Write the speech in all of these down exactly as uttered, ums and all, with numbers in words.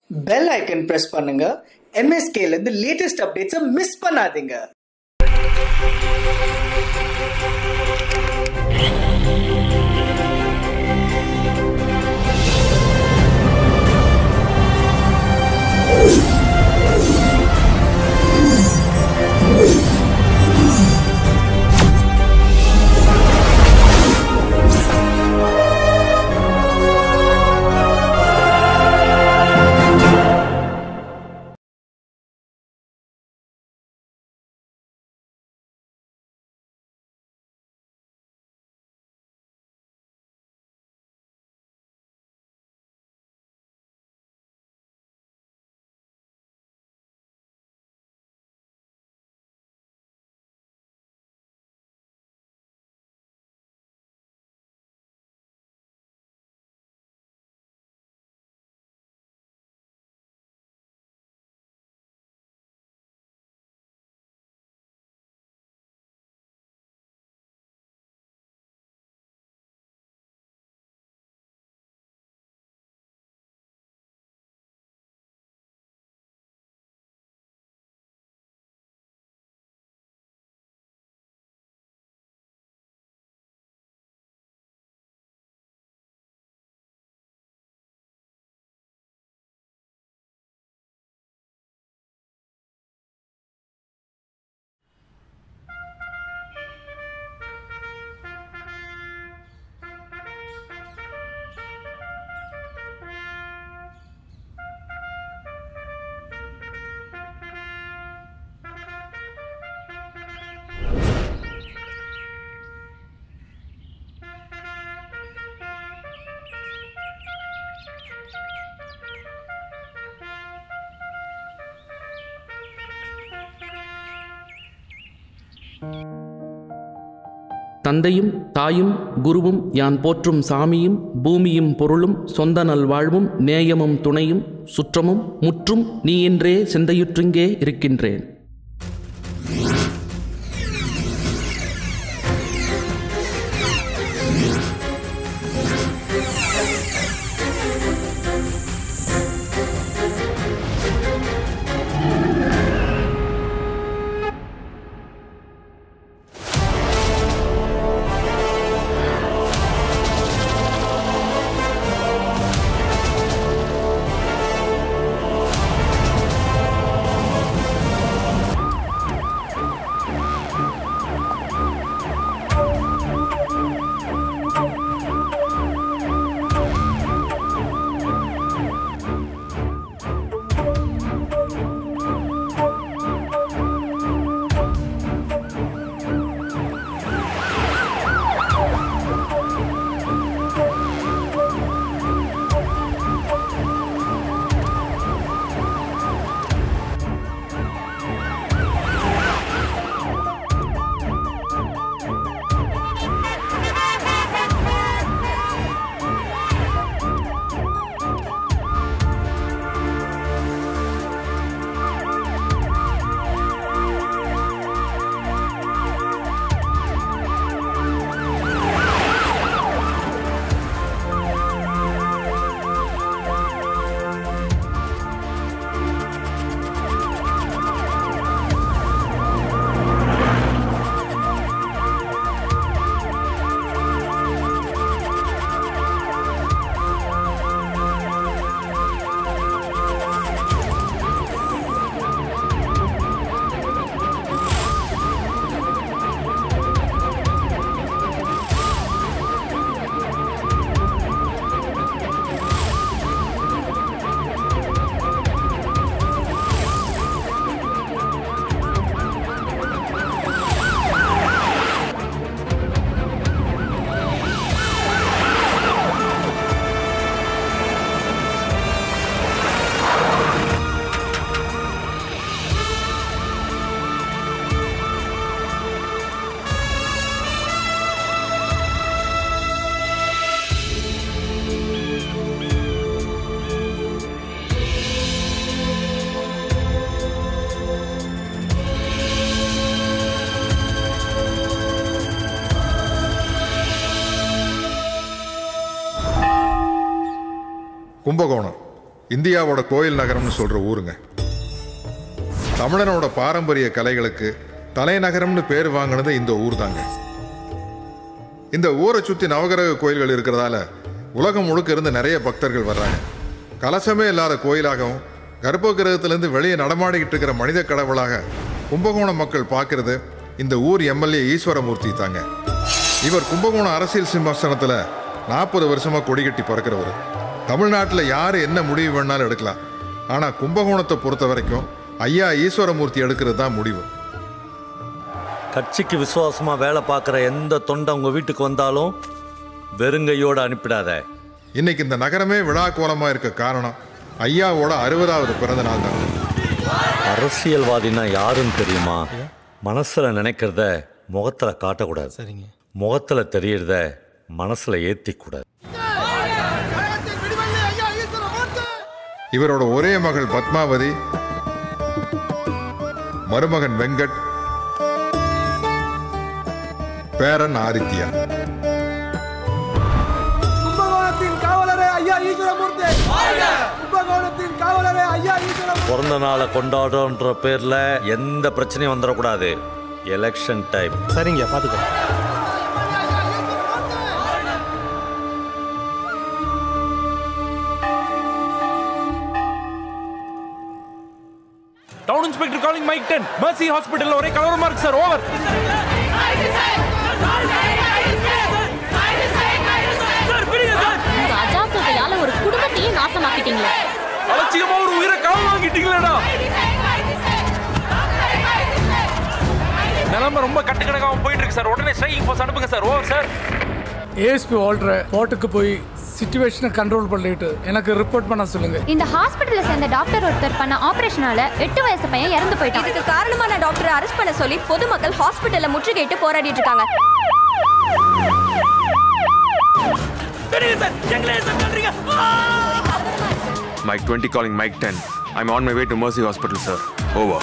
Bell icon press பண்ணுங்க. M S K ல இருந்து லேட்டஸ்ட் அப்டேட்ஸை மிஸ் பண்ணாதீங்க. தந்தையும் தாயும் குருவும் யான் போற்றும் சாமியும் பூமியும் பொருளும் சொந்த நல்வாழ்வும் நேயமும் துணையும் சுற்றமும் முற்றும் நீ என்றே சிந்தையுற்றிங்கே இருக்கின்றேன். கும்பகோணம் இந்தியாவோட கோயில் நகரம்னு சொல்ற ஊருங்க. தமிழனோட பாரம்பரிய கலைகளுக்கு தலைநகரம்னு பேர் வாங்கினது இந்த ஊர் தாங்க. இந்த ஊரை சுற்றி நவகிரக கோயில்கள் இருக்கிறதால உலகம் முழுக்க இருந்து நிறைய பக்தர்கள் வர்றாங்க. கலசமே இல்லாத கோயிலாகவும் கர்ப்ப கிரகத்திலேருந்து வெளியே நடமாடிக்கிட்டு இருக்கிற மனித கடவுளாக கும்பகோணம் மக்கள் பார்க்கறது இந்த ஊர் எம்எல்ஏ ஈஸ்வரமூர்த்தி தாங்க. இவர் கும்பகோணம் அரசியல் சிம்மாசனத்தில் நாற்பது வருஷமாக கொடிகட்டி பறக்கிறவர். தமிழ்நாட்டில் யார் என்ன முடிவு வேணாலும் எடுக்கலாம், ஆனால் கும்பகோணத்தை பொறுத்த வரைக்கும் ஐயா ஈஸ்வரமூர்த்தி எடுக்கிறது தான் முடிவு. கட்சிக்கு விசுவாசமா வேலை பார்க்குற எந்த தொண்டை உங்க வீட்டுக்கு வந்தாலும் வெறுங்கையோடு அனுப்பிடாத. இன்னைக்கு இந்த நகரமே விழா கோலமாக இருக்க காரணம் ஐயாவோட அறுபதாவது பிறந்த நாள் தான். அரசியல்வாதினா யாருன்னு தெரியுமா? மனசுல நினைக்கிறத முகத்துல காட்டக்கூடாது. சரிங்க. முகத்துல தெரியறத மனசுல ஏத்திக்கூடாது. இவரோட ஒரே மகள் பத்மாவதி, மருமகன் வெங்கட், பேரன் ஆதித்யா. பிறந்த நாளை கொண்டாடுன்ற பேர்ல எந்த பிரச்சனையும் வந்துடக்கூடாது. Election time. சரிங்க, பாத்துக்கோ. Town Inspector calling Mike ten. Mercy Hospital ஒரே கலவரமா இருக்கு சார். ஓவர். சார் பிடிங்க சார். ராஜா தொகையால ஒரு குடும்பத்தையே நாசமாக்கிட்டீங்களே. அலட்சியமா ஒரு உயிரை காவு வாங்கிட்டீங்களேடா. நிலைமை ரொம்ப கட்டுக்கணக்காக போயிட்டு இருக்கு சார். உடனே ஸ்ட்ரைக்கிங் ஃபோர்ஸ் அனுப்புங்க சார். Over sir. ஏஎஸ்பி ஆல்ட்ர கோர்ட்டுக்கு போய் சிச்சுவேஷனை கண்ட்ரோல் பண்ணிட்டு எனக்கு ரிப்போர்ட் பண்ண சொல்லுங்க. இந்த ஹாஸ்பிடல்ல சேர்ந்த டாக்டர் ஒருத்தர் பண்ண ஆபரேஷனால எட்டு வயசு பையன் இறந்து போயிட்டான். இதுக்கு காரணமான டாக்டரை அரெஸ்ட் பண்ண சொல்லி பொதுமக்கள் ஹாஸ்பிடல்ல முற்றுகையிட்டு போராடிட்டு இருக்காங்க. Mike twenty calling Mike ten. I'm on my way to Mercy Hospital, sir. Over.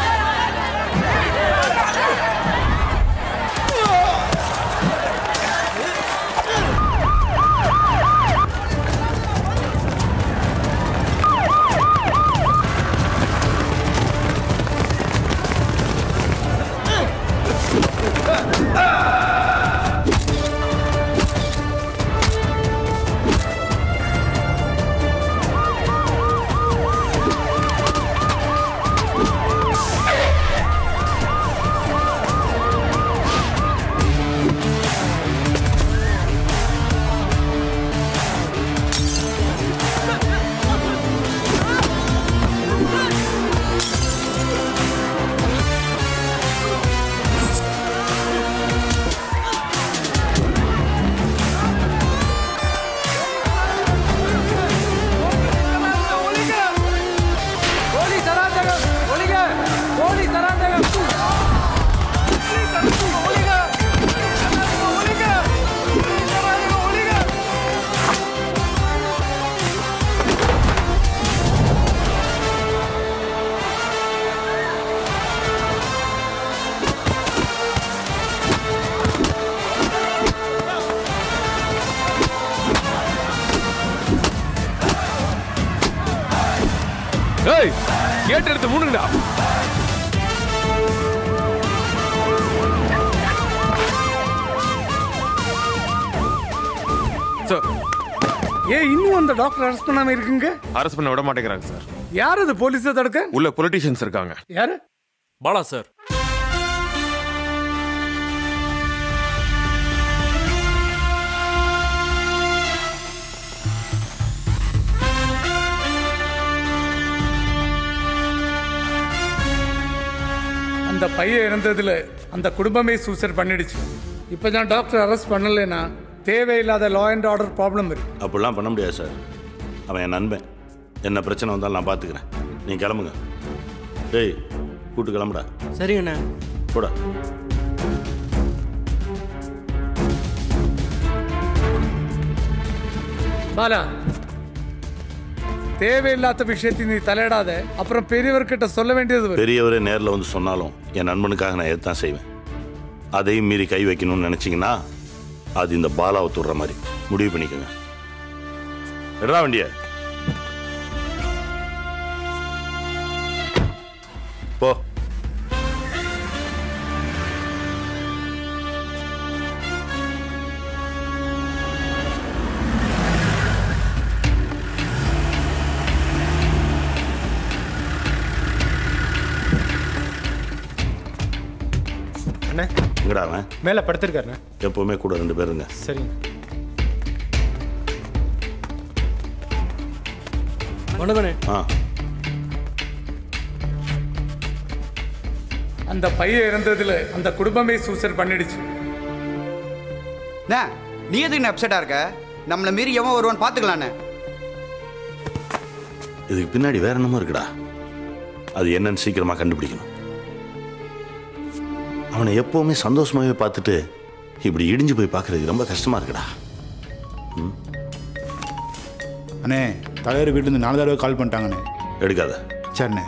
ஏய் கேட் எடுத்து மூடுங்கடா. சார் ஏ இன்னும் அந்த டாக்டர் அரெஸ்ட் பண்ணாம இருக்கீங்க? அரெஸ்ட் பண்ண விட மாட்டேங்கிறாங்க சார். யார் அது போலீஸை தடுக்க? உள்ள பொலிட்டிஷியன்ஸ் இருக்காங்க. யாரு? பாலா சார். அந்த பையன் இறந்ததுல அந்த குடும்பமே சூசைட் பண்ணிடுச்சு. இப்போ நான் டாக்டர் அரெஸ்ட் பண்ணலைன்னா தேவையில்லாத லா அண்ட் ஆர்டர் ப்ராப்ளம் இருக்கு. அப்படிலாம் பண்ண முடியாது சார். அவன் என் நண்பன். என்ன பிரச்சனை வந்தாலும் நான் பார்த்துக்கிறேன். நீ கிளம்புங்க. டேய் கூட்டு கிளம்புடா. சரி அண்ணா. போடா. பாலா, தேவையில்லாத விஷயத்தை நீ தலையிடாத. அப்புறம் பெரியவர்கிட்ட சொல்ல வேண்டியது. பெரியவரே நேரில் வந்து சொன்னாலும் என் நண்பனுக்காக நான் எதுதான் செய்வேன். அதையும் மீறி கை வைக்கணும்னு நினைச்சிங்கன்னா அது இந்த பாலாவை துடுற மாதிரி முடிவு பண்ணிக்கோங்க. எடுறா வண்டிய. போ. எங்கடா அவன்? மேலே படுத்திருக்காருண்ணே. எப்பவுமே கூட ரெண்டு பேருங்க. சரிங்க. வணக்கண்ணே. ஆ. அந்த பையன் இறந்ததுல அந்த குடும்பமே சூசைட் பண்ணிடுச்சு. நீ எதுக்கு அப்செட்டா இருக்க? நம்மள மீறி எவன் வருவான்னு பாத்துக்கலானே. இதுக்கு பின்னாடி வேற என்னமோ இருக்குடா. அது என்னன்னு சீக்கிரமா கண்டுபிடிக்கணும். அவனை எப்பவுமே சந்தோஷமாவே பார்த்துட்டு இப்படி இடிஞ்சு போய் பார்க்கறதுக்கு ரொம்ப கஷ்டமா இருக்குடா. அண்ணே, தலைவர் வீட்டிலேருந்து நாலு தடவை கால் பண்ணிட்டாங்கண்ணே. எடுக்காத. சரிண்ணே.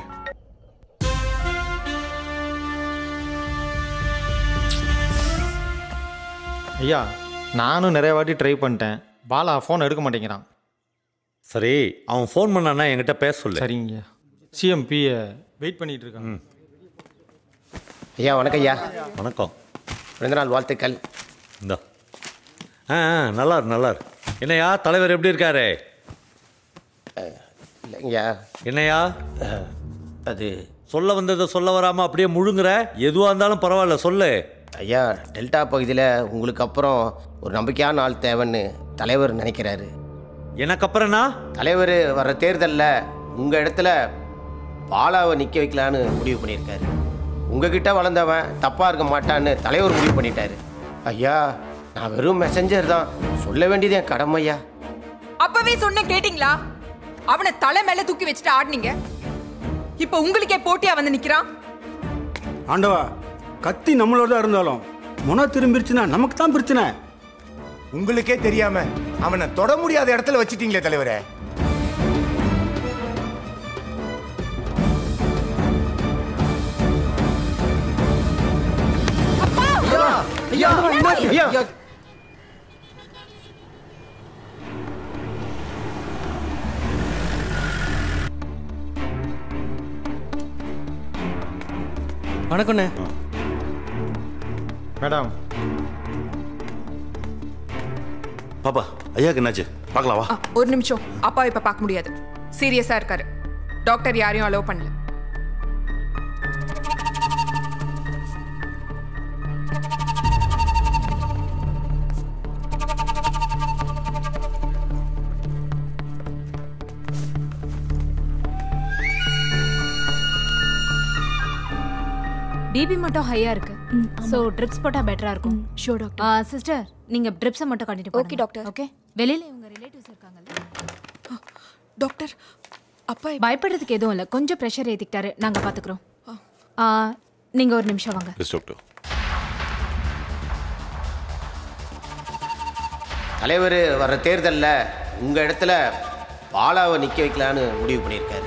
ஐயா, நானும் நிறைய வாட்டி ட்ரை பண்ணிட்டேன். பாலா ஃபோன் எடுக்க மாட்டேங்கிறான். சரி, அவன் ஃபோன் பண்ணானா என்கிட்ட பேச சொல்லு. சரிங்க. சிஎம்பியை வெயிட் பண்ணிட்டு இருக்காங்க. ஐயா வணக்கம். ஐயா வணக்கம். பிறந்த நாள் வாழ்த்துக்கள். இந்த ஆ நல்லா நல்லா என்னையா தலைவர் எப்படி இருக்காரு? இல்லைங்கய்யா. என்னையா அது சொல்ல வந்ததை சொல்ல வராமல் அப்படியே முழுங்குற? எதுவாக இருந்தாலும் பரவாயில்ல சொல்லு. ஐயா, டெல்டா பகுதியில் உங்களுக்கு அப்புறம் ஒரு நம்பிக்கையான ஆள் தேவைன்னு தலைவர் நினைக்கிறாரு. எனக்கு அப்புறம்னா? தலைவர் வர்ற தேர்தலில் உங்கள் இடத்துல பாலாவை நிற்க வைக்கலான்னு முடிவு பண்ணியிருக்காரு. உங்ககிட்ட வளர்ந்தவன் தப்பாக இருக்க மாட்டான்னு தலைவர் முடிவு பண்ணிட்டாரு. ஐயா, நான் வெறும் மெசஞ்சர் தான், சொல்ல வேண்டியது என் கடமை. ஐயா, அப்பவே சொன்ன கேட்டீங்களா? அவனை தலை மேல தூக்கி வச்சுட்டு ஆடினீங்க. இப்ப உங்களுக்கே போட்டியா வந்து நிக்கிறான். ஆண்டவா, கத்தி நம்மளோட தான் இருந்தாலும் முனை திரும்பிருச்சுன்னா நமக்கு தான் பிரச்சனை. உங்களுக்கே தெரியாம அவனை தொட முடியாத இடத்துல வச்சிட்டீங்களே தலைவரே. வணக்கண்ணே. மேடம். பாப்பா, ஐயாக்கு என்னாச்சு பார்க்கலாவா? ஒரு நிமிஷம். அப்பா இப்ப பார்க்க முடியாது, சீரியஸா இருக்காரு. டாக்டர் யாரையும் அலோவ் பண்ணல. பிபி மட்டும் ஹையா இருக்கு. சோ ட்ரிப்ஸ் போட்டா பெட்டரா இருக்கும். ஷோ டாக்டர். ஆ சிஸ்டர், நீங்க ட்ரிப்ஸ் மட்டும் கண்டினியூ பண்ணுங்க. Okay doctor. ஓகே. வெளியில உங்க ரிலேட்டிவ்ஸ் இருக்காங்கல்ல டாக்டர்? அப்பா பயப்படுறதுக்கு எதுவும் இல்ல, கொஞ்சம் பிரஷர் ஏத்திட்டாரு, நாங்க பாத்துக்கிறோம். ஆ நீங்க ஒரு நிமிஷம் வாங்க. Yes doctor. தலைவர் வர்ற தேர்தலில் உங்கள் இடத்துல பாலாவை நிற்க வைக்கலான்னு முடிவு பண்ணியிருக்காரு.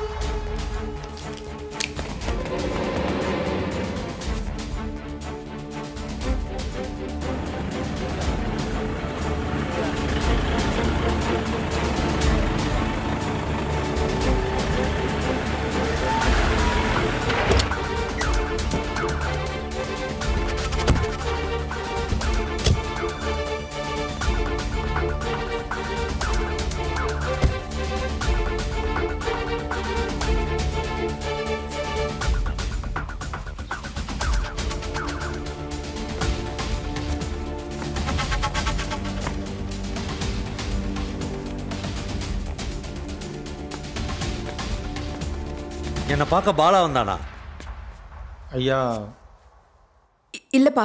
என்னை பார்க்க பாலா வந்தானா? ஐயா இல்லப்பா.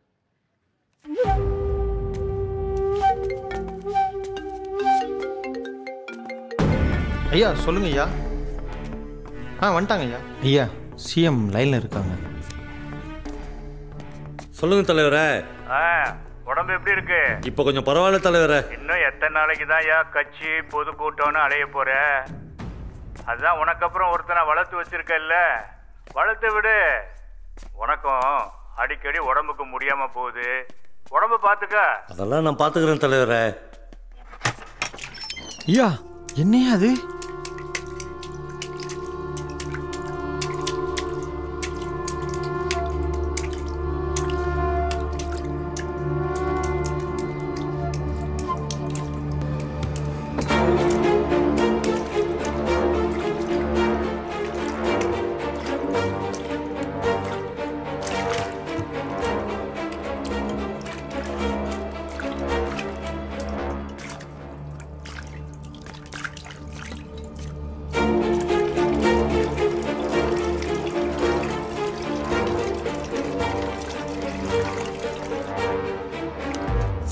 ஐயா சொல்லுங்க ஐயா. ஆ வந்துட்டாங்க ஐயா. ஐயா சிஎம் லைன்ல இருக்காங்க. சொல்லுங்க தலைவரே. உடம்பு எப்படி இருக்கு? இப்போ கொஞ்சம் பரவாயில்ல தலைவரே. இன்னும் எத்தனை நாளைக்கு தான் யா கட்சி பொதுக்கூட்டம்னு அடைய போற? அதுதான் உனக்கு அப்புறம் ஒருத்தனை வளர்த்து வச்சிருக்கல்ல, வளர்த்து விடு. உனக்கும் அடிக்கடி உடம்புக்கு முடியாம போகுது, உடம்பு பாத்துக்க. அதெல்லாம் நான் பாத்துக்கிறேன் தலைவரே. ஐயா என்னையா அது?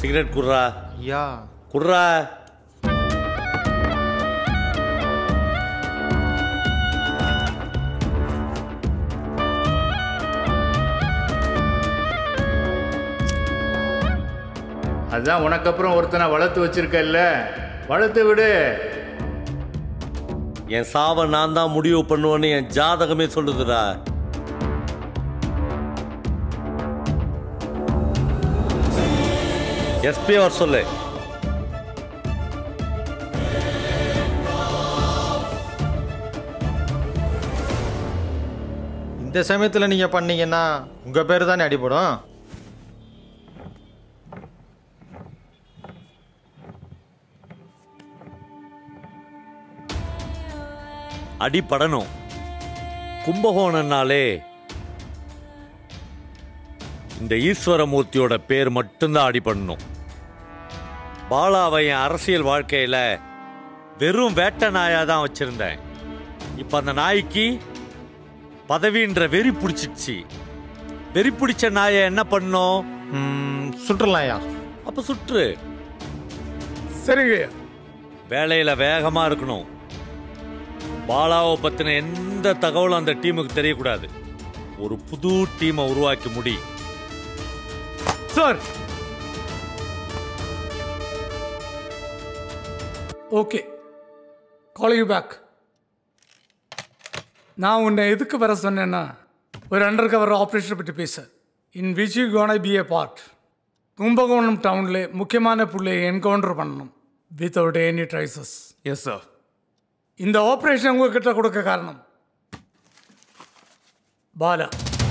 சிகரெட் குர்ரா. யா குர்ரா. அதான் உனக்கு அப்புறம் ஒருத்தனை வளர்த்து வச்சிருக்கல்ல, வளர்த்து விடு. என் சாவை நான் தான் முடிவு பண்ணுவேன்னு என் ஜாதகமே சொல்லுதுடா. எஸ்பி அவர் சொல்லு. இந்த சமயத்தில் நீங்கள் பண்ணீங்கன்னா உங்கள் பேர் தானே அடிபடும். அடிப்படணும். கும்பகோணம்னாலே இந்த ஈஸ்வரமூர்த்தியோட பேர் மட்டும்தான் அடிபடணும். பாலாவை என் அரசியல் வாழ்க்கையில வெறும் வேட்டை நாயா தான் வச்சிருந்தேன். இப்ப அந்த நாய்க்கு பதவின்ற வெறி பிடிச்சிடுச்சு. வெறி பிடிச்ச நாயை என்ன பண்ணும்? சுற்றுலாயா? அப்ப சுற்று. சரிங்க. வேலையில வேகமா இருக்கணும். பாலாவை பத்தின எந்த தகவலும் அந்த டீமுக்கு தெரியக்கூடாது. ஒரு புது டீமை உருவாக்கி முடி. Sir okay, call you back. நான் உன்னை எதுக்கு வர சொன்னேன்னா, ஒரு அண்டர் கவர் ஆப்ரேஷன் பற்றி பேச. In which you gonna be a part. Kumbakonam டவுனில் முக்கியமான புள்ளையை என்கவுண்டர் பண்ணணும் without any traces. Yes sir. இந்த ஆப்ரேஷன் உங்ககிட்ட கொடுக்க காரணம் பாலா.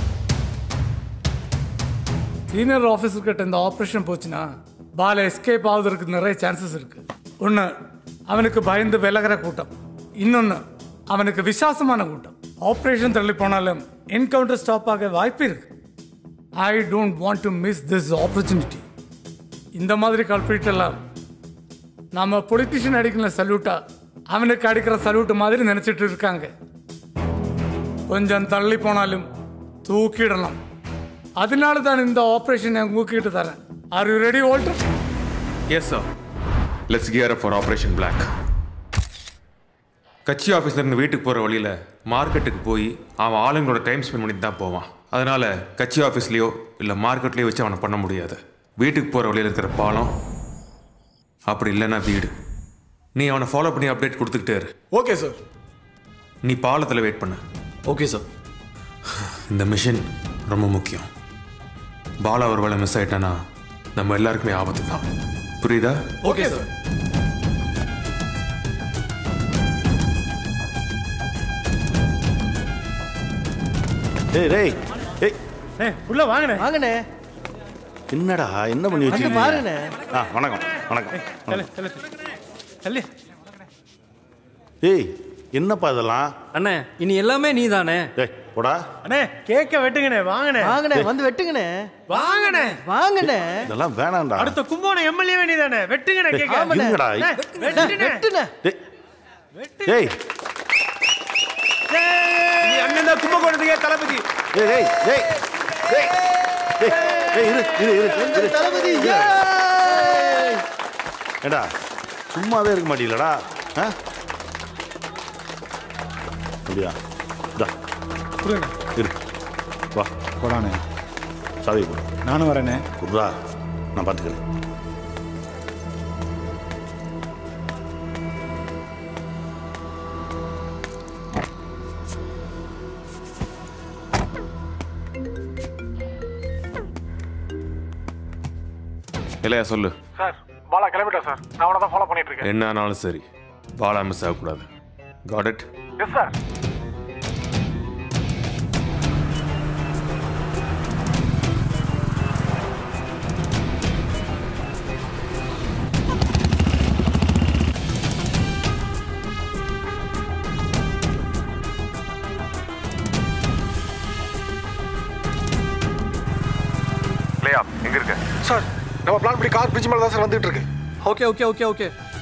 சீனியர் ஆஃபீஸர் கிட்ட இந்த ஆப்ரேஷன் போச்சுன்னா பாலா எஸ்கேப் ஆகுறதுக்கு நிறைய சான்சஸ் இருக்கு. ஒன்று, அவனுக்கு பயந்து விலகிற கூட்டம். இன்னொன்று, அவனுக்கு விசுவாசமான கூட்டம். ஆப்ரேஷன் தள்ளி போனாலும் என்கவுண்டர் ஸ்டாப் ஆக வாய்ப்பு இருக்கு. I don't want to miss this opportunity. இந்த மாதிரி கல்பிரிட் எல்லாம் நம்ம பொலிட்டிஷியன் அடிக்கிற சல்யூட்டா அவனுக்கு அடிக்கிற சல்யூட் மாதிரி நினைச்சிட்டு இருக்காங்க. கொஞ்சம் தள்ளி போனாலும் தூக்கிடலாம். அதனால தான் இந்த ஆபரேஷன் உங்ககிட்ட தரேன். Are you ready Walter? Yes sir. Let's gear up for operation black. கட்சி ஆஃபீஸ்ல இருந்து வீட்டுக்கு போகிற வழியில் மார்க்கெட்டுக்கு போய் அவன் ஆளுங்களோட டைம் ஸ்பெண்ட் பண்ணிட்டு தான் போவான். அதனால கட்சி ஆஃபீஸ்லேயோ இல்லை மார்க்கெட்லேயோ வச்சு அவனை பண்ண முடியாது. வீட்டுக்கு போகிற வழியில் இருக்கிற பாலம், அப்படி இல்லைன்னா வீடு. நீ அவனை ஃபாலோ பண்ணி அப்டேட் கொடுத்துக்கிட்டே இரு. Okay sir. நீ பாலத்தில் வெயிட் பண்ண. Okay sir. இந்த மிஷன் ரொம்ப முக்கியம். பாலா ஒரு வேளை மிஸ் ஆயிட்டானா நம்ம எல்லாருக்குமே ஆபத்து தான். புரியுதா? Okay sir. டேய் டேய் டேய் ஏய் உள்ள வாங்கண்ணே. வாங்கண்ணே. என்னடா என்ன பண்ணி வச்சிருக்கீங்க? பாருண்ணே. ஆ வணக்கம் வணக்கம். தல தல தல. ஏய் என்னப்பா இதெல்லாம்? அண்ணே இனி எல்லாமே நீ தானே. டேய் போடா. அண்ணே கேக்க வெட்டுங்கண்ணே. வாங்கண்ணே. வாங்கண்ணே வந்து வெட்டுங்கண்ணே. வாங்கண்ணே வாங்கண்ணே. இதெல்லாம் வேணாம்டா. அடுத்த கும்போணம் எம்எல்ஏ நீ தானே. வெட்டுங்கண்ணே கேக்க. இருங்கடா. வெட்டுண்ணே. வெட்டுண்ணே. டேய் நீ அண்ணன் தான் கும்பகோணத்துக்கே தளபதி. டேய் டேய் டேய் டேய் டேய் டேய் இரு இரு இரு இரு தளபதி. ஏடா சும்மாவே இருக்க மாட்டீங்களடா? ஆ அப்படியா? டா புரியல. இரு வா போடானே. சாவி போடு. நானும் வரேனே. குர்ரா நான் பார்த்துக்கிறேன். இல்லையா சொல்லு. சார் பாலா கிளம்பிட்டா சார். நான் அவனை தான் ஃபாலோ பண்ணிட்டு இருக்கேன். என்ன ஆனாலும் சரி பாலா மிஸ் ஆகக்கூடாது. Got it? Yes sir. லேயா எங்க இருக்க? சார் நம்ம பிளான் படி கார் பிரிட்ஜ் மேல தான் சார் வந்துட்டு இருக்கு. Okay okay okay okay.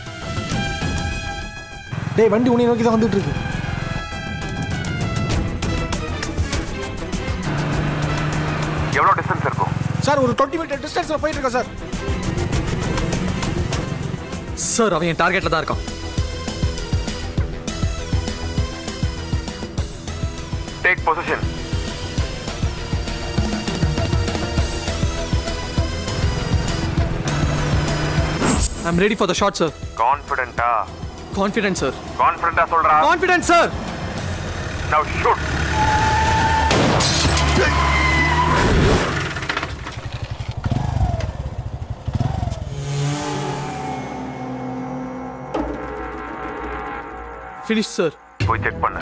டேய் வண்டி உன்னை நோக்கி தான் வந்துட்டு இருக்கு. எவ்வளோ டிஸ்டன்ஸ் இருக்கும்? சார் ஒரு டுவெண்ட்டி மீட்டர் டிஸ்டன்ஸ்ல போயிட்டு இருக்கா சார். சார் அவன் என் டார்கெட்ல தான் இருக்கான். Take position. I'm ready for the shot, sir. கான்ஃபிடென்ட்டா? Confident, sir. கான்ஃபிடென்ட்டா சொல்றா? Confident, sir. Now shoot. Finish, sir. போய் செக் பண்ணு.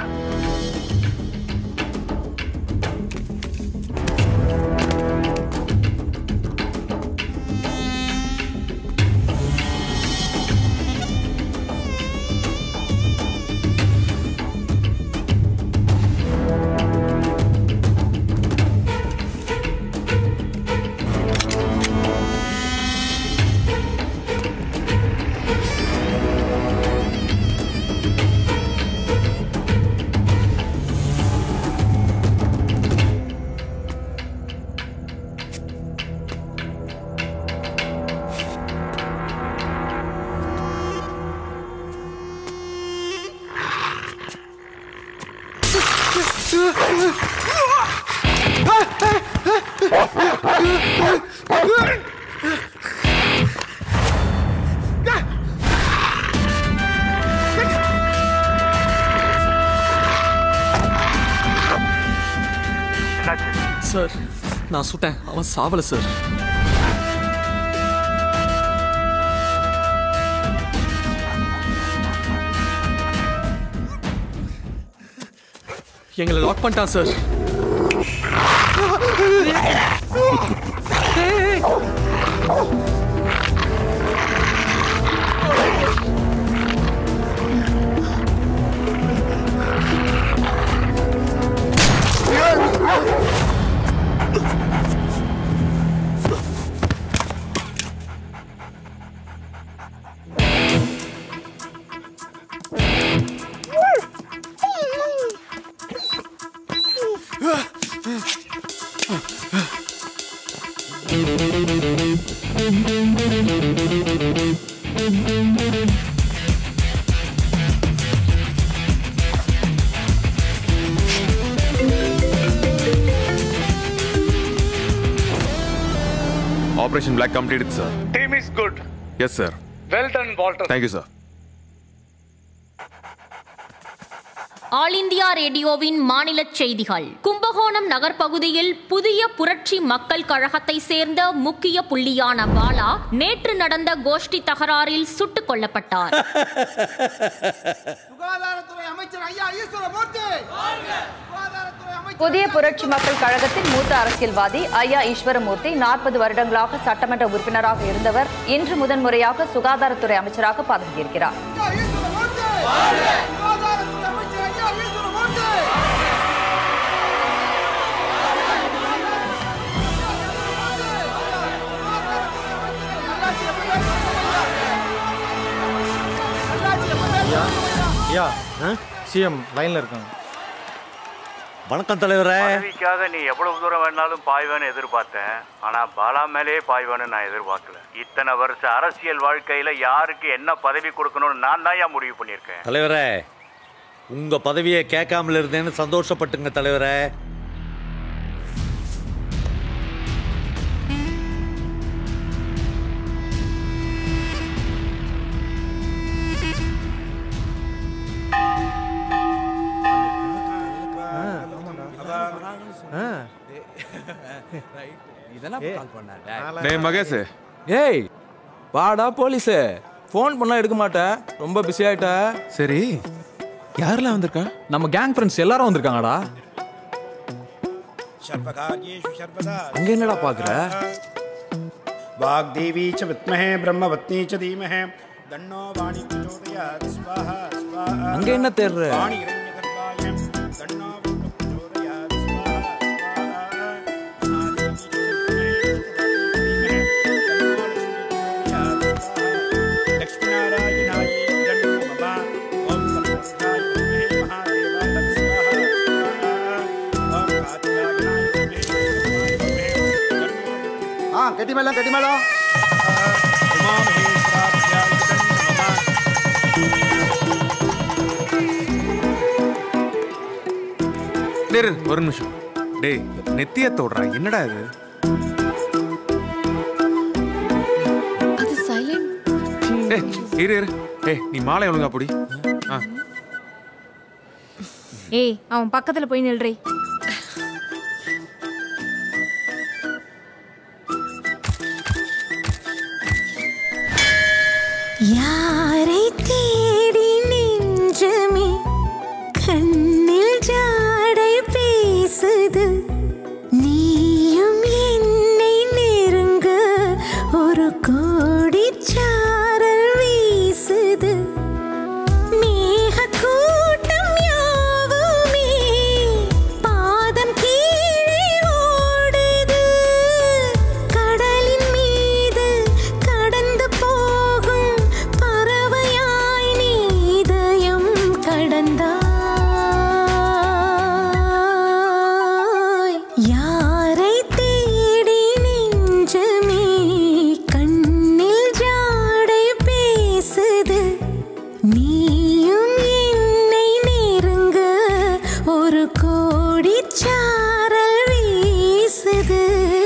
சார் நான் சுட்டேன், அவன் சாவல சார். எங்களை லாக் பண்ணிட்டான் sir. Operation Black completed, sir. Team is good. Yes, sir. Well done, Walter. Thank you, sir. All India ரேடியோவின் மாநில செய்திகள். கும்பகோணம் நகர் பகுதியில் புதிய புரட்சி மக்கள் கழகத்தை சேர்ந்த முக்கிய புள்ளியான பாலா நேற்று நடந்த கோஷ்டி தகராறில் சுட்டுக் கொல்லப்பட்டார். புதிய புரட்சி மக்கள் கழகத்தின் மூத்த அரசியல்வாதி ஐயா ஈஸ்வரமூர்த்தி நாற்பது வருடங்களாக சட்டமன்ற உறுப்பினராக இருந்தவர் இன்று முதன்முறையாக சுகாதாரத்துறை அமைச்சராக பதவியேற்கிறார். யா சிஎம் லைன்ல இருக்காங்க. வணக்கம் தலைவரே. பதவிக்காக நீ எவ்வளவு தூரம் வேணாலும் பாய்வேன்னு எதிர்பார்த்தேன். ஆனா பாலா மேலே பாய்வேன்னு நான் எதிர்பார்க்கல. இத்தனை வருஷ அரசியல் வாழ்க்கையில யாருக்கு என்ன பதவி கொடுக்கணும்னு நான் தான் ஏன் முடிவு பண்ணியிருக்கேன். தலைவரே, உங்க பதவியை கேட்காமல் இருந்தேன்னு சந்தோஷப்பட்டுங்க தலைவரே. டேய் மகேஷ். ஏய் வாடா போலீஸ். ஃபோன் பண்ணா எடுக்க மாட்டேன், ரொம்ப பிஸி ஆயிட்ட. சரி, யாரெல்லாம் வந்திருக்கா? நம்ம கேங் ஃப்ரெண்ட்ஸ் எல்லாரும் வந்திருக்காங்கடா. அங்க என்னடா பாக்குற? வாக்தேவி ச வித்மஹே பிரம்மவத்னி ச தீமஹே தன்னோ வாணி பிரச்சோதயாத் ஸ்வாஹா ஸ்வாஹா. அங்க என்ன தேடுற? வாணி இரண்யகர்வாயம் தன்னோ பிரச்சோதயாத் ஸ்வாஹா ஸ்வாஹா. லக்ஷ்மீநாராயணாய தன்னோ மம ஓம் கல்பவருஷாய வித்மஹே மகாதேவாய ஸ்வாஹா ஸ்வாஹா. ஓம் காத்யாயனாய வித்மஹே. ஆ கெட்டி மேளம் கெட்டி மேளம். உமா மகேஸ்வராய தன்னோ டேய் ஒரு நிமிஷம். டேய் நெத்திய தோடுறா, என்னடா இது? அது சைலண்ட். டேய் இரு இரு. டேய் நீ மாலை ஒழுங்கா போடி. ஆ. ஏய் அவன் பக்கத்துல போய் நில்றே. யாரை தேடி நெஞ்சமே கண்ணில் ஜாடை பேசுது, நீயும் என்னை நெருங்க ஒரு கோடி சாரல் வீசுது, மேக கூட்டம் யாவுமே பாதம் கீழே ஓடுது, கடலின் மீது கடந்து போகும் பறவையாய் நீ இதயம் கடந்தாய். யாரை தேடி நெஞ்சமே கண்ணில் ஜாடை பேசுது, நீயும் என்னை நெருங்க ஒரு கோடி சாரல் வீசுது.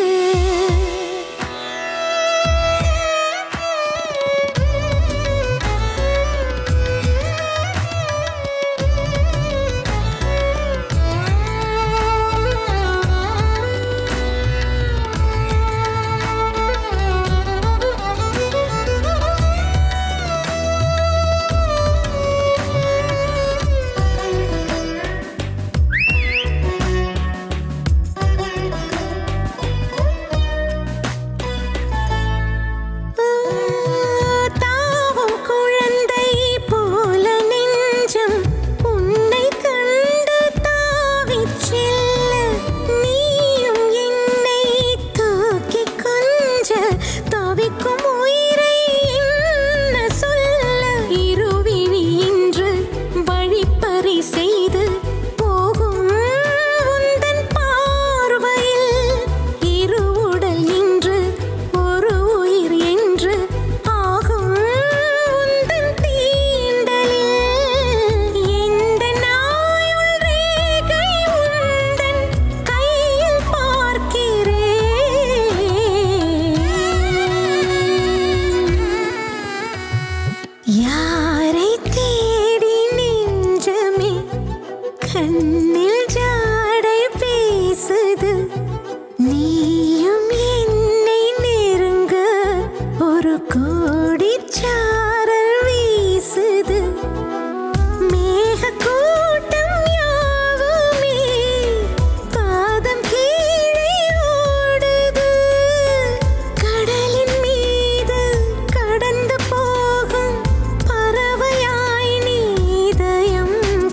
தாவும் குழந்தை போல நெஞ்சம் உன்னை கண்டு தாவிச் செல்ல, நீயும் என்னை தூக்கிக் கொஞ்ச தவிக்கும் உயிரை என்ன சொல்ல, இருவிழி இன்று வழிப்பறி செய்து போகும் உந்தன் பார்வையில், இரு உடல் இன்று ஒரு உயிர் என்று ஆகும் உந்தன் தீண்டலில், எந்த நாயுள் ரேகை உந்தன் கையில் பார்க்கிறேன். யாரை தேடி நெஞ்சமே கண்ணில் ஜாடை பேசுது, நீயும் என்னை நெருங்க ஒரு கோடி சாரல் வீசுது, மேக கூட்டம் யாவுமே பாதம் கீழே ஓடுது, கடலின் மீது கடந்து போகும் பறவையாய் நீ இதயம்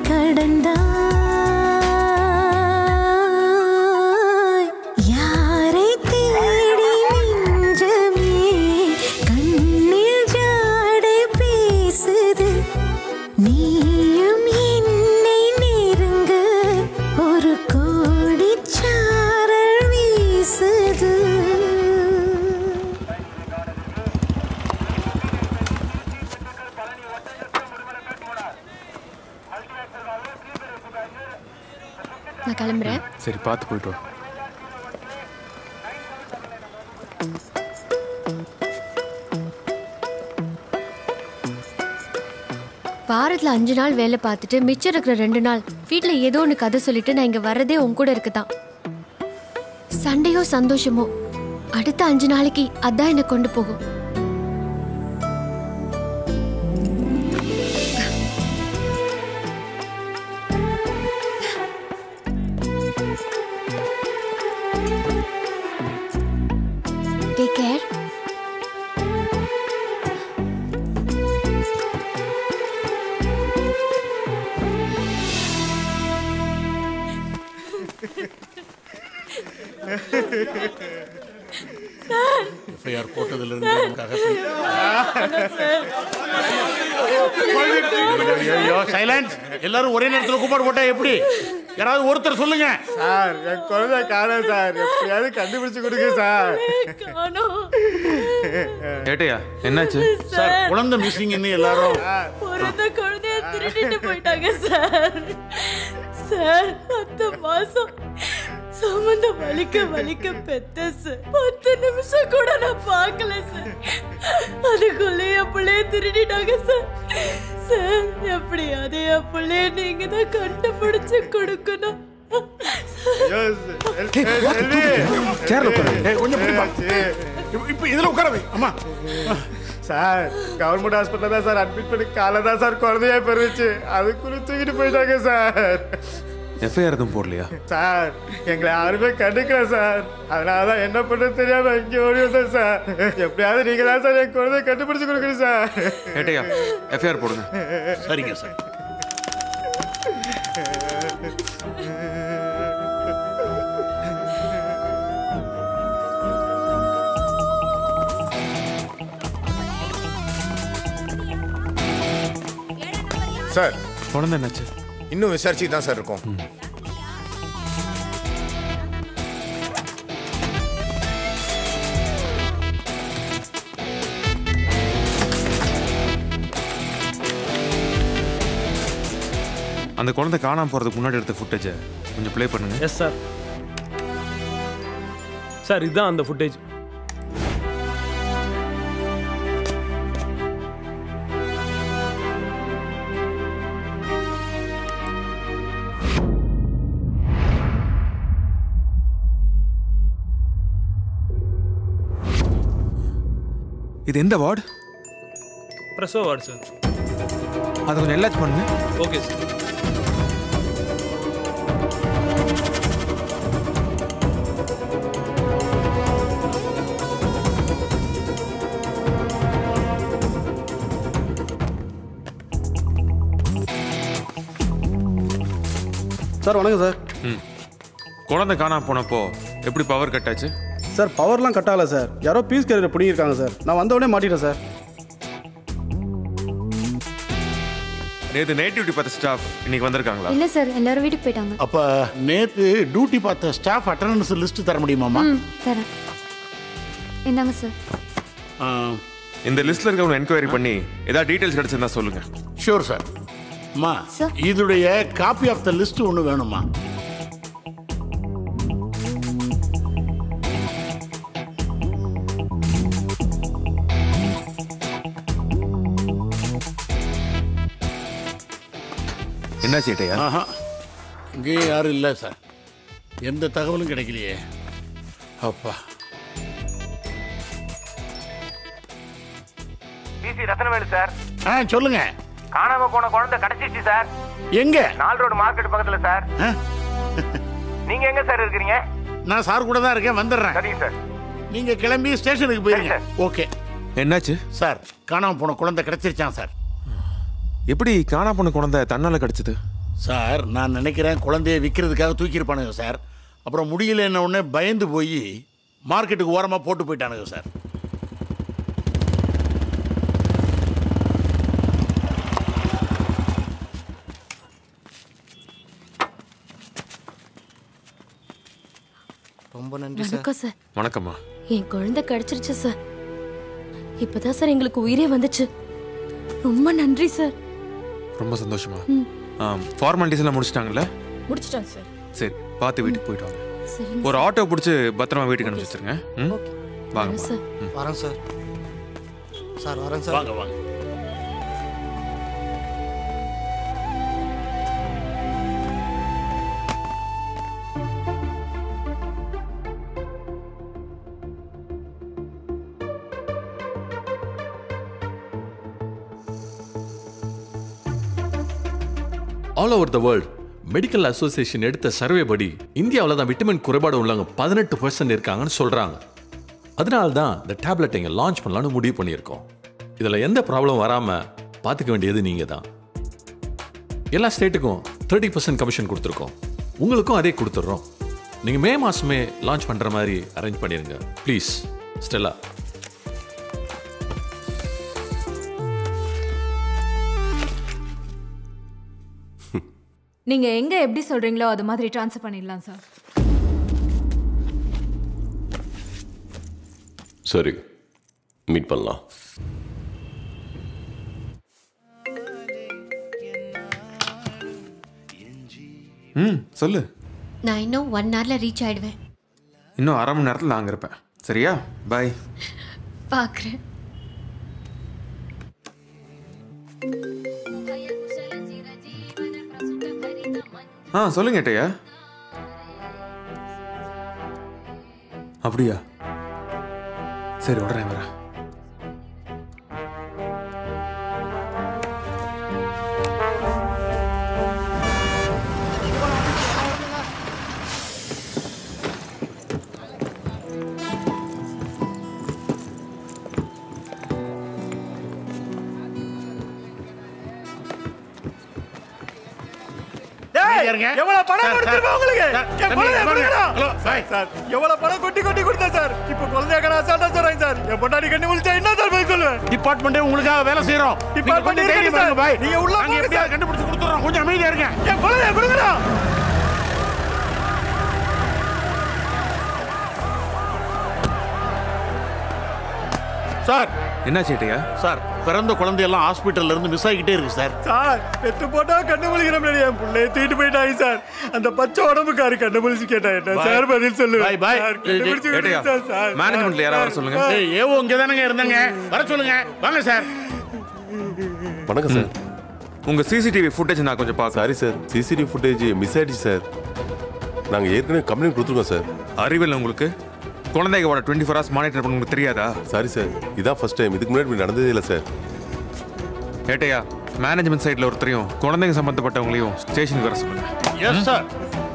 கடந்தாய். யாரை தேடி நெஞ்சமே கண்ணில் ஜாடை பேசுது, நீயும் என்னை நெருங்க ஒரு கோடி சாரல் வீசுது. நான் கிளம்புறேன். சரி பார்த்து போயிட்டு வா. வாரத்துல அஞ்சு நாள் வேலை பார்த்துட்டு மிச்சம் இருக்கிற ரெண்டு நாள் வீட்ல ஏதோ ஒன்று கதை சொல்லிட்டு நான் இங்க வரதே உன் கூட இருக்குதான். சண்டையோ சந்தோஷமோ அடுத்த அஞ்சு நாளைக்கு அதான் என்னை கொண்டு போகும். Take care. எஃப்ஐஆர் போட்டதிலிருந்து நமக்காக சைலன்ஸ். எல்லாரும் ஒரே நேரத்தில் கூப்பாடு போட்டா எப்படி? யாராவது ஒருத்தர் சொல்லுங்க. சார் என் குழந்தை காணோம் சார், எப்படியாவது கண்டுபிடிச்சு கொடுங்க சார். ஏட்டையா என்னாச்சு? சார் குழந்தை மிஸ்ஸிங்னு எல்லாரும் பிறந்த குழந்தைய திருடிட்டு போயிட்டாங்க சார். சார் பத்து மாசம் சம்மந்த வலிக்க வலிக்க பெத்த சார். பத்து நிமிஷம் கூட நான் பார்க்கல சார். அதுக்குள்ளே என் பிள்ளைய திருடிட்டாங்க சார். சார் எப்படியாவது என் பிள்ளைய நீங்க தான் கண்டுபிடிச்சு கொடுக்கணும். இப்போ இதில் உட்கார வை அம்மா. சார் கவர்மெண்ட் ஹாஸ்பிட்டல் தான் சார் அட்மிட் பண்ணி காலை தான் சார் குழந்தையா பெருச்சு அதுக்குள்ள தூக்கிட்டு போயிட்டாங்க சார். எஃப்ஐஆர் எதுவும் போடலையா? சார் எங்களை யாருமே கண்டுக்கல சார். அதனால தான் என்ன பண்ணுறது தெரியாம இங்கே ஓடி வந்தேன் சார். எப்படியாவது நீங்க தான் சார் என் குழந்தைய கண்டுபிடிச்சு கொடுக்கணும் சார். ஏட்டையா எஃப்ஐஆர் போடுங்க. சரிங்க சார். சார் குழந்தை என்னாச்சு? இன்னும் விசாரிச்சு தான் சார் இருக்கும். அந்த குழந்தை காணாம போறதுக்கு முன்னாடி எடுத்த ஃபுட்டேஜை கொஞ்சம் ப்ளே பண்ணுங்க. Yes sir. சார் இதுதான் அந்த ஃபுட்டேஜ். இது எந்த வார்டு? பிரசவ வார்டு சார். அது கொஞ்சம் எல்லாச்சும் பண்ணுங்க. Okay sir. சார் வணக்கம் சார். ம் குழந்தை காணாம போனப்போ எப்படி பவர் கட் ஆச்சு? சார் பவர்லாம் கட் ஆகல சார். யாரோ பீஸ் கேரியர் பிடிங்கிருக்காங்க சார். நான் வந்த உடனே மாட்டிட்டேன் சார். நேற்று நைட் டியூட்டி பார்த்த ஸ்டாஃப் இன்னைக்கு வந்திருக்காங்களா? இல்ல சார், எல்லாரும் வீட்டுக்கு போயிட்டாங்க. அப்ப நேத்து டியூட்டி பார்த்த ஸ்டாஃப் அட்டெண்டன்ஸ் லிஸ்ட் தர முடியுமாமா? தரேன். இந்தாங்க சார். இந்த லிஸ்ட்ல இருக்கவங்க என்கொயரி பண்ணி ஏதாவது டீடைல்ஸ் கிடைச்சிருந்தா சொல்லுங்க. Sure sir. அம்மா இதுடைய காப்பி ஆஃப் த லிஸ்ட் ஒன்று வேணுமா? என்ன சேட்டையா? ஆஹா இங்கே யாரும் இல்லை சார். எந்த தகவலும் கிடைக்கலையே. அப்பா பிசி ரத்னவேலு சார். ஆ சொல்லுங்க. காணாம போன குழந்தை கிடைச்சிச்சு சார். எங்க? நால் ரோடு மார்க்கெட் பக்கத்துல சார். நீங்க எங்க சார் இருக்கீங்க? நான் சார் கூட தான் இருக்கேன், வந்துடுறேன். சரிங்க சார். நீங்க கிளம்பி ஸ்டேஷனுக்கு போயிருங்க. ஓகே. என்னாச்சு சார்? காணாம போன குழந்தை கிடைச்சிருச்சான் சார். எப்படி காணாம போன குழந்தை தன்னால கிடைச்சது? சார் நான் நினைக்கிறேன் குழந்தைய விற்கிறதுக்காக தூக்கியிருப்பானுங்க சார். அப்புறம் முடியல என்ன உடனே பயந்து போய் மார்க்கெட்டுக்கு ஓரமாக போட்டு போயிட்டானுங்க சார். ரொம்ப நன்றி சார். வணக்கம் சார். வணக்கம்மா. என் குழந்தை கிடைச்சிருச்சு சார். இப்பதான் சார் எங்களுக்கு உயிரே வந்துச்சு. ரொம்ப நன்றி சார். ரொம்ப சந்தோஷமா. ஃபார்மாலிட்டிஸ் எல்லாம் முடிச்சிட்டாங்கல்ல? முடிச்சிட்டாங்க சார். சரி பார்த்து வீட்டுக்கு போயிட்டு வாங்க. சரிங்க ஒரு ஆட்டோ பிடிச்சி பத்திரமா வீட்டுக்கு அனுப்பிச்சு வச்சிருங்க. ம் வாங்க சார். வரேன் சார். சார் வரேன் சார். வாங்க வாங்க. All over the world medical association எடுத்த சர்வே படி இந்தியாவில் தான் விட்டமின் குறைபாடு உள்ளவங்க பதினெட்டு பர்சன்ட் இருக்காங்கன்னு சொல்கிறாங்க. அதனால தான் இந்த டேப்லெட் இங்கே லான்ச் பண்ணலான்னு முடிவு பண்ணியிருக்கோம். இதில் எந்த ப்ராப்ளம் வராமல் பார்த்துக்க வேண்டியது நீங்கள் தான். எல்லா ஸ்டேட்டுக்கும் தேர்ட்டி பர்சன்ட் கமிஷன் கொடுத்துருக்கோம். உங்களுக்கும் அதே கொடுத்துட்றோம். நீங்கள் மே மாதமே லான்ச் பண்ணுற மாதிரி அரேஞ்ச் பண்ணிடுங்க ப்ளீஸ். ஸ்டெல்லா. நீங்க எங்க எப்படி சொல்றீங்களோ அது மாதிரி ட்ரான்ஸ்ஃபர் பண்ணிடலாம் சார். சரி மீட் பண்ணலாம். ம் சொல்லு. நான் இன்னும் ஒன் ஹவர்ல ரீச் ஆயிடுவேன். இன்னும் அரை மணி நேரத்தில் நான் அங்கே இருப்பேன். சரியா? பாய். பார்க்குறேன். ஆ சொல்லுங்க ஏட்டையா. அப்படியா? சரி உடனே வரேன். எவ்வளவு பணம் கொடுத்துருப்பா உங்களுக்கு? எவ்வளவு பணம் கொட்டி கொட்டி கொடுத்தா சார்? இப்ப குழந்தைய கடை அசால்ட்டா சொல்றாங்க சார். என் பொண்டாடி கண்ணு முழிச்சா என்ன சார் போய் சொல்லுவேன்? டிபார்ட்மெண்டே உங்களுக்காக வேலை செய்யறோம். டிபார்ட்மெண்ட் இருக்கு சார். பாய். நீங்க உள்ள போங்க சார். கண்டுபிடிச்சு கொடுத்துறோம். கொஞ்சம் அமைதியா இருங்க. என் குழந்தைய கொடுங்கடா. சார் என்ன சேட்டையா? சார் பிறந்த குழந்தையெல்லாம் ஹாஸ்பிட்டல்ல இருந்து மிஸ் ஆகிட்டே இருக்கு சார். சார் பெத்து போட்டா கண்ணு முழிக்கிற மாதிரி என் பிள்ளைய தூக்கிட்டு போயிட்டாங்க சார். அந்த பச்சை உடம்புக்காரு கண்ணு முழிச்சு கேட்டா என்ன சார் பதில் சொல்லு? பாய் பாய். மேனேஜ்மெண்ட்ல யாரா வர சொல்லுங்க. ஏய் ஏவோ இங்க தானங்க இருந்தாங்க. வர சொல்லுங்க. வாங்க சார். வணக்கம் சார். உங்க சிசிடிவி ஃபுட்டேஜ் நான் கொஞ்சம் பார்க்க. Sorry sir, CCTV footage miss ஆயிடுச்சு சார். நாங்கள் ஏற்கனவே கம்ப்ளைண்ட் கொடுத்துருக்கோம் சார். அறிவில்லை உங்களுக்கு? குழந்தைகளோட டுவெண்ட்டி ஃபோர் ஹவர்ஸ் மானிட்டர் பண்ண உங்களுக்கு தெரியாதா? சாரி சார், இதான் ஃபர்ஸ்ட் டைம். இதுக்கு முன்னாடி நடந்ததே இல்லை சார். ஏட்டையா, மேனேஜ்மெண்ட் சைடில் ஒருத்தரையும் குழந்தைங்க சம்பந்தப்பட்டவங்களையும் ஸ்டேஷனுக்கு வர சொல்லுங்க. Yes sir.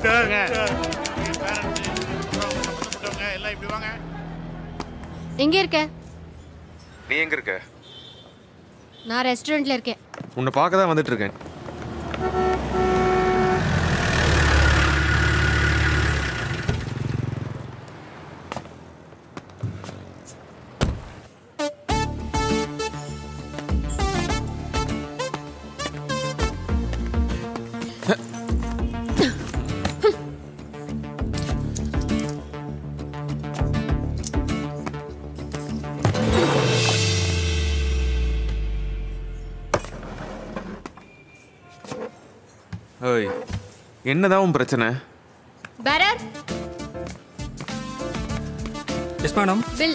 எங்க இருக்க? நீ எங்க இருக்க? நான் ரெஸ்டாரண்ட்ல இருக்கேன். உன்னை பார்க்க தான் வந்துட்டு இருக்கேன். ஓய், என்னதான் உன் பிரச்சனை? பேரர். Yes madam. பில்.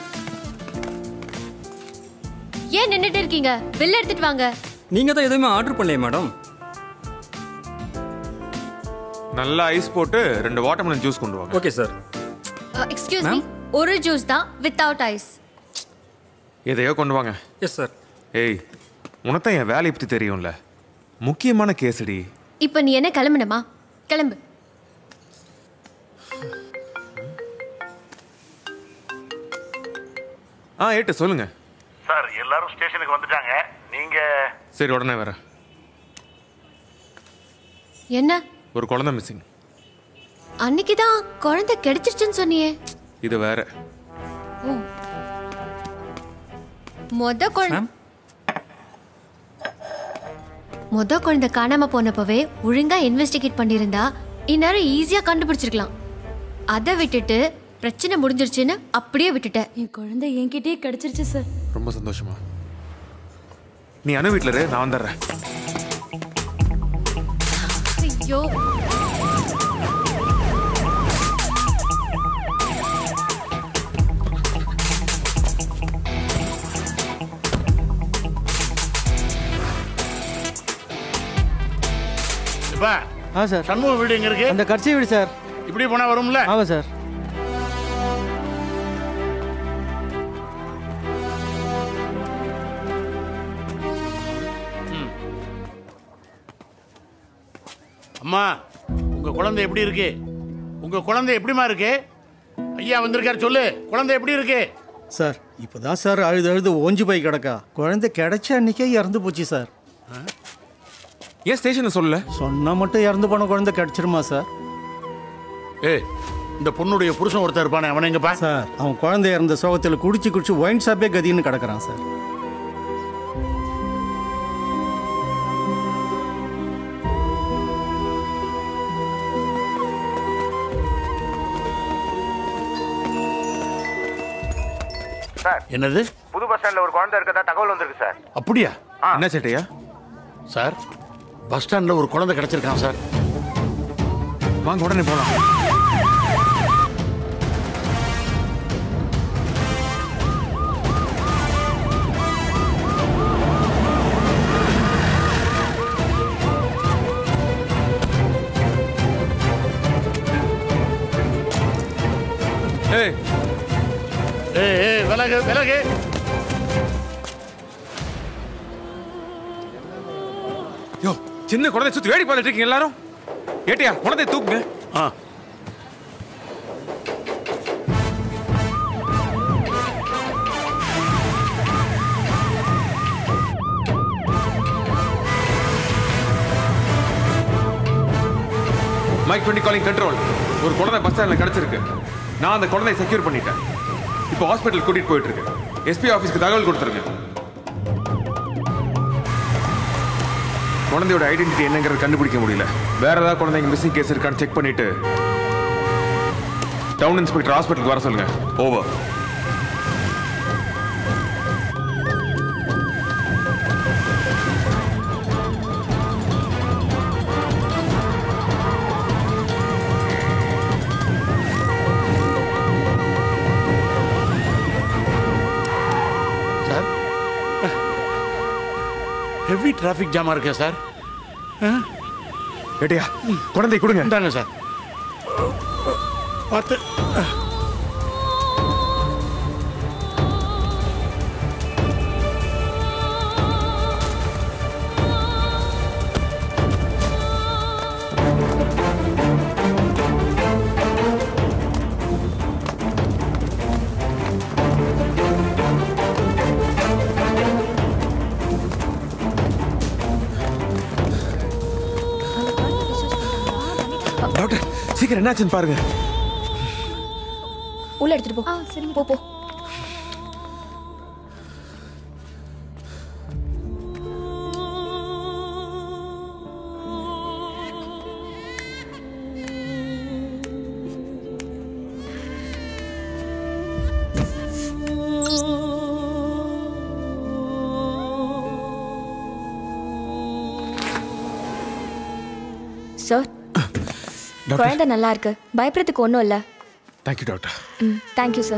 ஏன் நின்னுட்டு இருக்கீங்க? பில் எடுத்துட்டு வாங்க. நீங்க தான் எதுவுமே ஆர்டர் பண்ணலையே மேடம். நல்லா ஐஸ் போட்டு ரெண்டு வாட்டர்மெலன் ஜூஸ் கொண்டு வாங்க. Okay sir. எக்ஸ்கியூஸ் மீ, ஒரு ஜூஸ் தான் வித்தவுட் ஐஸ். எதையோ கொண்டு வாங்க. Yes sir. ஏய், உனத்தான் என் வேலையை பற்றி தெரியும்ல. முக்கியமான கேசடி. இப்போ நீ என்ன கிளம்பணுமா? கிளம்பு. ஆ ஏட்டு சொல்லுங்க. சார் எல்லாரும் ஸ்டேஷனுக்கு வந்துட்டாங்க. நீங்க சரி உடனே வரேன். என்ன? ஒரு குழந்தை மிஸ்ஸிங். அன்னைக்கு தான் குழந்தை கிடைச்சிருச்சுன்னு சொன்னியே. இது வேற. ஓ, மொத குழந்தை மொத குழந்தை காணாம போனப்பவே ஒழுங்கா இன்வெஸ்டிகேட் பண்ணியிருந்தா இந்நேரம் ஈஸியா கண்டுபிடிச்சிருக்கலாம். அதை விட்டுட்டு பிரச்சனை முடிஞ்சிருச்சுன்னு அப்படியே விட்டுட்டேன். என் குழந்தை என்கிட்டயே கிடைச்சிருச்சு சார். ரொம்ப சந்தோஷமா. நீ அனு வீட்டில் இரு, நான் வந்துடுறேன். ஐயோ, ஆ சார். சண்முக வீடு எங்க இருக்கு? அந்த கட்சி வீடு சார். இப்படி போனா வரும்ல? ஆமா சார். அம்மா, உங்க குழந்தை எப்படி இருக்கு? உங்க குழந்தை எப்படிமா இருக்கு? ஐயா வந்திருக்காரு, சொல்லு. குழந்தை எப்படி இருக்கு? சார் இப்போதான் சார் அழுது அழுது ஓஞ்சி போய் கிடக்கா. குழந்தை கிடைச்ச அன்னைக்கே இறந்து போச்சு சார். ஏன் ஸ்டேஷன்ல சொல்லல? சொன்னா மட்டும் இறந்து போன குழந்தை கிடைச்சிருமா சார்? ஏய், இந்த பொண்ணுடைய புருஷன் ஒருத்தர் இருப்பானே, அவனை எங்கப்பா? சார் அவன் குழந்தை இறந்த சோகத்தில் குடிச்சு குடிச்சு ஒயின் ஷாப்பே கதின்னு கிடக்குறான் சார். சார் என்னது? புது பஸ் ஸ்டாண்ட்ல ஒரு குழந்தை இருக்கதா தகவல் வந்திருக்கு சார். அப்படியா? என்ன சேட்டையா? சார் பஸ் ஸ்டாண்ட்ல ஒரு குழந்தை கிடைச்சிருக்கான் சார். வாங்க உடனே போகலாம். ஏய் ஏய் ஏய் விலகு விலகு. யோ சின்ன குழந்தை சுத்தி வேடி பார்த்துட்டு இருக்கீங்க எல்லாரும். ஏட்டியா குழந்தைய தூக்குங்க. Ah mike twenty calling control. ஒரு குழந்தை பஸ் ஸ்டாண்ட்ல கிடைச்சிருக்கு. நான் அந்த குழந்தையை செக்யூர் பண்ணிட்டேன். இப்போ ஹாஸ்பிட்டல் கூட்டிட்டு போயிட்டு இருக்கு. எஸ்பி ஆஃபீஸ்க்கு தகவல் கொடுத்துருங்க. குழந்தையோட ஐடென்டிட்டி என்னங்கிறது கண்டுபிடிக்க முடியல. வேற ஏதாவது குழந்தைங்க மிஸ்ஸிங் கேஸ் இருக்கான்னு செக் பண்ணிட்டு டவுன் இன்ஸ்பெக்டர் ஹாஸ்பிட்டலுக்கு வர சொல்லுங்க. ஓவர். ஹெவி டிராஃபிக் ஜாமா இருக்கா சார்? ஏட்டியா குழந்தை கொடுங்க. இந்தாங்க சார். பார்த்து டாக்டர் சீக்கிரம் என்னாச்சுன்னு பாருங்க. உள்ள எடுத்துட்டு போ. சரி போ போ. சார் குழந்தை நல்லா இருக்கு, பயப்படுறதுக்கு ஒன்றும் இல்லை. Thank you doctor. Hmm thank you sir.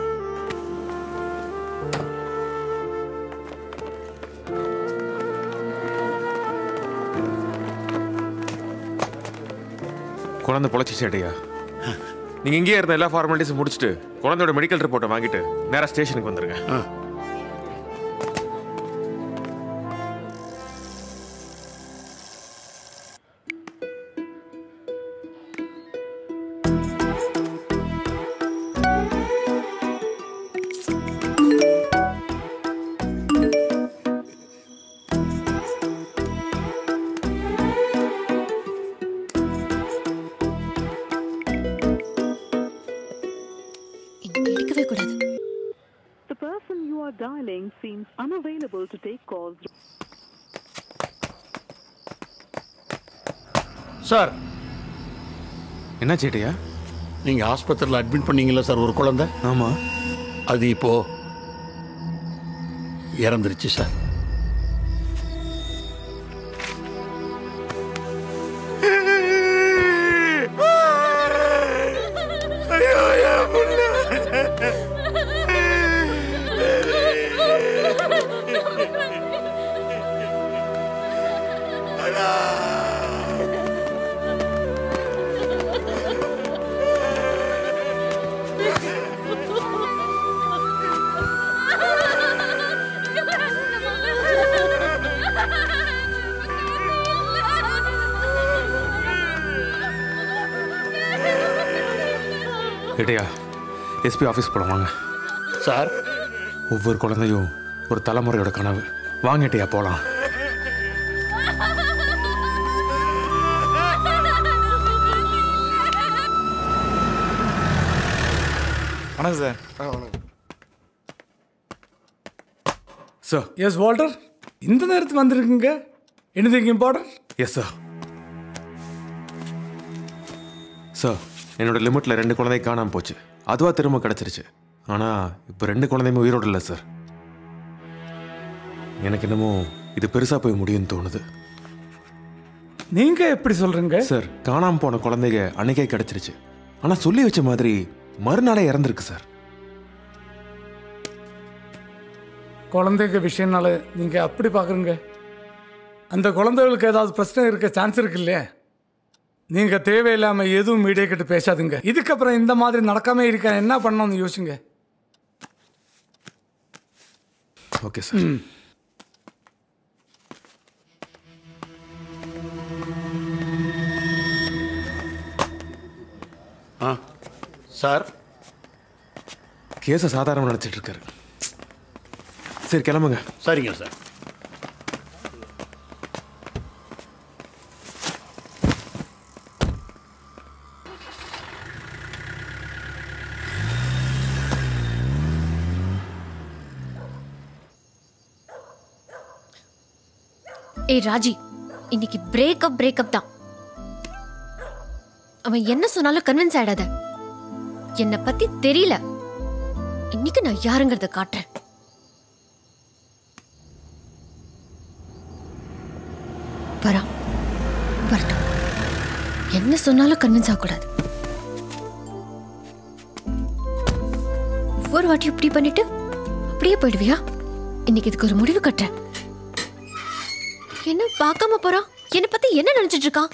குழந்தை பொழைச்சிச்சு ஏட்டியா. நீங்க இங்கேயே இருந்த எல்லா ஃபார்மாலிட்டிஸும் முடிச்சுட்டு குழந்தையோட மெடிக்கல் ரிப்போர்ட்டை வாங்கிட்டு நேரா ஸ்டேஷனுக்கு வந்துருங்க. சார் என்ன சேட்டியா? நீங்க ஆஸ்பத்திரியில் அட்மிட் பண்ணீங்களா சார் ஒரு குழந்தை? ஆமா. அது இப்போ இறந்துருச்சு சார். ஏட்டியா எஸ்பி ஆஃபீஸ் போலாம் வாங்க. சார் ஒவ்வொரு குழந்தையும் ஒரு தலைமுறையோட கனவு. வாங்க ஏட்டியா போலாம். வணக்கம் சார். சார். எஸ் வால்டர், இந்த நேரத்துக்கு வந்திருக்குங்க. Anything important? Yes sir. Sir என்னோட லிமிட்ல ரெண்டு குழந்தை காணாமல் போச்சு. அதுவா திரும்ப கிடைச்சிருச்சு. ஆனா இப்போ ரெண்டு குழந்தையுமே உயிரோடு இல்லை சார். எனக்கு என்னமோ இது பெருசா போய் முடியும்னு தோணுது. நீங்க எப்படி சொல்றீங்க? சார் காணாம போன குழந்தைங்க அன்னைக்கே கிடைச்சிருச்சு. ஆனா சொல்லி வச்ச மாதிரி மறுநாளே இறந்துருக்கு சார். குழந்தைங்க விஷயம்னால நீங்க அப்படி பாக்குறீங்க. அந்த குழந்தைகளுக்கு ஏதாவது பிரச்சனை இருக்க சான்ஸ் இருக்கு இல்லையா? நீங்க தேவையில்லாம எதுவும் மீடியா கிட்ட பேசாதுங்க. இதுக்கப்புறம் இந்த மாதிரி நடக்காம இருக்க என்ன பண்ணணும்னு யோசிங்க. Okay sir. ஆ சார், கேஸை சாதாரணமாக நடத்திட்டு இருக்காரு. சரி கிளம்புங்க. சரிங்க சார். ஏய் ராஜி, இன்னைக்கு பிரேக்கப் பிரேக்கப் தான். அவன் என்ன சொன்னாலும் கன்வின்ஸ் ஆயிடாத. என்னை பத்தி தெரியல. இன்னைக்கு நான் யாருங்கிறத காட்டுறேன். வரா வரட்டும். என்ன சொன்னாலும் கன்வின்ஸ் ஆகக்கூடாது. ஒவ்வொரு வாட்டி இப்படி பண்ணிட்டு அப்படியே போயிடுவியா? இன்னைக்கு இதுக்கு ஒரு முடிவு கட்டுறேன். என்ன பார்க்காம போறான்? என்னை பத்தி என்ன நினைச்சிட்டு இருக்கான்?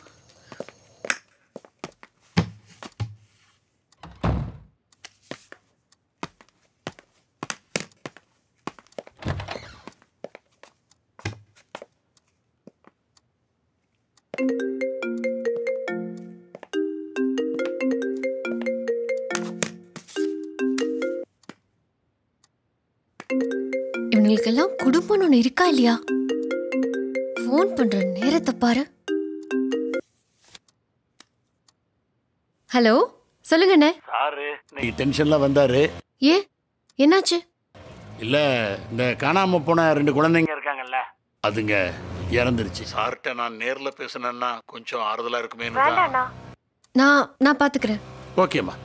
இவங்களுக்கெல்லாம் குடும்பம் ஒண்ணு இருக்கா இல்லையா? போன் பண்ற நேரத்தை பாரு. ஹலோ, சொல்லுங்க அண்ணே. சாரு நீ டென்ஷன்ல வந்தாரு. ஏ என்னாச்சு? இல்ல, இந்த காணாம போன ரெண்டு குழந்தைங்க இருக்காங்கல்ல, அதுங்க இறந்துருச்சு. சார்கிட்ட நான் நேர்ல பேசினேன்னா கொஞ்சம் ஆறுதலா இருக்குமே. நான் நான் பாத்துக்கிறேன். ஓகேம்மா.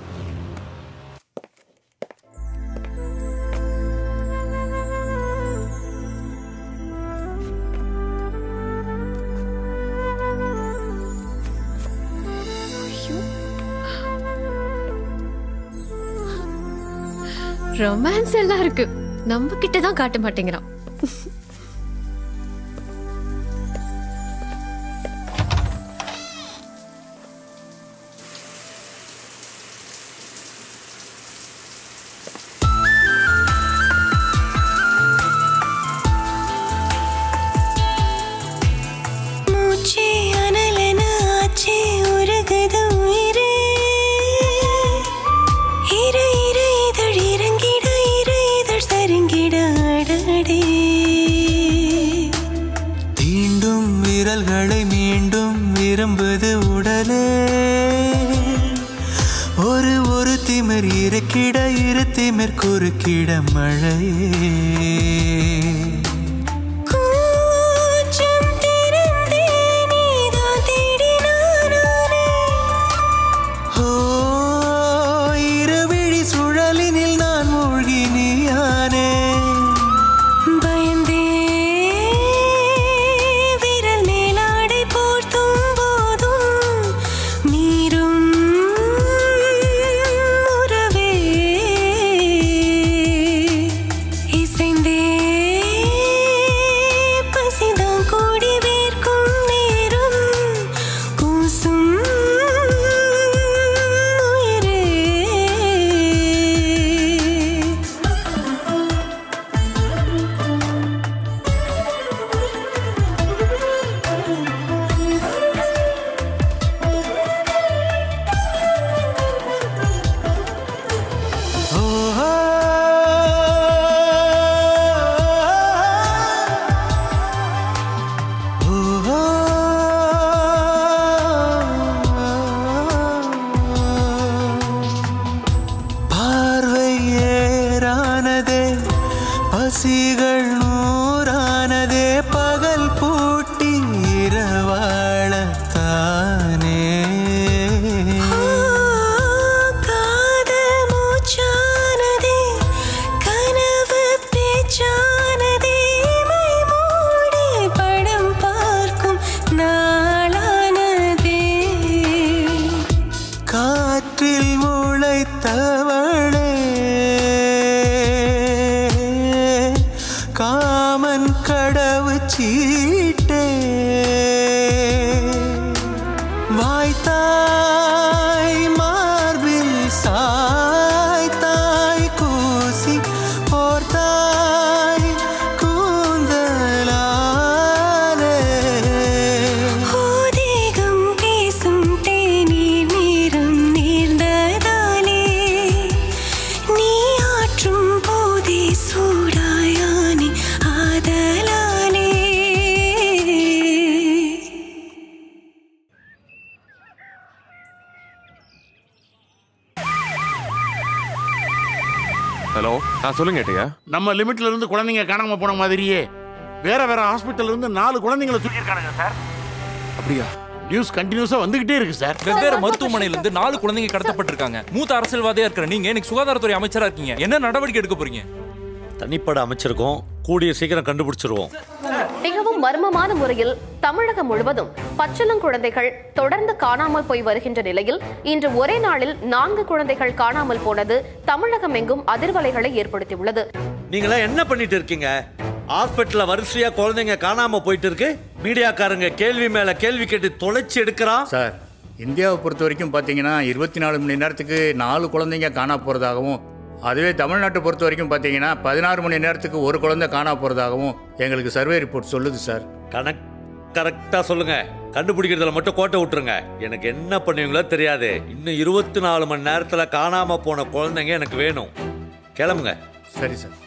ரொமான்ஸ் எல்லாம் இருக்கு, நம்ம கிட்ட தான் காட்ட மாட்டேங்கிறான். குறுக்கிட மழையே இசைந்தே ஹலோ நான் சொல்லுங்க ஏட்டையா. நம்ம லிமிட்ல இருந்து குழந்தைங்க காணாம போன மாதிரியே வேற வேற ஹாஸ்பிட்டல்ல இருந்து நாலு குழந்தைங்களை தூக்கியிருக்கானுங்க சார். அப்படியா? நியூஸ் கண்டினியூஸா வந்துகிட்டே இருக்கு சார். வெவ்வேறு மருத்துவமனையில இருந்து நாலு குழந்தைங்க கடத்தப்பட்டிருக்காங்க. மூத்த அரசியல்வாதியா இருக்கிற நீங்க இன்னைக்கு சுகாதாரத்துறை அமைச்சரா இருக்கீங்க. என்ன நடவடிக்கை எடுக்க போறீங்க? தனிப்பட அமைச்சிருக்கோம், கூடிய சீக்கிரம் கண்டுபிடிச்சிருவோம். மிகவும் மர்மமான முறையில் தமிழகம் முழுவதும் பச்சிளங்குழந்தைகள் தொடர்ந்து காணாமல் போய் வருகின்ற நிலையில் இன்று ஒரே நாளில் நான்கு குழந்தைகள் காணாமல் போனது தமிழகம் எங்கும் அதிர்வலைகளை ஏற்படுத்தியுள்ளது. நீங்களா என்ன பண்ணிட்டு இருக்கீங்க? ஹாஸ்பிட்டல்ல வரிசையா குழந்தைங்க காணாம போயிட்டு இருக்கு. மீடியாக்காரங்க கேள்வி மேல கேள்வி கேட்டு தொலைச்சி எடுக்கிறான். சார், இந்தியாவை பொறுத்த வரைக்கும் பார்த்தீங்கன்னா இருபத்தி நாலு மணி நேரத்துக்கு நாலு குழந்தைங்க காணா போகிறதாகவும், அதுவே தமிழ்நாட்டை பொறுத்த வரைக்கும் பார்த்தீங்கன்னா பதினாறு மணி நேரத்துக்கு ஒரு குழந்தை காணா போகிறதாகவும் எங்களுக்கு சர்வே ரிப்போர்ட் சொல்லுது சார். கணக்கு கரெக்டாக சொல்லுங்க. கண்டுபிடிக்கிறதுல மட்டும் கோட்டை விட்டுருங்க. எனக்கு என்ன பண்ணுவீங்களோ தெரியாது. இன்னும் இருபத்தி நாலு மணி நேரத்தில் காணாம போன குழந்தைங்க எனக்கு வேணும். கிளம்புங்க. சரி சார்.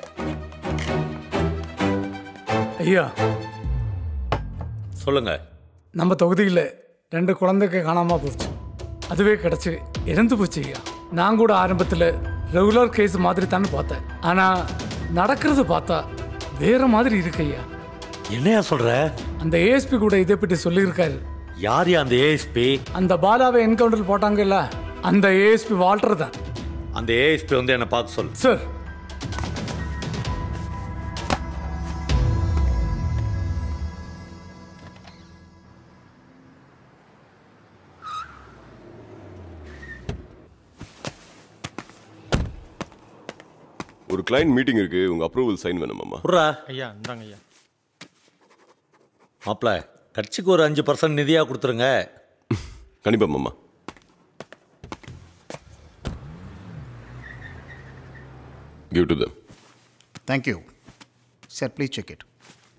ஐயா சொல்லுங்க. நம்ம தொகுதியில் ரெண்டு குழந்தைக்கு காணாமல் போச்சு. அதுவே கிடச்சி இறந்து போச்சு ஐயா. நான் கூட ஆரம்பத்தில் ரெகுலர் கேஸ் மாதிரி தானே பார்த்தேன். ஆனால் நடக்கிறது பார்த்தா வேற மாதிரி இருக்கு ஐயா. என்னையா சொல்ற? அந்த ஏஎஸ்பி கூட இதை பற்றி சொல்லியிருக்காரு. யார் அந்த ஏஎஸ்பி? அந்த பாலாவை என்கவுண்டர் போட்டாங்கல்ல, அந்த ஏஎஸ்பி வால்டர் தான். அந்த ஏஎஸ்பி வந்து என்ன பார்க்க சொல்லு. சார். ஒரு கிளையன்ட் மீட்டிங் இருக்கு, உங்க அப்ரூவல் சைன் வேணுமாமா? புறா ஐயா இந்தாங்க ஐயா. மாப்பிள்ள கட்சிக்கு ஒரு அஞ்சு பர்சன்ட் நிதியா கொடுத்துருங்க. கண்டிப்பா மாமா. Give to them. Thank you. Sir, please check it.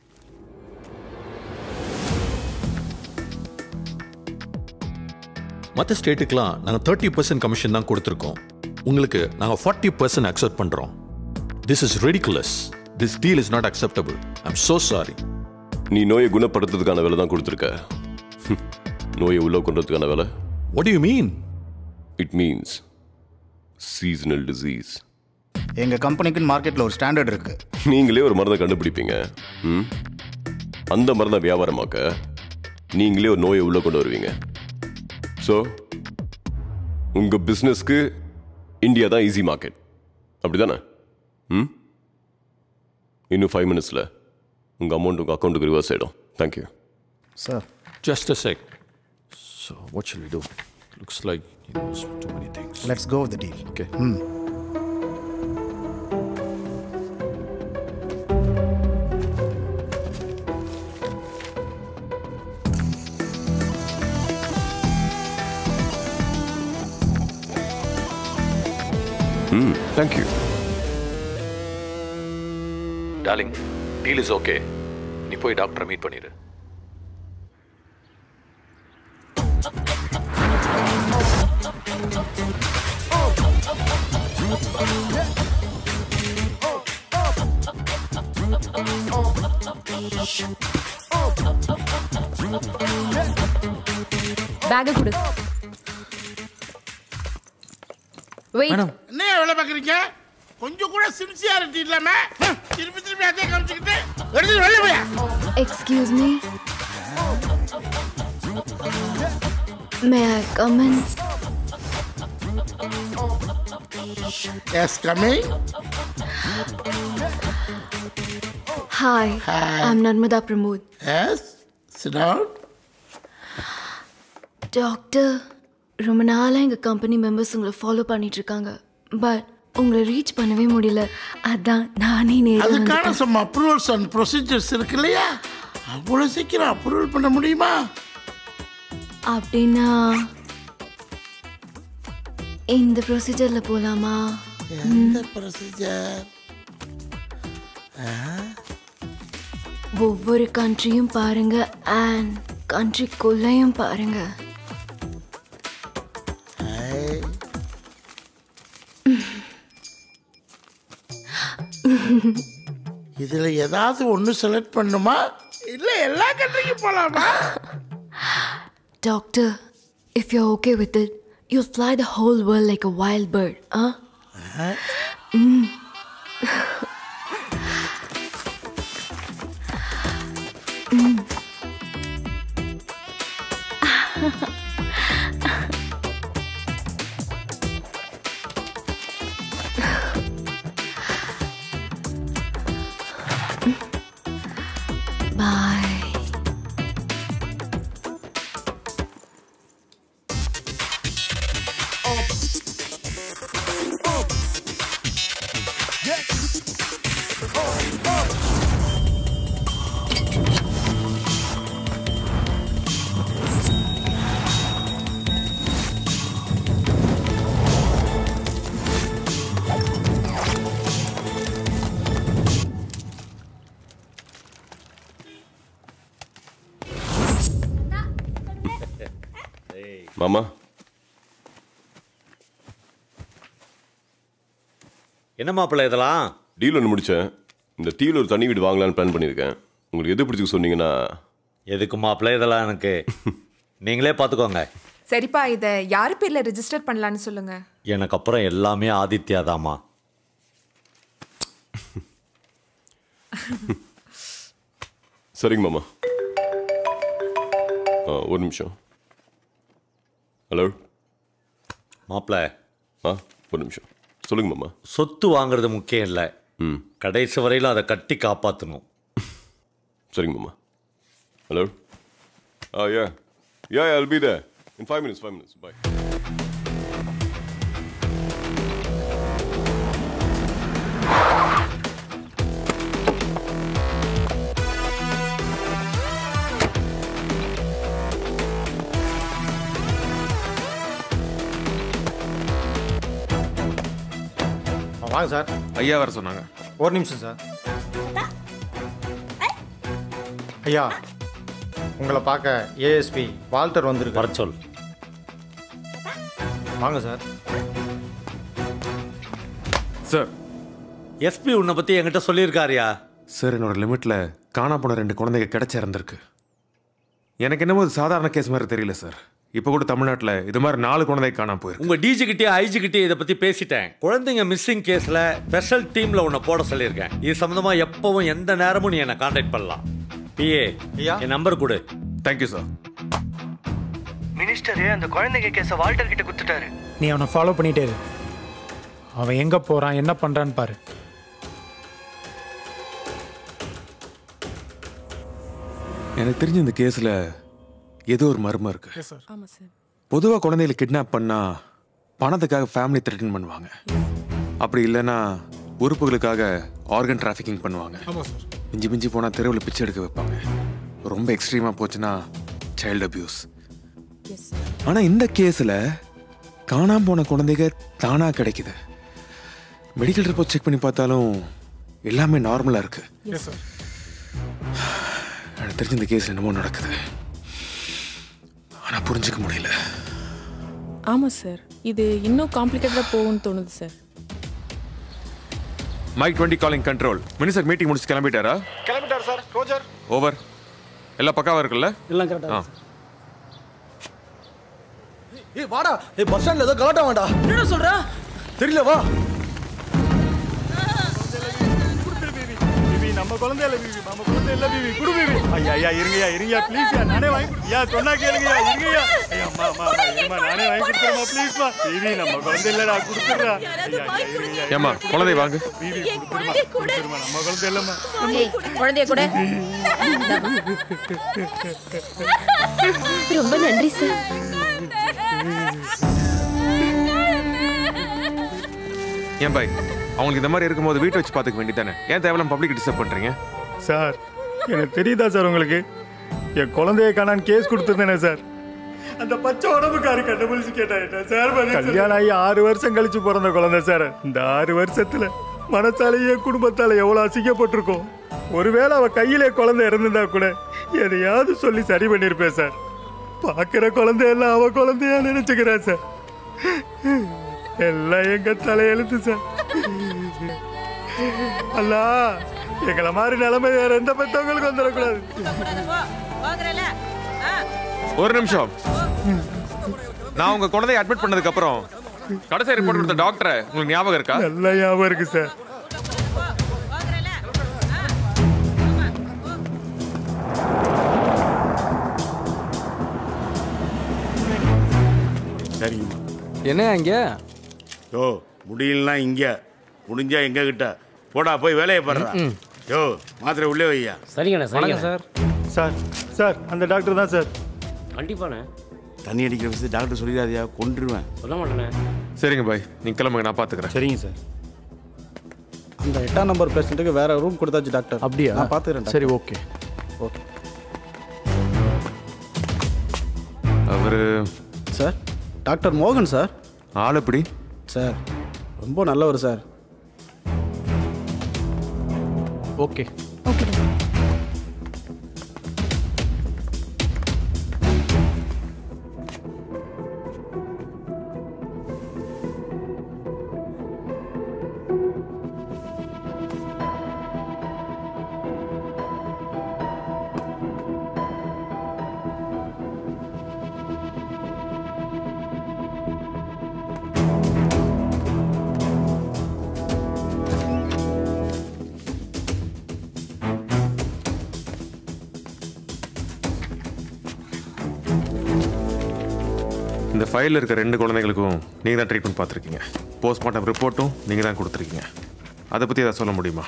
மற்ற ஸ்டேட்டுக்கெலாம் நாங்கள் தேர்ட்டி பர்சன்ட் கமிஷன் தான் கொடுத்துருக்கோம். உங்களுக்கு நாங்கள் ஃபார்ட்டி பர்சன்ட் அக்செப்ட் பண்ணுறோம். This is ridiculous. This deal is not acceptable. I am so sorry. நீ நோயை குணப்படுத்துறதுக்கான வேலை தான் கொடுத்துருக்க. நோயை உள்ள கொண்டதுக்கான வேலை. What do you mean? It means seasonal disease. எங்க கம்பெனிக்கு மார்க்கெட்ல ஒரு ஸ்டாண்டர்ட் இருக்கு. நீங்களே ஒரு மருந்தை கண்டுபிடிப்பீங்க. ம் அந்த மருந்தை வியாபாரமாக்க நீங்களே ஒரு நோயை உள்ள கொண்டு வருவீங்க. ஸோ உங்க பிஸ்னஸ்க்கு இந்தியா தான் ஈஸி மார்க்கெட், அப்படிதானே? ம் இன்னும் ஃபைவ் மினிட்ஸில் உங்கள் அமௌண்ட் உங்கள் அக்கௌண்ட்டுக்கு ரிவர்ஸ் ஆகிடும். Thank you sir. Just a check. So what shall we do? Looks like he knows too many things. Let's go with the deal. Okay. Hmm. Hmm. Thank you. Darling, deal is okay. நீ போய் டாக்டரை meet பண்ணிடு. Back கொடு. Wait. என்ன வேலை பார்க்குறீங்க? கொஞ்சம் கூட சின்சியாரிட்டி இல்லாம திருப்பி திருப்பி அதே காமிச்சுக்கிட்டு எடுத்து வெளில போயா. Excuse me. May I come in? Yes, coming. Hi. Hi. I'm Narmada Pramod. Yes, sit down. Doctor, ரொம்ப நாளாக எங்கள் கம்பெனி மெம்பர்ஸ் உங்களை ஃபாலோ பண்ணிட்டு இருக்காங்க. பட் உங்களை ரீச் பண்ணவே முடியல. அதான் நானே நேரில் அதுக்கான சம் அப்ரூவல்ஸ் அண்ட் ப்ரொசீஜர்ஸ் இருக்கு இல்லையா? அவ்வளோ சீக்கிரம் அப்ரூவல் பண்ண முடியுமா? அப்படின்னா இந்த ப்ரொசீஜரில் போகலாமா? எந்த ப்ரொசீஜர்? ஒவ்வொரு கண்ட்ரியும் பாருங்க அண்ட் கண்ட்ரிக்குள்ளேயும் பாருங்க. இதுல ஏதாவது ஒன்று செலக்ட் பண்ணுமா இல்லை எல்லா கண்ட்ரிக்கும் போகலாமா? Doctor, if you okay with it, you fly the whole world like a wild bird. Ah hmm bye. மாமா என்ன மாப்பிள்ள இதெல்லாம்? டீல் ஒன்று முடித்தேன். இந்த டீல் ஒரு தனி வீடு வாங்கலான்னு பிளான் பண்ணியிருக்கேன். உங்களுக்கு எது பிடிச்சி சொன்னீங்கன்னா. எதுக்கு மாப்பிள்ள இதெல்லாம் எனக்கு? நீங்களே பார்த்துக்கோங்க. சரிப்பா, இதை யார் பேர்ல ரெஜிஸ்டர் பண்ணலான்னு சொல்லுங்க. எனக்கு அப்புறம் எல்லாமே ஆதித்யா தாமா. சரிங்க மாமா. ஆ ஒரு நிமிஷம். ஹலோ மாப்பிள்ள. ஆ ஒரு நிமிஷம் சொல்லுங்க மாமா. சொத்து வாங்குறது முக்கியம் இல்லை, ம் கடைசி வரையில் அதை கட்டி காப்பாற்றணும். சரிங்க மாமா. Hello ah yeah yeah I'll be there in five minutes five minutes bye. வாங்க சார். ஐயா வர சொன்னாங்க. ஒரு நிமிஷம் சார். ஐயா, உங்களை பார்க்க ஏஎஸ்பி வால்டர் வந்திருக்கு. வர சொல். வாங்க சார். சார் எஸ்பி உன்னை பற்றி என்கிட்ட சொல்லியிருக்காருயா. சார் என்னோட லிமிட்டில் காணா போன ரெண்டு குழந்தைங்க கிடைச்ச இறந்துருக்கு. எனக்கு என்னமோ இது சாதாரண கேஸ் மாதிரி தெரியல சார். இப்போ கூட தமிழ்நாட்டில் இது மாதிரி நாலு குழந்தை காணாம போயிருக்கு. உங்கள் டிஜி கிட்டே ஐஜி கிட்டே இதை பற்றி பேசிட்டேன். குழந்தைங்க மிஸ்ஸிங் கேஸில் ஸ்பெஷல் டீமில் உன்னை போட சொல்லியிருக்கேன். இது சம்மந்தமாக எப்பவும் எந்த நேரமும் நீ என்னை கான்டாக்ட் பண்ணலாம். பிஏ என் நம்பர் கொடு. Thank you sir. மினிஸ்டரு அந்த குழந்தைங்க கேஸை வால்டர் கிட்ட கொடுத்துட்டாரு. நீ அவனை ஃபாலோ பண்ணிட்டே இரு. அவன் எங்கே போகிறான் என்ன பண்ணுறான்னு பாரு. எனக்கு தெரிஞ்ச இந்த கேஸில் ஏதோ ஒரு மர்மம் இருக்கு. ஆமாம் சார். பொதுவாக குழந்தைகளை கிட்னாப் பண்ணால் பணத்துக்காக ஃபேமிலி த்ரெட்டன் பண்ணுவாங்க. அப்படி இல்லைன்னா உறுப்புகளுக்காக ஆர்கன் டிராஃபிக்கிங் பண்ணுவாங்க. மிஞ்சி மிஞ்சி போனால் தெருவில் பிச்சை எடுக்க வைப்பாங்க. ரொம்ப எக்ஸ்ட்ரீமாக போச்சுன்னா சைல்டு அபியூஸ். ஆனால் இந்த கேஸில் காணாமல் போன குழந்தைங்க தானாக கிடைக்குது. மெடிக்கல் ரிப்போர்ட் செக் பண்ணி பார்த்தாலும் எல்லாமே நார்மலாக இருக்கு. எனக்கு தெரிஞ்ச இந்த கேஸில் என்னமோ நடக்குது, ஆனால் புரிஞ்சுக்க முடியல. ஆமாம் சார், இது இன்னும் காம்ப்ளிகேட்டடாக போகும்னு தோணுது sir. Mike twenty calling control. Minister meeting முடிச்சு கிளம்பிட்டாரா? கிளம்பிட்டார் சார். Roger over. எல்லாம் பக்காவா இருக்குல்ல? எல்லாம் கரெக்டா. ஏய் வாடா, ஏய் பஸ் ஸ்டாண்ட்ல ஏதோ கலாட்டா வாடா. என்ன சொல்ற? தெரியல வா. பிபி நம்ம குழந்தை இல்ல பிபி, நம்ம குழந்தை இல்ல பிபி. குடு பிபி. ஐயா ஐயா இருங்கயா இருங்கயா ப்ளீஸ் யா, நானே வாங்கி யா சொன்னா கேளுங்கயா இருங்கயா. ஐயா அம்மா அம்மா இருமா, நானே வாங்கி கொடுத்துறேன் ப்ளீஸ் மா. பிபி நம்ம குழந்தை இல்லடா, கொடுத்துறா. ஐயா ஐயா ஏமா குழந்தை வாங்க. பிபி கொடுத்துறமா கொடுத்துறமா, நம்ம குழந்தை இல்லம்மா. ஏய் குழந்தைய கூட. ரொம்ப நன்றி சார். ஏன் பாய், அவங்களுக்கு இந்த மாதிரி இருக்கும்போது வீட்டை வச்சு பார்த்துக்க வேண்டியதானே? ஏன் தேவையில்லாம பப்ளிக் டிஸ்டர்ப் பண்றீங்க? சார் எனக்கு தெரியுதா சார் உங்களுக்கு? என் குழந்தைய காணான்னு கேஸ் கொடுத்துருந்தேனே சார். அந்த பச்சை உடம்புக்காரி கண்டுபிடிச்சு கேட்டா சார். கல்யாணம் ஆகி ஆறு வருஷம் கழிச்சு பிறந்த குழந்தை சார். இந்த ஆறு வருஷத்துல மனசாலேயே குடும்பத்தால எவ்வளவு அசிங்கப்பட்டிருக்கோம். ஒருவேளை அவ கையிலே குழந்தை இறந்துருந்தா கூட எதையாவது சொல்லி சரி பண்ணிருப்பேன் சார். பாக்குற குழந்தையெல்லாம் அவ குழந்தையா நினைச்சுக்கிறேன் சார். எல்லாம் எங்க தலையெழுத்து சார். அல்ல எங்களை மாதிரி நிலைமை வேற எந்த பெற்றவங்களுக்கு வந்துடக்கூடாது. ஒரு நிமிஷம். நான் உங்க குழந்தைய அட்மிட் பண்ணதுக்கு அப்புறம் கடைசி ரிப்போர்ட் கொடுத்த டாக்டரை உங்களுக்கு ஞாபகம் இருக்கா? நல்ல ஞாபகம் இருக்கு சார். சரிங்கம்மா. என்ன இங்க? யோ முடியலன்னா இங்க, முடிஞ்சா எங்க கிட்ட போடா, போய் வேலையை பாடுறா. யோ மாத்திரை உள்ளே வையா. சரிங்கண்ணா சரிங்க சார். சார் சார் அந்த டாக்டர் தான் சார். கண்டிப்பாண்ணே. தண்ணி அடிக்கிற விஷயத்தை டாக்டர் சொல்லிடாதியா, கொன்றுவேன். சொல்ல மாட்டேண்ணே. சரிங்க பாய், நீங்கள் கிளம்புங்க, நான் பார்த்துக்கிறேன். சரிங்க சார். அந்த எட்டாம் நம்பர் பேஷண்ட்டுக்கு வேற ரூம் கொடுத்தாச்சு டாக்டர். அப்படியா? நான் பார்த்துக்கிறேன். சரி ஓகே ஓகே. அவர் சார் டாக்டர் மோகன் சார். ஆள் எப்படி சார்? ரொம்ப நல்லவர் சார். Okay okay. இந்த ஃபைலில் இருக்க ரெண்டு குழந்தைங்களுக்கும் நீங்கள் தான் ட்ரீட்மெண்ட் பார்த்துருக்கீங்க. போஸ்ட்மார்ட்டம் ரிப்போர்ட்டும் நீங்கள் தான் கொடுத்துருக்கீங்க. அதை பற்றி எதாவது சொல்ல முடியுமா?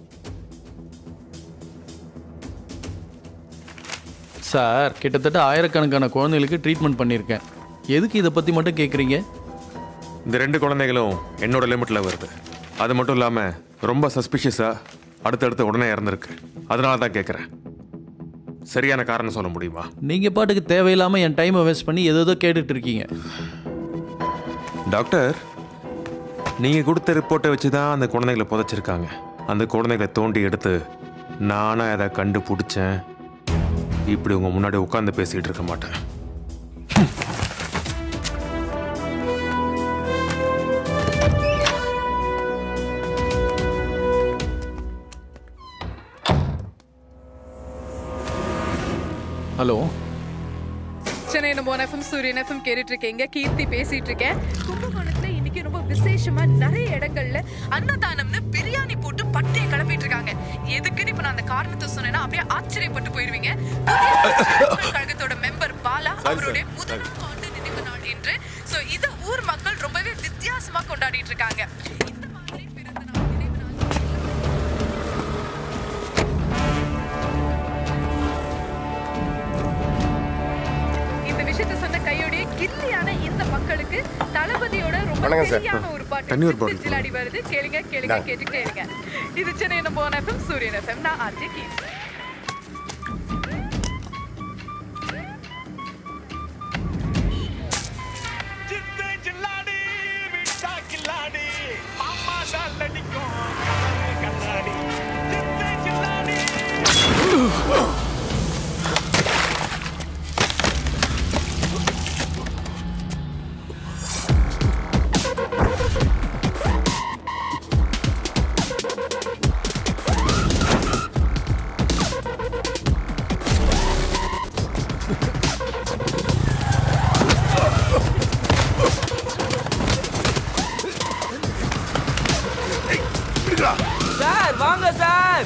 சார் கிட்டத்தட்ட ஆயிரக்கணக்கான குழந்தைகளுக்கு ட்ரீட்மெண்ட் பண்ணியிருக்கேன். எதுக்கு இதை பற்றி மட்டும் கேட்குறீங்க? இந்த ரெண்டு குழந்தைகளும் என்னோட லிமிட்டில் வருது. அது மட்டும் இல்லாமல் ரொம்ப சஸ்பிஷியஸாக அடுத்தடுத்து உடனே இறந்துருக்கு. அதனால தான் கேட்குறேன். சரியான காரணம் சொல்ல முடியுமா? நீங்கள் பாட்டுக்கு தேவையில்லாமல் என் டைமை வேஸ்ட் பண்ணி ஏதோ ஏதோ கேட்டுட்டு இருக்கீங்க. டாக்டர், நீங்கள் கொடுத்த ரிப்போர்ட்டை வச்சு தான் அந்த குழந்தைகளை புதைச்சிருக்காங்க. அந்த குழந்தைகளை தோண்டி எடுத்து நானாக அதை கண்டுபிடிச்சேன். இப்படி உங்கள் முன்னாடி உட்காந்து பேசிக்கிட்டு இருக்க மாட்டேன். Hello, Chennai number FM Suryan FM கேட்டுட்டு இருக்கீங்க. கீர்த்தி பேசிட்டு இருக்கேன். கும்பகோணத்துல இன்னைக்கு ரொம்ப விசேஷமா நிறைய இடங்கள்ல அன்னதானம்னு பிரியாணி போட்டு பட்டையை கிளப்பிட்டு இருக்காங்க. எதுக்குன்னு இப்ப நான் அந்த காரணத்தை சொன்னேன்னா அப்படியே ஆச்சரியப்பட்டு போயிருவீங்க. கழகத்தோட மெம்பர் பாலா அவருடைய முதல் ஆண்டு நினைவு நாள் என்று சோ இத ஊர் மக்கள் ரொம்பவே வித்தியாசமா கொண்டாடிட்டு இருக்காங்க. இந்த மாதிரி பிறந்த நாள் நினைவு நாள் விஷயத்தை சொன்ன கையோடைய கில்லியான இந்த மக்களுக்கு தளபதியோட ரொம்ப சரியான ஒரு பாட்டு ஜிலாடி வருது. கேளுங்க கேளுங்க கேட்டுக்கிட்டே இருங்க. இது Chennai number FM Suryan FM. நான் ஆர்ஜே கீர்த்தி. சார் வாங்க சார்.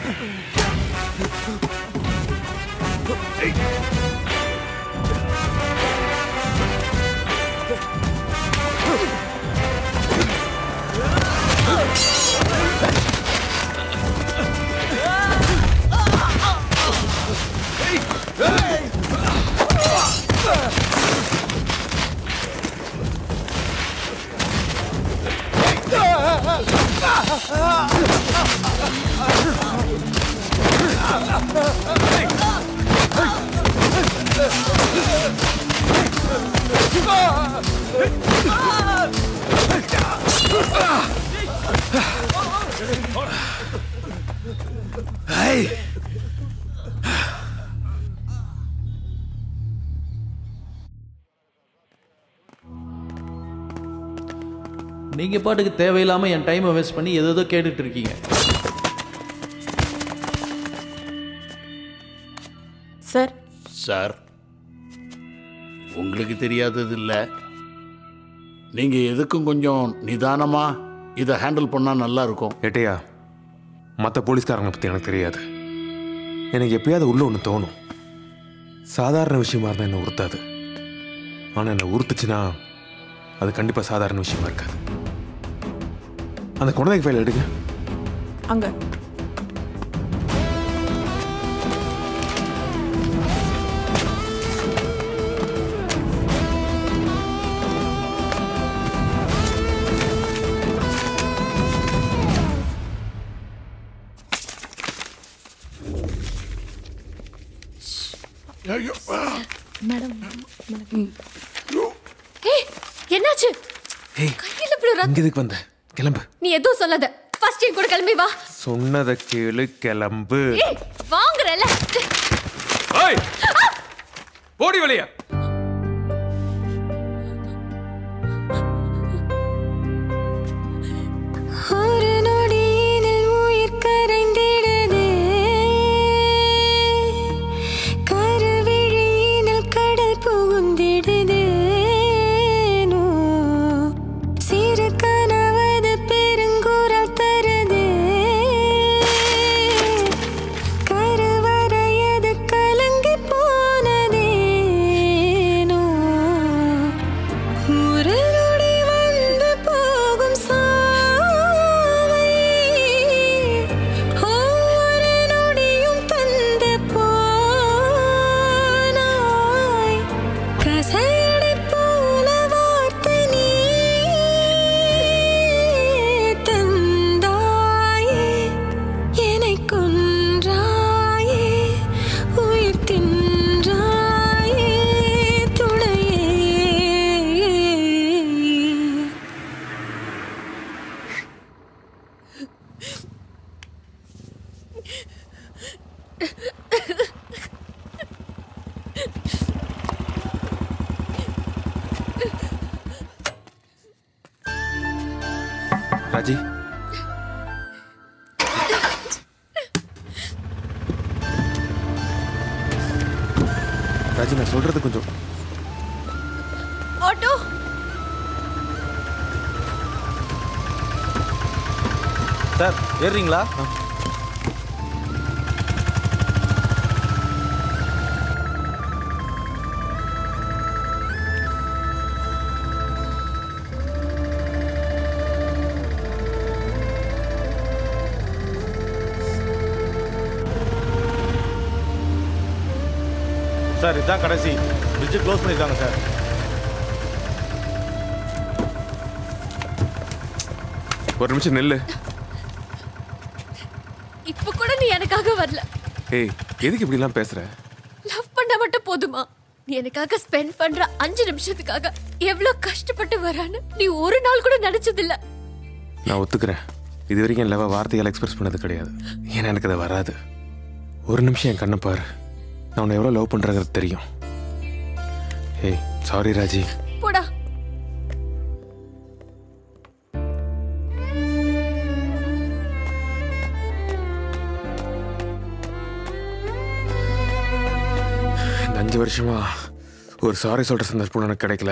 Hey! நீங்க பாட்டுக்கு தேவையில்லாம என் டைமை வேஸ்ட் பண்ணி ஏதோ ஏதோ கேட்டுட்டு இருக்கீங்க. சார் சார் உங்களுக்கு தெரியாதது இல்லை. நீங்கள் எதுக்கும் கொஞ்சம் நிதானமாக இதை ஹேண்டில் பண்ணால் நல்லா இருக்கும். ஏட்டையா, மற்ற போலீஸ்காரங்களை பற்றி எனக்கு தெரியாது. எனக்கு எப்பயாவது உள்ள ஒன்று தோணும். சாதாரண விஷயமா இருந்தால் என்னை உறுத்தாது. ஆனால் என்னை உறுத்துச்சுன்னா அது கண்டிப்பாக சாதாரண விஷயமா இருக்காது. அந்த குழந்தைக்கு ஃபைல் எடுங்க. அங்க மேடம் ஏய் என்னாச்சு? கையில இப்படி ரத்தம். இங்க எதுக்கு வந்த? கிளம்பு. நீ எதுவும் சொல்லாத. ஃபர்ஸ்ட் என் கூட கிளம்பி வா. சொன்னதை கேளு, கிளம்பு. ஏய் வாங்குறல. ஏய் ஓடி வெளிய. ஒரு நொடியினில் உயிர் கரைந்திடுதே, கருவிழியினில் கடல் புகுந்திடுதே, சிறு கனவது பெருங்குரல் தருதே, கருவறையது கலங்கி போனதே, ஒரு நொடி வந்து போகும் சாவை, ஒவ்வொரு நொடியும் தந்து போனாய், கசையடை போல வார்த்தை நீ தந்தாயே, என்னைக் கொன்றாயே, உயிர் தின்றாயே, துணையே. ராஜி, ராஜி நான் சொல்றது கொஞ்சம். Auto sir ஏறுறீங்களா? சார் இதுதான் கடைசி பிரிட்ஜ் க்ளோஸ் பண்ணியிருக்காங்க சார். ஒரு நிமிஷம் நெல்லு. இப்ப கூட நீ எனக்காக வரல. ஏய் எதுக்கு இப்படிலாம் பேசுற? லவ் பண்ண மட்டும் போதுமா? நீ எனக்காக ஸ்பெண்ட் பண்ற அஞ்சு நிமிஷத்துக்காக எவ்வளவு கஷ்டப்பட்டு வரான்னு நீ ஒரு நாள் கூட நினைச்சதில்ல. நான் ஒத்துக்கிறேன், இது வரைக்கும் என் லவ் வார்த்தையால் எக்ஸ்பிரஸ் பண்ணது கிடையாது. ஏன்னா எனக்கு அது வராது. ஒரு நிமிஷம் என் கண்ணை பாரு, நான் உன்னை எவ்வளோ லவ் பண்ணுறேங்கிறது தெரியும். ஏய் சாரி ராஜி. போடா. இந்த அஞ்சு வருஷமா ஒரு சாரி சொல்கிற சந்தர்ப்பம் எனக்கு கிடைக்கல.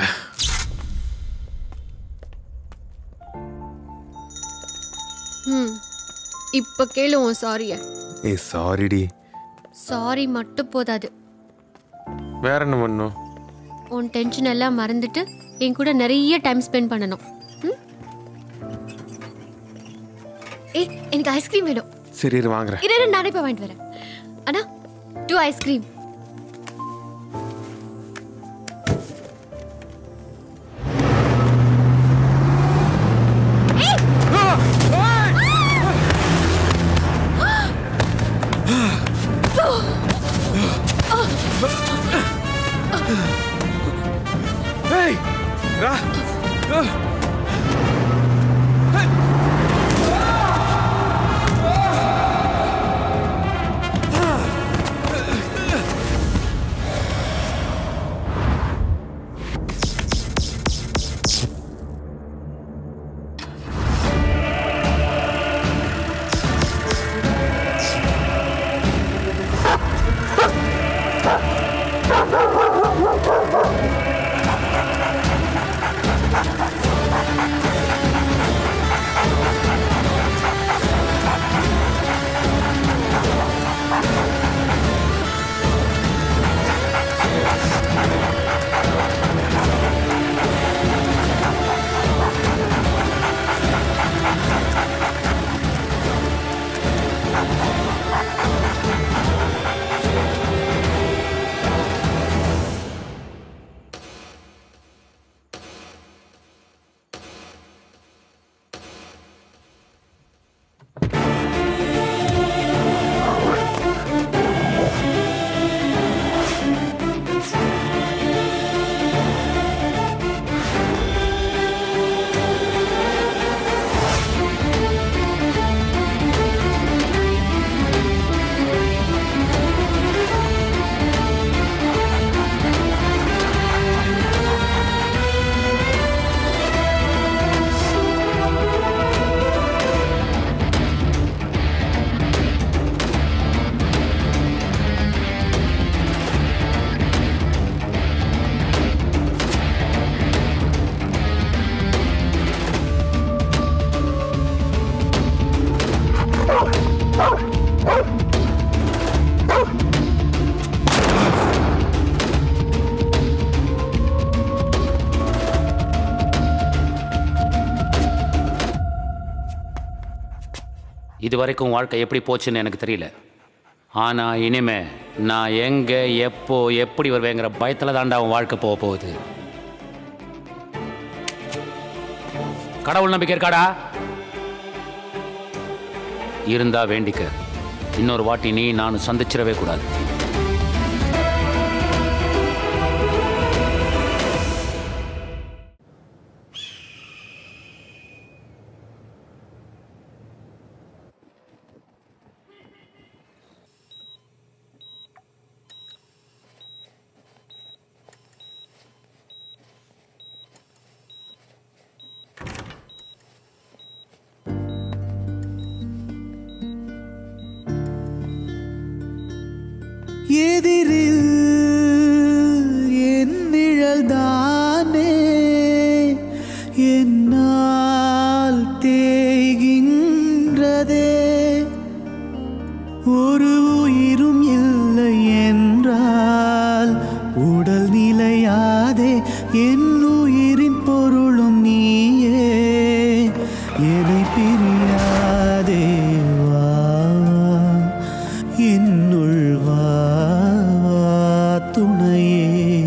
ம் இப்ப கேளு உன் சாரிய. ஏய் சாரிடி. சாரி மட்டும் போதாது, வேற என்ன பண்ணும்? உன் டென்ஷன் எல்லாம் மறந்துட்டு என் கூட நிறைய டைம் ஸ்பெண்ட் பண்ணணும். ஏய் எனக்கு ஐஸ்கிரீம் வேணும். சரி இரு வாங்குறேன். இரு இரு, நானே போய் வாங்கிட்டு வரேன். அண்ணா டூ ஐஸ்கிரீம். Hey! Ra! இது வரைக்கும் வாழ்க்கை எப்படி போச்சுன்னு எனக்கு தெரியல. ஆனால் இனிமே நான் எங்கே எப்போ எப்படி வருவேங்கிற பயத்தில் தாண்டா அவன் வாழ்க்கை போக போகுது. கடவுள் நம்பிக்கை இருக்காடா? இருந்தா வேண்டிக்க. இன்னொரு வாட்டி நீ நானும் சந்திச்சிடவே கூடாது. எதிரில் என் நிழல்தானே என்னால் தேய்கின்றதே. ஒரு உயிரும் இல்லை என்றால் உடல் நிலையாதே. என் உயிரின் பொருளும் நீயே, என்னை பிரியாதே. வா என்னுள் வா துணையே.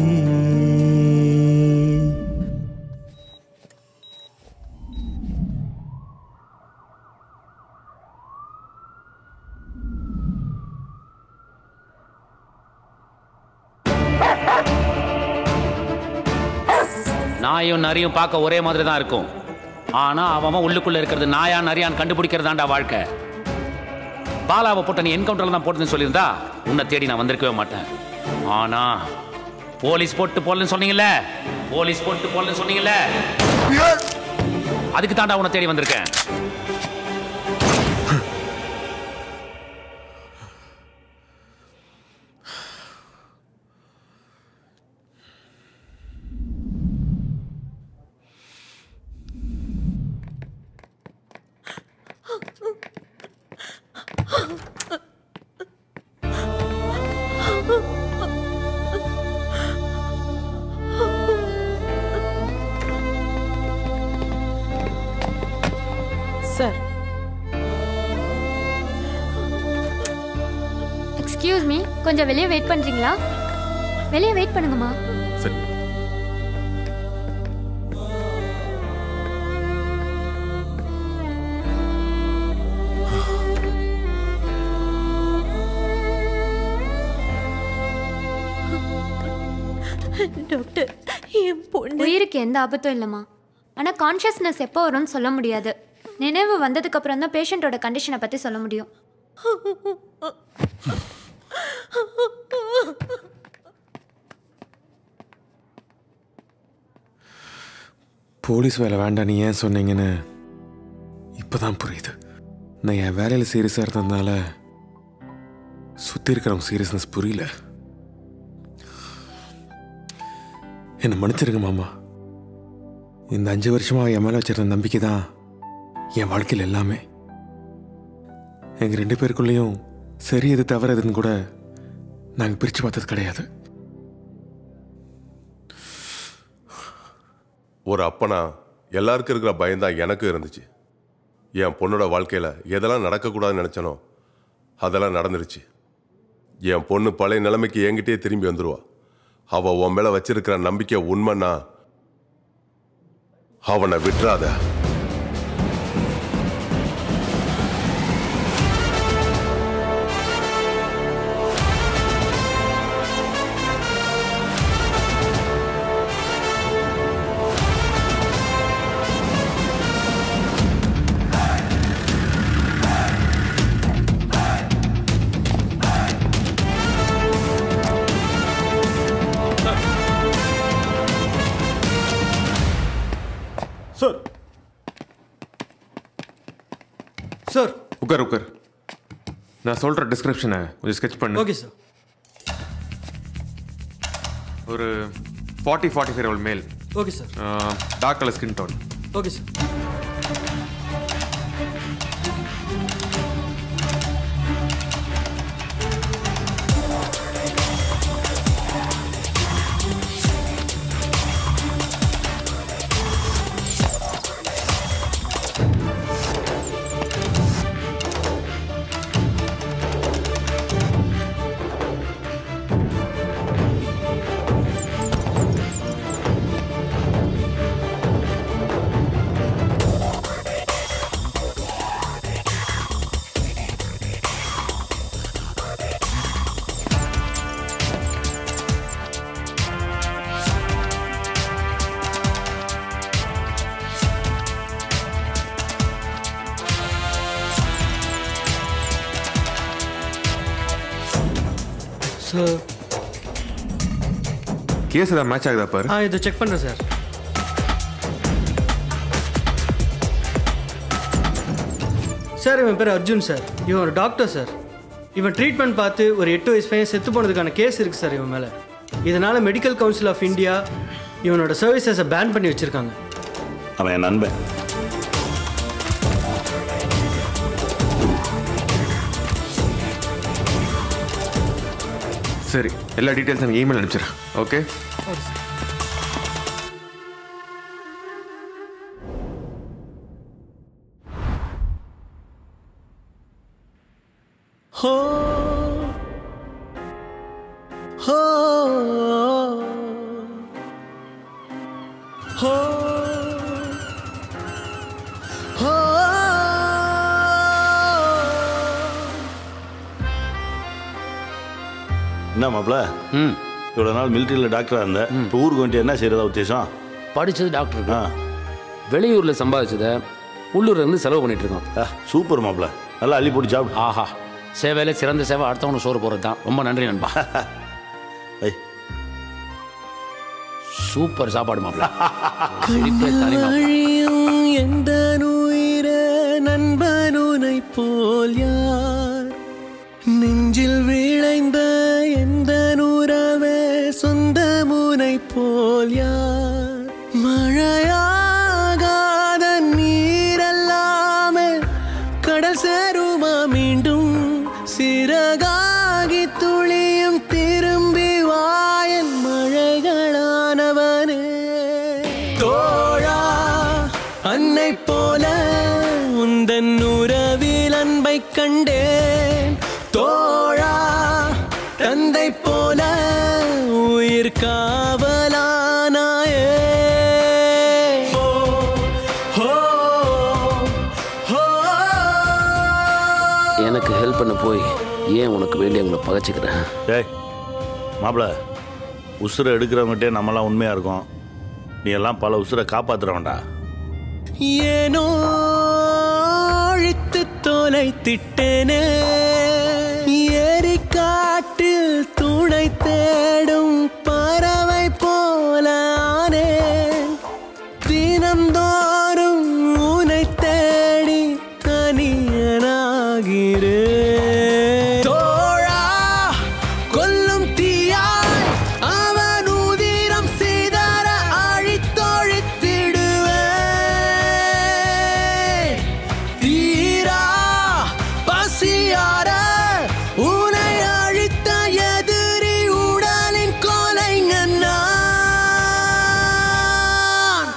நாயும் நரியும் பார்க்க ஒரே மாதிரி தான் இருக்கும். ஆனா அவன் உள்ளுக்குள்ள இருக்கிறது நாயா நரியான் கண்டுபிடிக்கிறதாண்டா வாழ்க்கை. பாலாவை போட்ட நீ என்கவுண்டர்ல தான் போட்டுன்னு சொல்லியிருந்தா உன்னை தேடி நான் வந்திருக்கவே மாட்டேன். ஆனா போலீஸ் போட்டு போடலன்னு சொன்னீங்கல்ல, போலீஸ் போட்டு போடலன்னு சொன்னீங்கல்ல, அதுக்கு தாண்டா உன்னை தேடி வந்திருக்கேன். சார், எக்ஸ்கியூஸ் மீ, கொஞ்சம் வெளியே வெயிட் பண்றீங்களா? வெளியே வெயிட் பண்ணுங்கம்மா. சரி. டாக்டர், என் பொண்ணு உயிருக்கு எந்த ஆபத்தும் இல்லைம்மா. ஆனால் கான்ஷியஸ்னஸ் எப்போ வரும்னு சொல்ல முடியாது. நினைவு வந்ததுக்கு அப்புறம் தான் பேஷண்ட்டோட கண்டிஷனை பற்றி சொல்ல முடியும். போலீஸ் வேலை வேண்டாம் நீ ஏன் சொன்னீங்கன்னு இப்போதான் புரியுது. நான் என் வேலையில் சீரியஸாக இருந்ததுனால சுற்றி இருக்கிறவங்க சீரியஸ்னஸ் புரியல. என்னை மன்னிச்சிருங்க மாமா. இந்த அஞ்சு வருஷமாக என் மேலே வச்சிருந்த நம்பிக்கை தான் என் வாழ்க்கையில் எல்லாமே. எங்கள் ரெண்டு பேருக்குள்ளேயும் சரி எது தவறு எதுன்னு கூட நாங்கள் பிரித்து பார்த்தது கிடையாது. ஒரு அப்பனா எல்லாருக்கும் இருக்கிற பயம்தான் எனக்கும் இருந்துச்சு. என் பொண்ணோட வாழ்க்கையில் எதெல்லாம் நடக்கக்கூடாதுன்னு நினச்சனோ அதெல்லாம் நடந்துருச்சு. என் பொண்ணு பழைய நிலைமைக்கு என்கிட்டயே திரும்பி வந்துடுவா. அவள் உன் மேலே வச்சிருக்கிற நம்பிக்கை உண்மைன்னா அவனை விட்டுறாத. சார் சார் உட்கார் உட்கார். நான் சொல்கிற டிஸ்கிரிப்ஷனை கொஞ்சம் ஸ்கெட்ச் பண்ணு. Okay sir. ஒரு forty forty five old male. Okay sir. Dark colour skin tone. Okay sir. Sir case ஏதாவது மேட்ச் ஆகுதா பாரு. ஆ இதை செக் பண்ணுறேன் சார். சார் இவன் பேர் அர்ஜுன் சார். இவன் ஒரு டாக்டர் சார். இவன் ட்ரீட்மெண்ட் பார்த்து ஒரு எட்டு வயசு பையன் செத்து போனதுக்கான கேஸ் இருக்குது சார் இவன் மேலே. இதனால் மெடிக்கல் கவுன்சில் ஆஃப் இந்தியா இவனோட சர்வீசஸை பேன் பண்ணி வச்சுருக்காங்க. அவன் என் நண்பன். சரி, எல்லா டீட்டெயில்ஸும் எனக்கு இமெயில் அனுப்பிச்சிடுறேன். Okay ho ho ho ho என்ன மாப்பிள்ள, ம் இவ்வளோ நாள் மிலிட்ரியில் டாக்டராக இருந்தேன், இப்போ ஊருக்கு வந்துட்டு என்ன செய்கிறதா உத்தேசம்? படித்தது டாக்டருக்கு, வெளியூரில் சம்பாதிச்சதை உள்ளூரில் இருந்து செலவு பண்ணிட்டு இருக்கோம். சூப்பர் மாப்பிள்ள, நல்லா அள்ளி போட்டு ஜாப். ஆஹா, சேவையில் சிறந்த சேவை அடுத்தவனுக்கு சோறு போகிறது தான். ரொம்ப நன்றி நண்பா. சூப்பர் சாப்பாடு மாப்பிள்ள. எந்த நுயிர நண்பனுனை போல் யார், நெஞ்சில் விளைந்த எந்த நுறவே சொந்த முனை போல் யார், மழையாகாத நீரல்லாமே கடல் சேருமா மீண்டும், சிறகாகி துளியும் திரும்பி வாயன் மழைகளானவனே. தோழா அன்னை போல உந்தன் உறவில் அன்பை கண்டேன், தோழா தந்தை போல உயிர் காவலானாயே. எனக்கு ஹெல்ப் பண்ண போய் ஏன் உனக்கு வேண்டியவங்களை பகச்சிக்கிறேன்? ஏய் மாப்பிள்ள, உசுரை எடுக்கிறவங்ககிட்டே நம்மளாம் உண்மையாக இருக்கோம். நீ எல்லாம் பல உசுரை காப்பாற்றுறவன்டா. ஏனோ அழித்து தொலைத்திட்டேனே, ஏரி காட்டில் துணை தேடும் பறவை போலானே, தினந்தோறும் உனை தேடி தனியனாகிறேன். தோழா கொல்லும் தீயாய் அவன் உதிரம் சிதற அழித்தொழித்திடுவேன். தீரா பசியார உனை அழித்த எதிரி உடலின் கொலைஞன் நான்.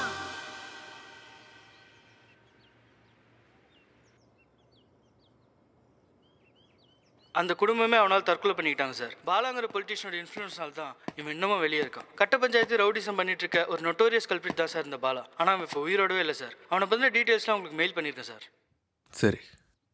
அந்த குடும்பமே அவனால் தற்கொலை பண்ணிக்கிட்டாங்க சார். பாலாங்கிற பொலிட்டிஷியனோட இன்ஃப்ளூயன்ஸ்னால தான் இவன் இன்னமும் வெளியே இருக்கான். கட்ட பஞ்சாயத்து ரவுடிசம் பண்ணிட்டு இருக்க ஒரு நொட்டோரியஸ் கல்பிட் தான் சார் இந்த பாலா. ஆனால் அவன் இப்போ உயிரோடவே இல்லை சார். அவனை பற்றின டீட்டெயில்ஸ்லாம் உங்களுக்கு மெயில் பண்ணியிருக்கேன் சார். சரி.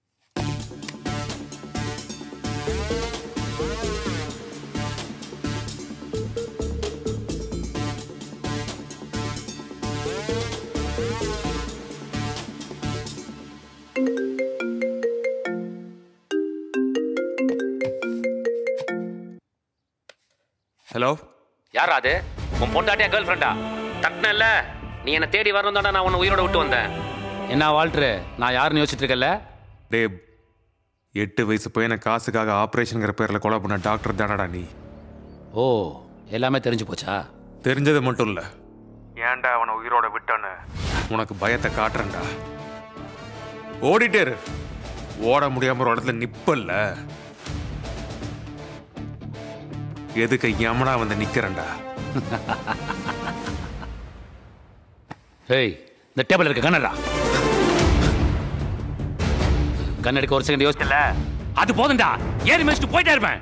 ஹலோ, யாரா அது? உன் பொண்டாட்டியா கேர்ள் ஃப்ரெண்டா? தட்டினல்ல, நீ என்னை தேடி வரணும் தானே நான் உன்னை உயிரோட விட்டு வந்தேன். என்ன வால்ட்ரு, நான் யாருன்னு யோசிச்சுட்டு இருக்கல? டே, எட்டு வயசு பையனை காசுக்காக ஆப்ரேஷனுங்கிற பேரில் கொலை பண்ண டாக்டர் தானடா நீ? ஓ, எல்லாமே தெரிஞ்சு போச்சா? தெரிஞ்சது மட்டும் இல்லை, ஏன்டா அவனை உயிரோட விட்டான்னு உனக்கு பயத்தை காட்டுறேன்டா. ஓடிட்டே இரு, ஓட முடியாம ஒரு இடத்துல நிப்பல்ல, எதுக்கு யமனா வந்து நிக்கிறேன்டா. ஏய், இந்த டேபிள் இருக்க கண்ணடா. கண் எடுக்க ஒரு செகண்ட் யோசிச்சல, அது போதும்டா. ஏறி மிதிச்சுட்டு போயிட்டே இருப்பேன்.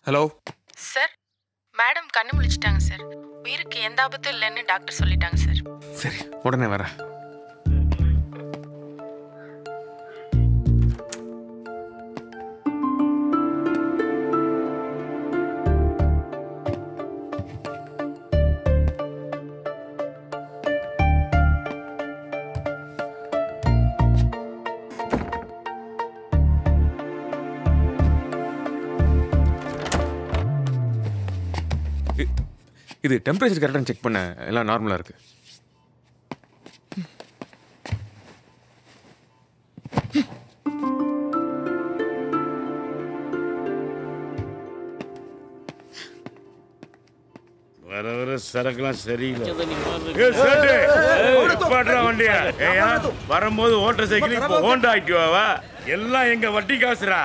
ஹலோ சார் மேடம் கண்ணு முழிச்சிட்டாங்க சார். உயிருக்கு எந்த ஆபத்தும் இல்லைன்னு டாக்டர் சொல்லிட்டாங்க சார். சரி உடனே வரேன். இது டெம்பரேச்சர் கரெக்டாக செக் பண்ண எல்லாம் நார்மலாக இருக்கு. வர வர சரக்குலாம் சரியில்லை. வண்டியா வரும்போது ஓட்டர் சைக்கிள் இப்போ ஹோண்டா ஆக்டிவாவா எல்லாம் எங்க வட்டி காசுரா.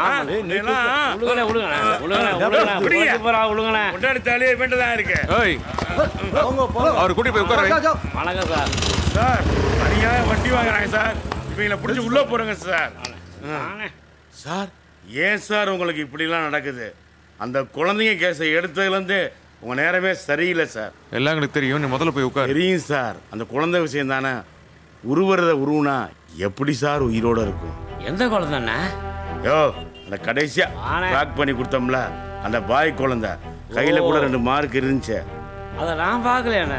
தலையே வேண்டதான் இருக்கு. அவர் கூட்டி போய் உட்கார. வணக்கம் சார். சார் தனியாக வட்டி வாங்குறாங்க சார். இவங்களை பிடிச்சி உள்ள போறங்க சார். சார் ஏன் சார் உங்களுக்கு இப்படிலாம் நடக்குது? அந்த குழந்தைங்க கேஸை எடுத்ததுலேருந்து உங்கள் நேரமே சரியில்லை சார். எல்லாம் எனக்கு தெரியும். நீ முதல்ல போய் உட்கார். தெரியும் சார். அந்த குழந்தை விஷயம் தானே. உருவறத உருவுனா எப்படி சார் உயிரோட இருக்கும்? எந்த குழந்தைண்ணா? யோ அந்த கடைசியா பேக் பண்ணி கொடுத்தோம்ல அந்த பாய் குழந்தை கையில கூட ரெண்டு மார்க் இருந்துச்சு. அதை நான் பார்க்கலையாண்ணே.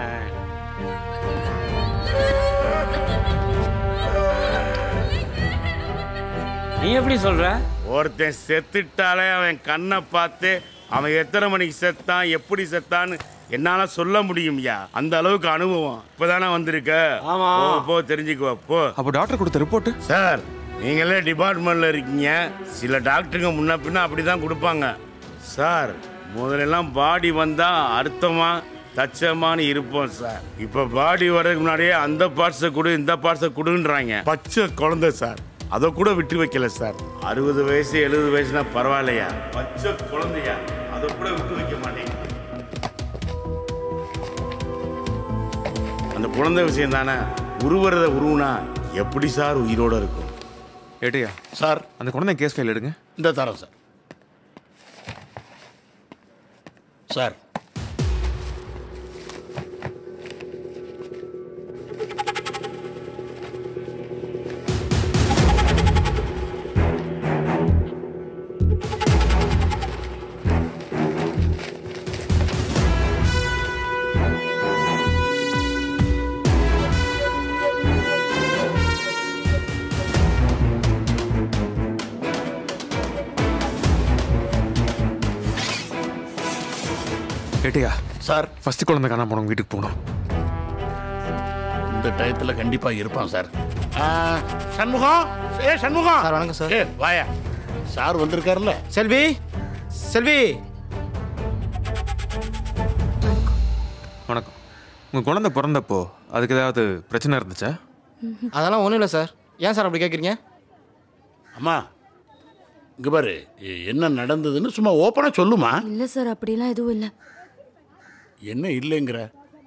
நீ எப்படி சொல்ற? ஒருத்தன் செத்துட்டாலே அவன் கண்ணை பார்த்து அவன் எத்தனை மணிக்கு செத்தான் எப்படி செத்தான்னு என்னால சொல்ல முடியும்யா. அந்த அளவுக்கு அனுபவம் இப்பதானே வந்திருக்க. போ தெரிஞ்சுக்குவா போ. அப்போ டாக்டர் கொடுத்த ரிப்போர்ட் சார் நீங்களே டிபார்ட்மெண்ட்ல இருக்கீங்க. சில டாக்டருங்க முன்ன பின்ன அப்படிதான் கொடுப்பாங்க சார். முதலெல்லாம் பாடி வந்தா அர்த்தமா தச்சமானு இருப்போம் சார். இப்ப பாடி வர்றதுக்கு முன்னாடியே அந்த பார்ட்ஸை கொடு இந்த பார்ட்ஸை கொடுன்றாங்க. பச்சை குழந்தை சார். அதை கூட விட்டு வைக்கல சார். அறுபது வயசு எழுபது வயசுனா பரவாயில்லையா, பச்சை குழந்தையா அதை கூட விட்டு வைக்க மாட்டேங்க. அந்த குழந்தை விஷயம் தானே. உருவறத உருவுனா எப்படி சார் உயிரோட இருக்கும்? ஏட்டையா சார் அந்த குழந்தை கேஸ் ஃபைல் எடுங்க. இந்த தரோம் சார். சார் ஏட்டையா சார் ஃபர்ஸ்ட் குழந்தை காணாம போனவங்க வீட்டுக்கு போகணும். இந்த டயத்தில் கண்டிப்பா இருப்பான் சார். சண்முகம் ஏ சண்முகம் சார் வணக்கம் சார். ஏ வாயா சார் வந்திருக்காருல்ல. செல்வி செல்வி வணக்கம். உங்கள் குழந்தை பிறந்தப்போ அதுக்கு ஏதாவது பிரச்சனை இருந்துச்சா? அதெல்லாம் ஒன்றும் இல்லை சார். ஏன் சார் அப்படி கேட்குறீங்க? அம்மா இங்கே பாரு என்ன நடந்ததுன்னு சும்மா ஓப்பனாக சொல்லுமா. இல்லை சார் அப்படிலாம் எதுவும் இல்லை. என்ன இல்லைங்கிற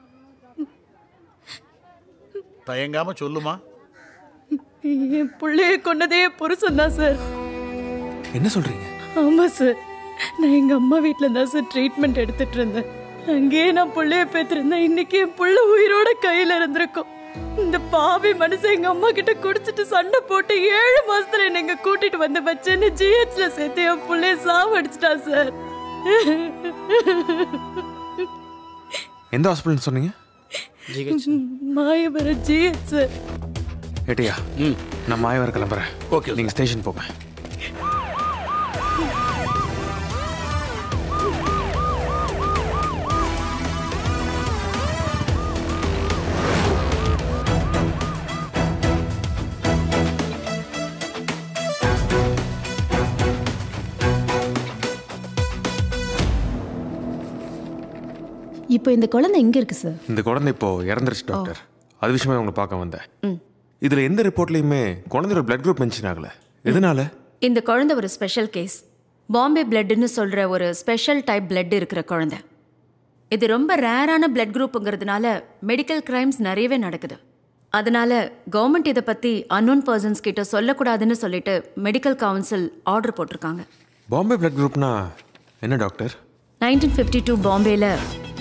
தயங்காம சொல்லுமா. என் பிள்ளைய கொண்டதே புருஷன் தான் சார். என்ன சொல்றீங்க? ஆமா சார். நான் எங்க அம்மா வீட்டில் தான் சார் ட்ரீட்மெண்ட் எடுத்துட்டு இருந்தேன். அங்கேயே நான் பிள்ளைய பேத்திருந்தேன். இன்னைக்கு என் பிள்ளை உயிரோட கையில இருந்திருக்கும். இந்த பாவி மனுஷன் எங்க அம்மா கிட்ட குடிச்சிட்டு சண்டை போட்டு ஏழு மாசத்துல என்ன இங்க கூட்டிட்டு வந்து வச்சேன்னு ஜிஹெச்ல சேர்த்து என் பிள்ளைய சாவடிச்சிட்டா சார். எந்த ஹாஸ்பிட்டல் சொன்னீங்க? Mayavaram GH sir. ஏட்டையா நான் மாயவரம் கிளம்புறேன். ஓகே நீங்கள் ஸ்டேஷன் போங்க. இப்போ இந்த குழந்தை எங்க இருக்கு சார்? இந்த குழந்தை இப்போ இறந்துருச்சு டாக்டர். அது விஷயமா உங்களை பார்க்க வந்தேன். இதுல எந்த ரிப்போர்ட்லயுமே குழந்தையோட பிளட் குரூப் மென்ஷன் ஆகல. எதனால? இந்த குழந்தை ஒரு ஸ்பெஷல் கேஸ். பாம்பே பிளட்னு சொல்ற ஒரு ஸ்பெஷல் டைப் பிளட் இருக்கிற குழந்தை. இது ரொம்ப ரேரான பிளட் குரூப்புங்கிறதுனால மெடிக்கல் கிரைம்ஸ் நிறையவே நடக்குது. அதனால கவர்மெண்ட் இதை பத்தி அன்னோன் பர்சன்ஸ் கிட்ட சொல்லக்கூடாதுன்னு சொல்லிட்டு மெடிக்கல் கவுன்சில் ஆர்டர் போட்டிருக்காங்க. பாம்பே பிளட் குரூப்னா என்ன டாக்டர்? நைன்டீன் ஃபிஃப்டி டூ பாம்பேல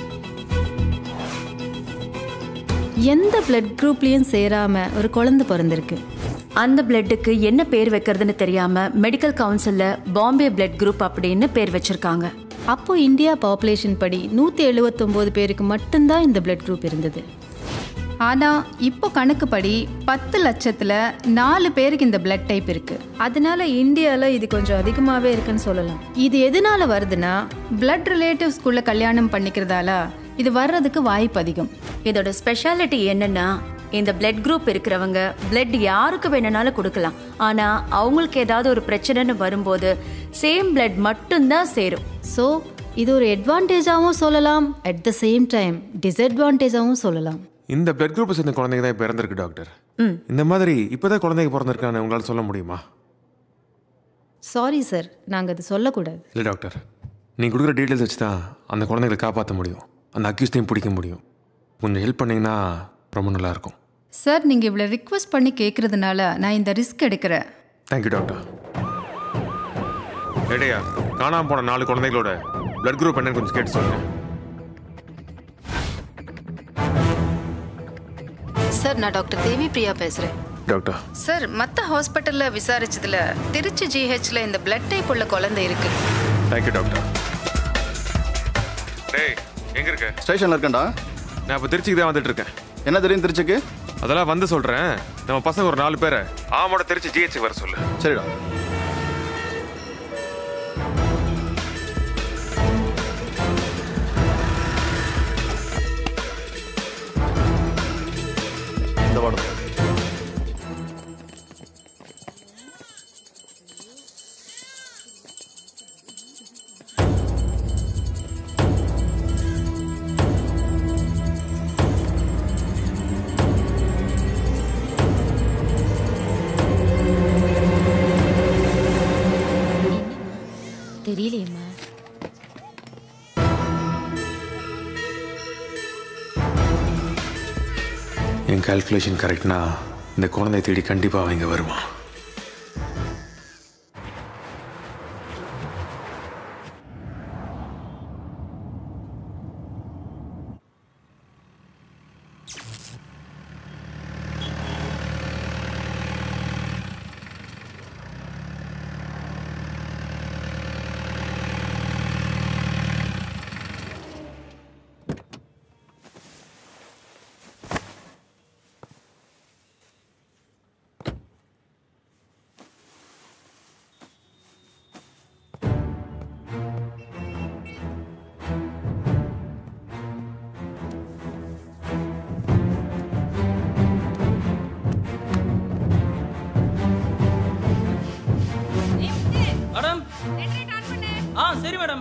எந்த பிளட் குரூப்லயும் சேராம ஒரு குழந்தை பிறந்திருக்கு. அந்த பிளட்டுக்கு என்ன பேர் வைக்கிறதுன்னு தெரியாம மெடிக்கல் கவுன்சில்ல பாம்பே பிளட் குரூப் அப்படின்னு பேர் வச்சிருக்காங்க. அப்போ இந்தியா பாப்புலேஷன் படி நூத்தி எழுபத்தொன்பது பேருக்கு மட்டும்தான் இந்த பிளட் குரூப் இருந்தது. ஆனா இப்போ கணக்குப்படி பத்து லட்சத்துல நாலு பேருக்கு இந்த பிளட் டைப் இருக்கு. அதனால இந்தியால இது கொஞ்சம் அதிகமாவே இருக்குன்னு சொல்லலாம். இது எதனால வருதுன்னா பிளட் ரிலேட்டிவ்ஸ்குள்ள கல்யாணம் பண்ணிக்கிறதால இது வர்றதுக்கு வாய்ப்பு அதிகம். இதோட ஸ்பெஷாலிட்டி என்னன்னா இந்த பிளட் குரூப் இருக்கிறவங்க பிளட் யாருக்கு வேணும்னாலும் கொடுக்கலாம். ஆனா அவங்களுக்கு ஏதாவது ஒரு பிரச்சனைன்னு வரும்போது சேம் பிளட் மட்டும்தான் சேரும். ஸோ இது ஒரு அட்வான்டேஜாகவும் சொல்லலாம், அட் த சேம் டைம் டிஸ்அட்வான்டேஜாகவும் சொல்லலாம். இந்த பிளட் குரூப்பை சேர்ந்த குழந்தைங்க தான் இப்போ இறந்துருக்கு டாக்டர். இந்த மாதிரி இப்போதான் குழந்தைங்க பிறந்திருக்கான்னு உங்களால் சொல்ல முடியுமா? சாரி சார், நாங்கள் அது சொல்லக்கூடாது. இல்லை டாக்டர், நீங்கள் கொடுக்குற டீட்டெயில்ஸ் வச்சு தான் அந்த குழந்தைங்களை காப்பாற்ற முடியும், அந்த அக்யூஸ்டையும் பிடிக்க முடியும். கொஞ்சம் ஹெல்ப் பண்ணிங்கன்னா ரொம்ப நல்லாயிருக்கும். சார், நீங்கள் இவ்வளோ ரிக்வெஸ்ட் பண்ணி கேட்குறதுனால நான் இந்த ரிஸ்க் எடுக்கிறேன். Thank you doctor. ஏடையா, காணாமல் போன நாலு குழந்தைகளோட பிளட் குரூப் என்னன்னு கொஞ்சம் கேட்டு சொல்லுங்கள். சார், நான் டாக்டர் தேவி பிரியா பேசுகிறேன். டாக்டர் சார், மற்ற ஹாஸ்பிட்டலில் விசாரிச்சதுல திருச்சி ஜிஹெச்ல இந்த பிளட் டைப் உள்ள குழந்தை இருக்கு. Thank you doctor. டேய், எங்கே இருக்க? ஸ்டேஷனில் இருக்கேன்டா. நான் இப்போ திருச்சிக்கு தான் வந்துட்டு இருக்கேன். என்ன தெரியும் திருச்சிக்கு? அதெல்லாம் வந்து சொல்கிறேன். நம்ம பசங்க ஒரு நாலு பேரை ஆமோட திருச்சி ஜிஹெச் வர சொல்லு. சரிடா. இந்த வாடம் தெரியலையம்மா. என் கால்குலேஷன் கரெக்ட்னா இந்த குழந்தைய தேடி கண்டிப்பாக அவங்க வருவான். மேடம், ஆ சரி madam.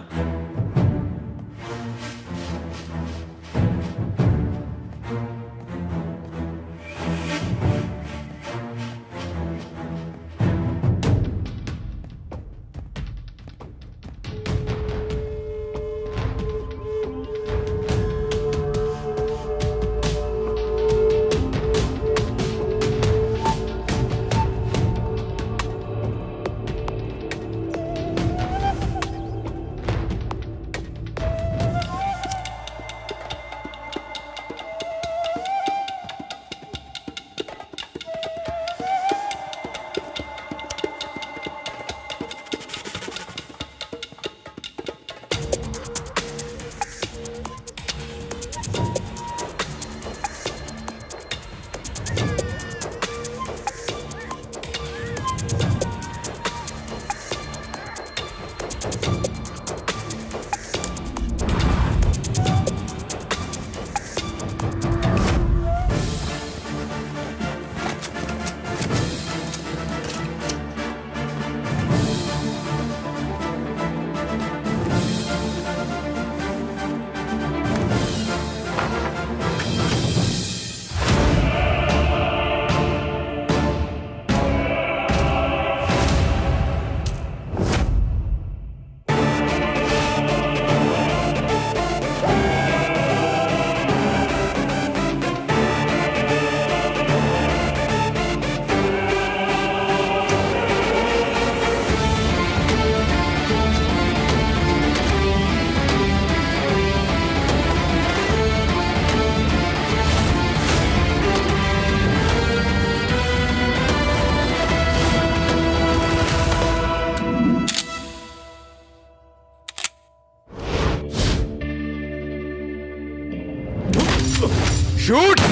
Shoot.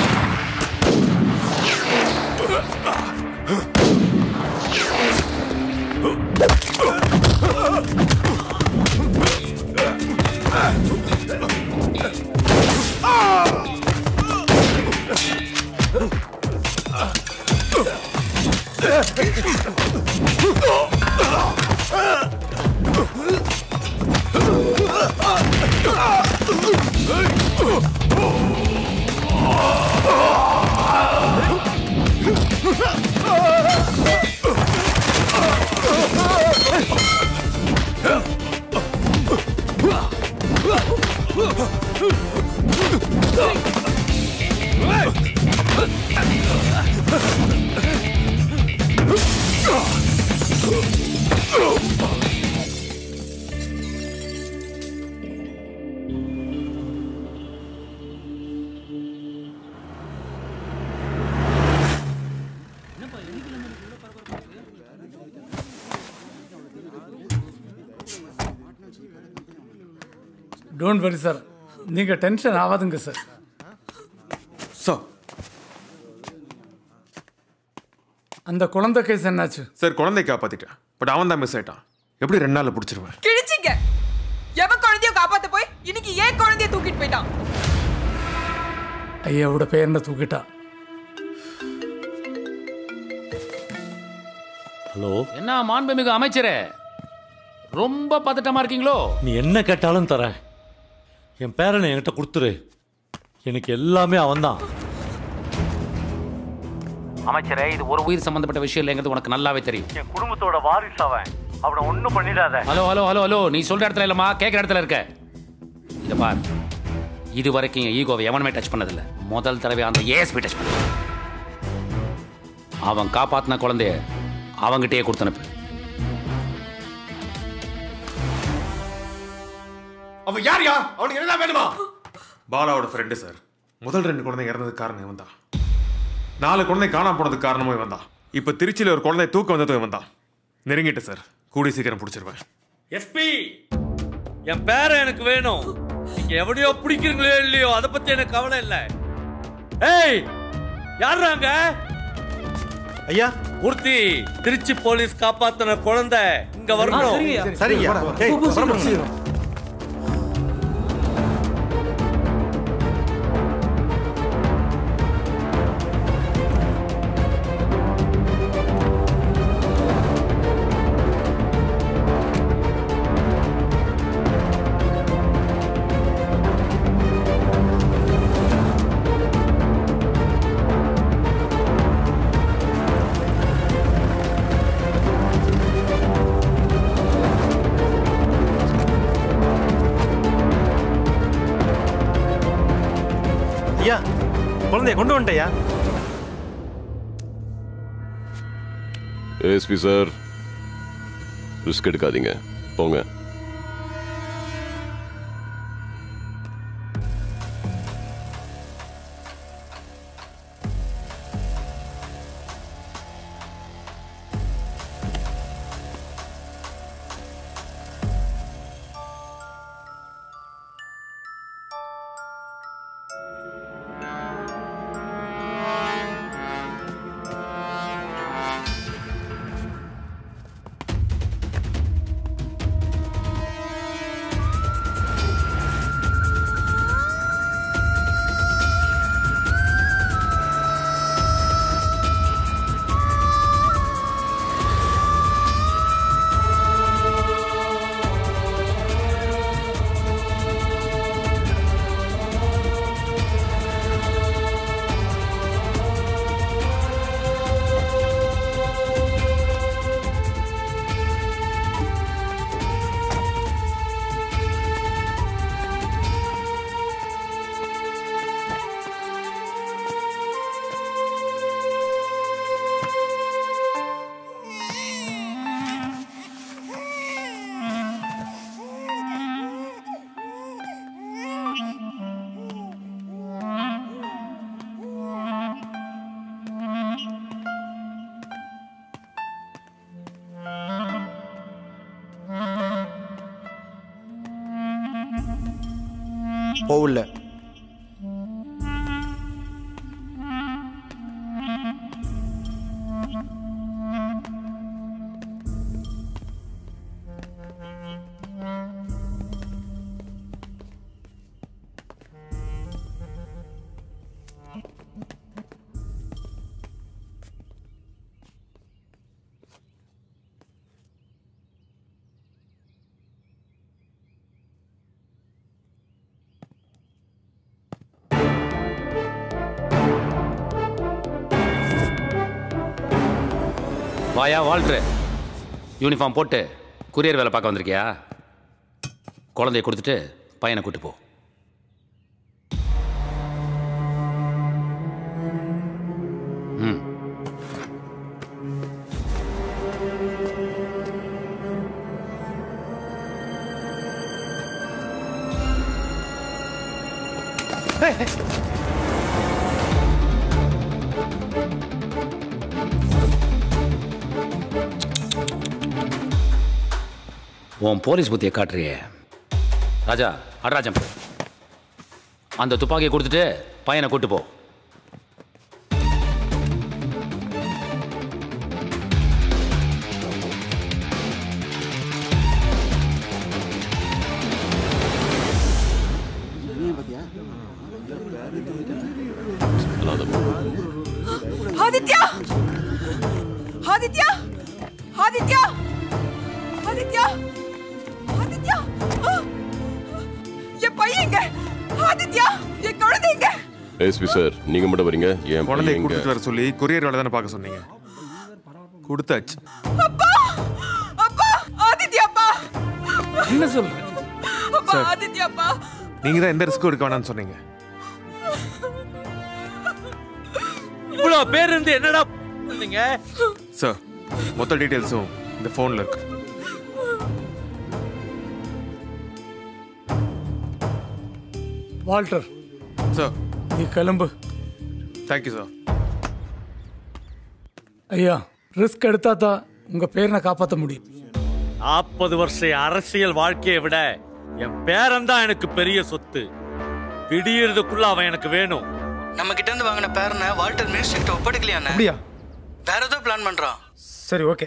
Don't worry sir, நீங்கள் டென்ஷன் ஆகாதுங்க சார். சார் அந்த குழந்தை கேஸ் என்னாச்சு? சார் குழந்தை காப்பாத்திட்டேன், பட் அவன் தான் மிஸ் ஆயிட்டான். எப்படி ரெண்டு நாள்ல பிடிச்சிருவேன்? கிழிச்சிங்க. எவன் குழந்தைய காப்பாத்த போய் இன்னைக்கு ஏன் குழந்தைய தூக்கிட்டு போயிட்டான்? ஐயாவோட பேரனை தூக்கிட்டா. ஹலோ, என்ன மாண்புமிகு அமைச்சரே, ரொம்ப பதட்டமா இருக்கீங்களோ? நீ என்ன கேட்டாலும் தரேன். என் பேரனை என்கிட்ட கொடுத்துரு. எனக்கு எல்லாமே அவன்தான். அமைச்சரே, இது ஒரு உயிர் சம்பந்தப்பட்ட விஷயம் இல்லைங்கிறது உனக்கு நல்லாவே தெரியும். என் குடும்பத்தோட வாரிசு அவன். அவனை ஒன்றும் பண்ணிடாத. ஹலோ ஹலோ ஹலோ ஹலோ நீ சொல்ற இடத்துல இல்லம்மா, கேட்குற இடத்துல இருக்க. இதை பார், இது வரைக்கும் என் ஈகோவை எவனுமே டச் பண்ணதில்லை. முதல் தடவை அந்த ஏஎஸ்பி டச் பண்ண. அவன் காப்பாத்தின குழந்தைய அவங்கிட்டே கொடுத்து அனுப்பு. அவன் யாரியா? அவனுக்கு என்ன வேணுமா? பாலாவோட ஃப்ரெண்டு சார். முதல் ரெண்டு குழந்தை இறந்ததுக்கு காரணம் இவன் தான். நாலு குழந்தை காணாம போனதுக்கு காரணமும் இவன் தான். இப்போ திருச்சியில் ஒரு குழந்தை தூக்க வந்ததும் இவன் தான். நெருங்கிட்டு சார், கூடி சீக்கிரம் பிடிச்சிருவேன். எஸ்பி, என் பேரை எனக்கு வேணும். நீங்க எவனையோ பிடிக்கிறீங்களோ இல்லையோ அதை பத்தி எனக்கு கவலை இல்லை. ஏய், யாருறாங்க? ஐயா, மூர்த்தி, திருச்சி போலீஸ் காப்பாத்தின குழந்தை இங்க வரணும். சரிங்க. ஐயா, குழந்தைய கொண்டு வந்துட்டயா? ஏஎஸ்பி சார், ரிஸ்க் எடுக்காதீங்க, போங்க. போகல. வாயா வால்ட்ரு, யூனிஃபார்ம் போட்டு குரியர் வேலை பார்க்க வந்திருக்கியா? குழந்தைய கொடுத்துட்டு பையனை கூட்டு போ. ம். உன் போலீஸ் புத்தியை காட்டுறியே ராஜா. அடராஜம், அந்த துப்பாக்கியை கொடுத்துட்டு பையனை கூட்டு போ. ஆதித்யா, ஆதித்யா, ஆதித்யா, ஆதித்யா, ஆதித்யா, என் பையங்க, ஆதித்யா, என் குழந்தைங்க. எஸ்பி சார், நீங்க மட்டும் வரீங்க? என் குழந்தைய கூட்டிட்டு வர சொல்லி கொரியர் வேலை தானே பார்க்க சொன்னீங்க. கொடுத்தாச்சு. அப்பா, அப்பா, ஆதித்யா அப்பா. என்ன சொல்ற? அப்பா, ஆதித்யா அப்பா. நீங்க தான் எந்த ரிஸ்க்கும் எடுக்க வேணாம்னு சொன்னீங்க. இவ்வளவு பேர் இருந்து என்னடா பண்ணீங்க? சார், மொத்த டீடைல்ஸும் இந்த போன்ல இருக்கு. வால்டர் சார், நீ கிளம்பு. Thank you sir. ஐயா, ரிஸ்க் எடுத்தா தான் உங்க பேரனை காப்பாற்ற முடியும். நாற்பது வருஷ அரசியல் வாழ்க்கையை விட என் பேரன் தான் எனக்கு பெரிய சொத்து. விடியறதுக்குள்ள அவன் எனக்கு வேணும். நம்ம கிட்ட இருந்து வாங்கின பேரனை வால்டர் மினிஸ்டர் கிட்ட ஒப்படைக்கலையா? அப்படியா? வேற ஏதோ பிளான் பண்றான். சரி, ஓகே.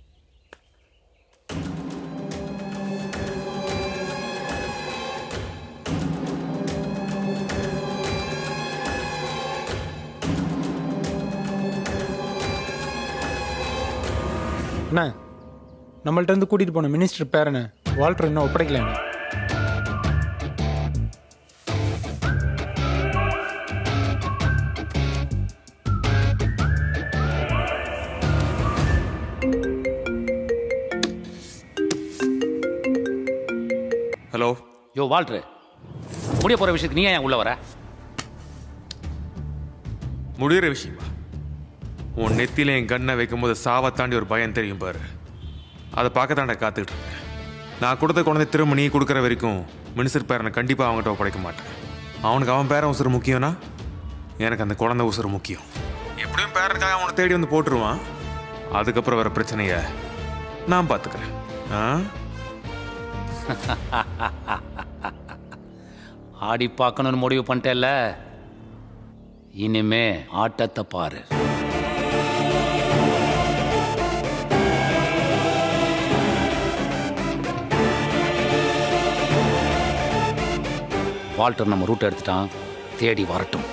அண்ணா, நம்மள்ட்ட இருந்து கூட்டிட்டு போன மினிஸ்டர் பேரனை வால்டர் இன்னும் ஒப்படைக்கல. ஹலோ. யோ வால்ட்ரு, முடிய போற விஷயத்துக்கு நீ ஏன் உள்ள வர? முடிகிற விஷயமா? உன் நெத்தியில என் கண்ணை வைக்கும் போது சாவை தாண்டி ஒரு பயம் தெரியும் பாரு. அதை பார்க்க தாண்ட காத்துக்கிட்டு இருக்கேன். நான் கொடுத்த குழந்தை திரும்ப நீ கொடுக்குற வரைக்கும் மினிஸ்டர் பேரனை கண்டிப்பாக அவங்ககிட்ட ஒப்படைக்க மாட்டேன். அவனுக்கு அவன் பேரன் உசுறு முக்கியம்னா எனக்கு அந்த குழந்தை உசுறு முக்கியம். எப்படியும் பேரனுக்காக அவனை தேடி வந்து போட்டுருவான். அதுக்கப்புறம் வர பிரச்சனைய நான் பார்த்துக்கிறேன். ஆ, ஆடி பார்க்கணும்னு முடிவு பண்ணிட்டேல்ல, இனிமே ஆட்டத்தை பாரு. வால்டர் நம்ம ரூட் எடுத்துட்டான், தேடி வரட்டும்.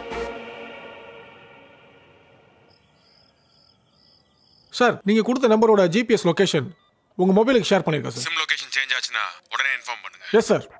சார், நீங்க கொடுத்த நம்பரோட ஜிபிஎஸ் லொகேஷன் உங்க மொபைலுக்கு ஷேர் பண்ணிருக்கேன் சார். சிம் லொகேஷன் சேஞ்ச் ஆச்சுன்னா உடனே இன்ஃபார்ம் பண்ணுங்க. Yes sir.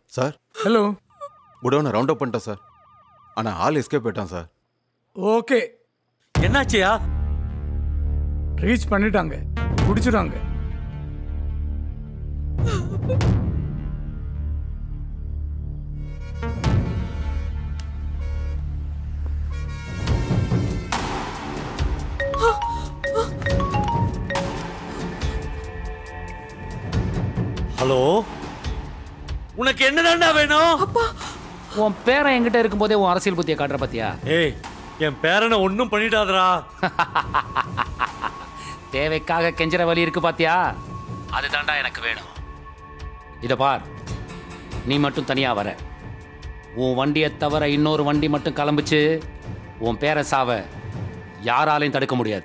சார் ஹலோ குடோனை ரவுண்ட் அப் பண்ணிட்டேன் சார். ஆனால் ஆள் எஸ்கேப் போயிட்டான் சார். ஓகே. என்னாச்சியா? ரீச் பண்ணிட்டாங்க, பிடிச்சிட்டாங்க. ஹலோ, உனக்கு என்னதான்டா வேணும்? உன் பேரன் என்கிட்ட இருக்கும்போதே உன் அரசியல் புத்தியை காட்டுற பத்தியா? ஏய், என் பேரனை ஒன்றும் பண்ணிட்டாதரா. தேவைக்காக கெஞ்சற வழி இருக்கு பாத்தியா? அதுதான்டா எனக்கு வேணும். இத பார், நீ மட்டும் தனியா வர. உன் வண்டியை தவிர இன்னொரு வண்டி மட்டும் கிளம்பிச்சு உன் பேர சாவ யாராலையும் தடுக்க முடியாது.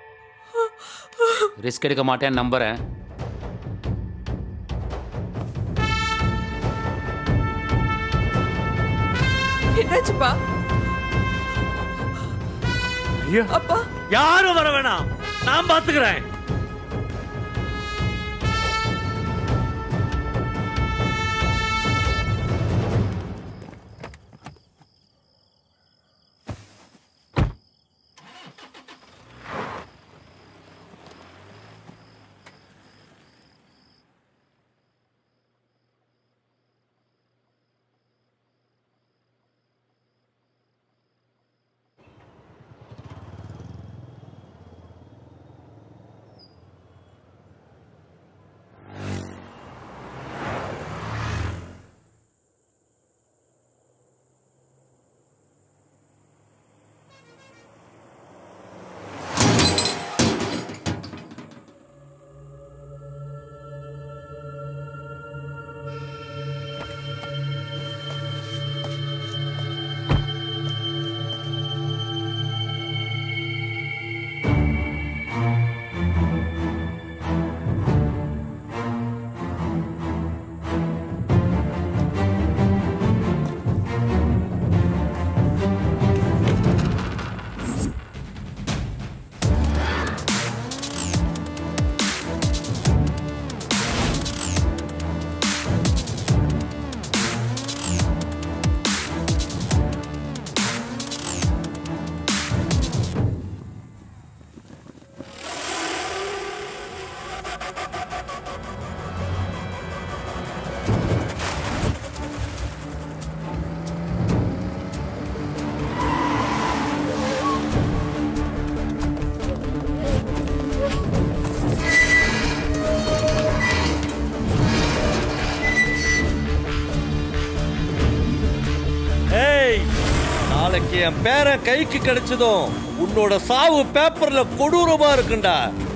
ரிஸ்க் எடுக்க மாட்டேன்னு நம்புறேன். என்னாச்சுப்பா? அப்பா, யாரும் வர வேணாம், நான் பாத்துக்கிறேன். நாளைக்கு என் பேரன் கைக்கு கிடைச்சதும் உன்னோட சாவு பேப்பர்ல கொடூரமா இருக்குண்டா.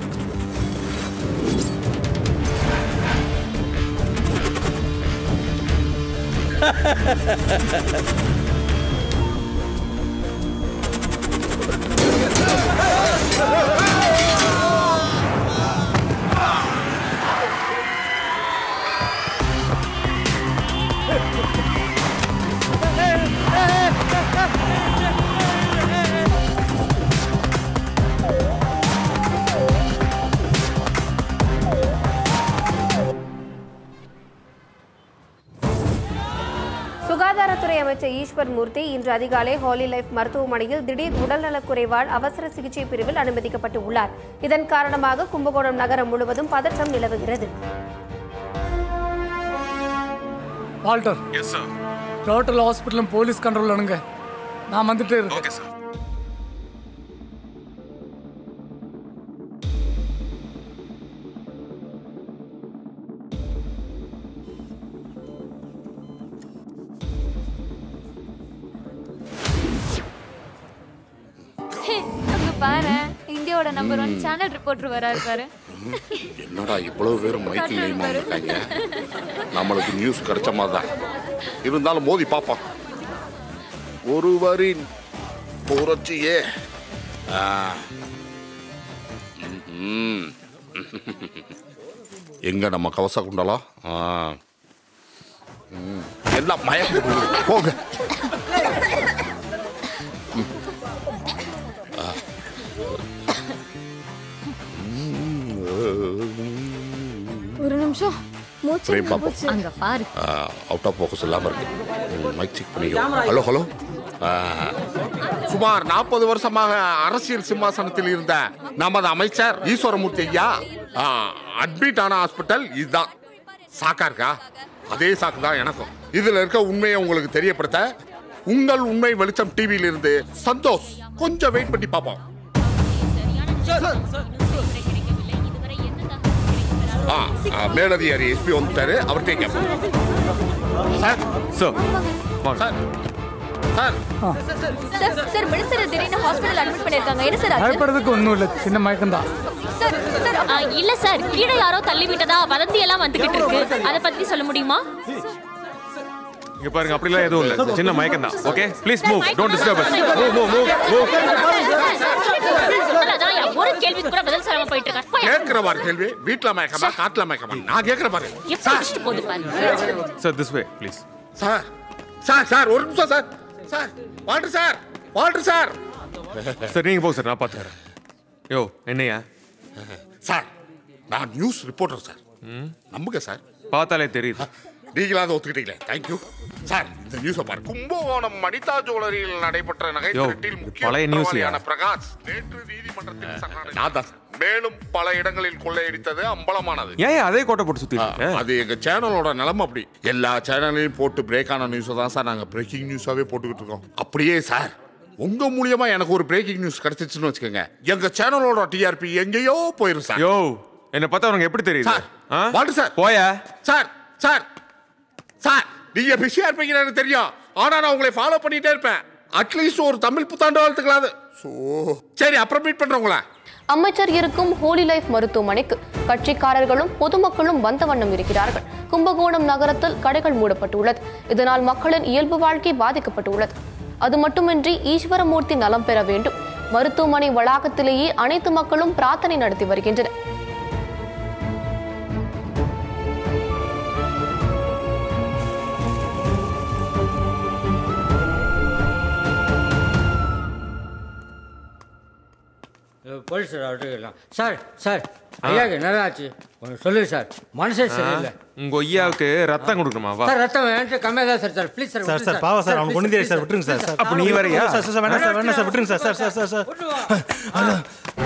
சுகாதாரத்துறை அமைச்சர் ஈஸ்வர் மூர்த்தி இன்று அதிகாலை ஹாலி லைஃப் மருத்துவமனையில் திடீர் உடல்நலக்குறைவால் அவசர சிகிச்சை பிரிவில் அனுமதிக்கப்பட்டு உள்ளார். இதன் காரணமாக கும்பகோணம் நகரம் முழுவதும் பதற்றம் நிலவுகிறது. Walter, yes sir. டோட்டல் ஹாஸ்பிட்டலும் போலீஸ் கண்ட்ரோல் அணுங்க. நான் வந்துட்டே இருக்கேன். Okay sir. பாரு, இந்தியாவோட நம்பர் ஒன் சேனல் ரிப்போர்ட்டர் வராரு பாரு. என்னடா இவ்வளவு பேரும் மைக்கில் லைமா இருக்காங்க. நம்மளுக்கு நியூஸ் கிடைச்ச மாதிரி தான் இருந்தாலும் மோதி பாப்போம். ஒருவரின் புரட்சியே எங்க நம்ம கவச குண்டலா எல்லாம் மயக்க போங்க. ஒரு நிமிஷம். பிரேம் பாப்பா அங்க பாரு. அவுட் ஆஃப் ஃபோக்கஸ் இல்லாமல் இருக்கு. மைக் செக் பண்ணிக்கோ. Hello hello. சுமார் நாற்பது வருஷமாக அரசியல் சிம்மாசனத்தில் இருந்த நமது அமைச்சர் ஈஸ்வரமூர்த்தி ஐயா அட்மிட் ஆன ஹாஸ்பிட்டல் இதுதான். சாக்கா இருக்கா? அதே சாக்கு தான் எனக்கும். இதுல இருக்க உண்மையை உங்களுக்கு தெரியப்படுத்த உங்கள் உண்மை வெளிச்சம் டிவியில இருந்து சந்தோஷ் கொஞ்சம் வெயிட் பண்ணி பார்ப்போம். மேலதிகாரி எஸ்பி வந்துட்டாரு, அவர்கிட்ட கேட்போம். Sir sir sir sir sir sir minister திடீர்னு ஹாஸ்பிடல் அட்மிட் பண்ணிருக்காங்க. என்ன சார் ஆச்சு? பயப்படுறதுக்கு ஒண்ணும் இல்ல, சின்ன மயக்கம் தான். சார் சார் இல்ல சார், கீழே யாரோ தள்ளி விட்டதா வதந்தி எல்லாம் வந்துகிட்டு இருக்கு. அத பத்தி சொல்ல முடியுமா? இங்க பாருங்க, அப்படிலாம் எதுவும் இல்ல, சின்ன மயக்கம் தான். Okay, please move, don't disturb us. Move move move move. ஒரு கேள்வி கூட பதில் சொல்லாம போயிட்டு இருக்க. கேக்குற பாரு கேள்வி. வீட்ல மயக்கமா காட்ல மயக்கமா? நான் கேக்குற பாரு. எப்படி போது பாருங்க. Sir this way please. Sir sir sir ஒரு நிமிஷம் sir. Sir Walter sir Walter sir. Sir நீங்க போங்க சார், நான் பாத்துறேன். யோ என்னையா? சார் நான் நியூஸ் ரிப்போர்ட்டர் சார். நம்புங்க சார். பார்த்தாலே தெரியுது. நீங்களாவது ஒத்துக்கிட்டீங்களே, தேங்க்யூ சார். இந்த நியூஸை பாருங்க. கும்பகோணம் மணிதா ஜுவல்லரியில் நடைபெற்ற நகை திருட்டில் முக்கிய பிரகாஷ் நேற்று நீதிமன்றத்தில் சரணடைந்தார். மேலும் பல இடங்களில் கொள்ளையடித்தது அம்பலமானது. ஏன் அதே கோட்டை போட்டு சுத்தி? அது எங்க சேனலோட நிலைமை அப்படி. எல்லா சேனலையும் போட்டு பிரேக் ஆன நியூஸை தான் சார் நாங்க பிரேக்கிங் நியூஸாவே போட்டுக்கிட்டு இருக்கோம். அப்படியே சார் உங்க மூலியமா எனக்கு ஒரு பிரேக்கிங் நியூஸ் கிடைச்சிச்சுன்னு வச்சுக்கோங்க, எங்க சேனலோட டிஆர்பி எங்கேயோ போயிரும் சார். யோ என்ன பார்த்தா உனக்கு எப்படி தெரியுது? சார் வால்டர் சார் போயா? சார் சார் சார் நீங்க பிஸியா இருப்பீங்கன்னு எனக்கு தெரியும். ஆனா நான் உங்களை ஃபாலோ பண்ணிட்டே இருப்பேன். அட்லீஸ்ட் ஒரு தமிழ் புத்தாண்டு வாழ்த்துக்கலாது. சரி அப்புறம் மீட் பண்றவங்களா? அமைச்சர் இருக்கும் ஹோலி லைஃப் மருத்துவமனைக்கு கட்சிக்காரர்களும் பொதுமக்களும் வந்த வண்ணம் இருக்கிறார்கள். கும்பகோணம் நகரத்தில் கடைகள் மூடப்பட்டுள்ளது. இதனால் மக்களின் இயல்பு வாழ்க்கை பாதிக்கப்பட்டுள்ளது. அது மட்டுமின்றி ஈஸ்வரமூர்த்தி நலம் பெற வேண்டும். மருத்துவமனை வளாகத்திலேயே அனைத்து மக்களும் பிரார்த்தனை நடத்தி வருகின்றனர். போலீஸ் சார் சார் ஐயாக்கு நல்லா ஆச்சு சொல்லு சார். மனசே சரியில்லை. உங்க ஐயாவுக்கு ரத்தம் கொடுக்கணுமா? சார் ரத்தம் வேணும் கம்மியாக தான் sir. Sir please sir. Sir sir பாவம் சார், அவனுக்கு ஒன்றும் தெரியாது சார், விட்டுருங்க சார். அப்போ நீ வரையா? சார் சார் வேணாம் சார், வேணாம் சார், விட்டுருங்க sir. Sir sir sir sir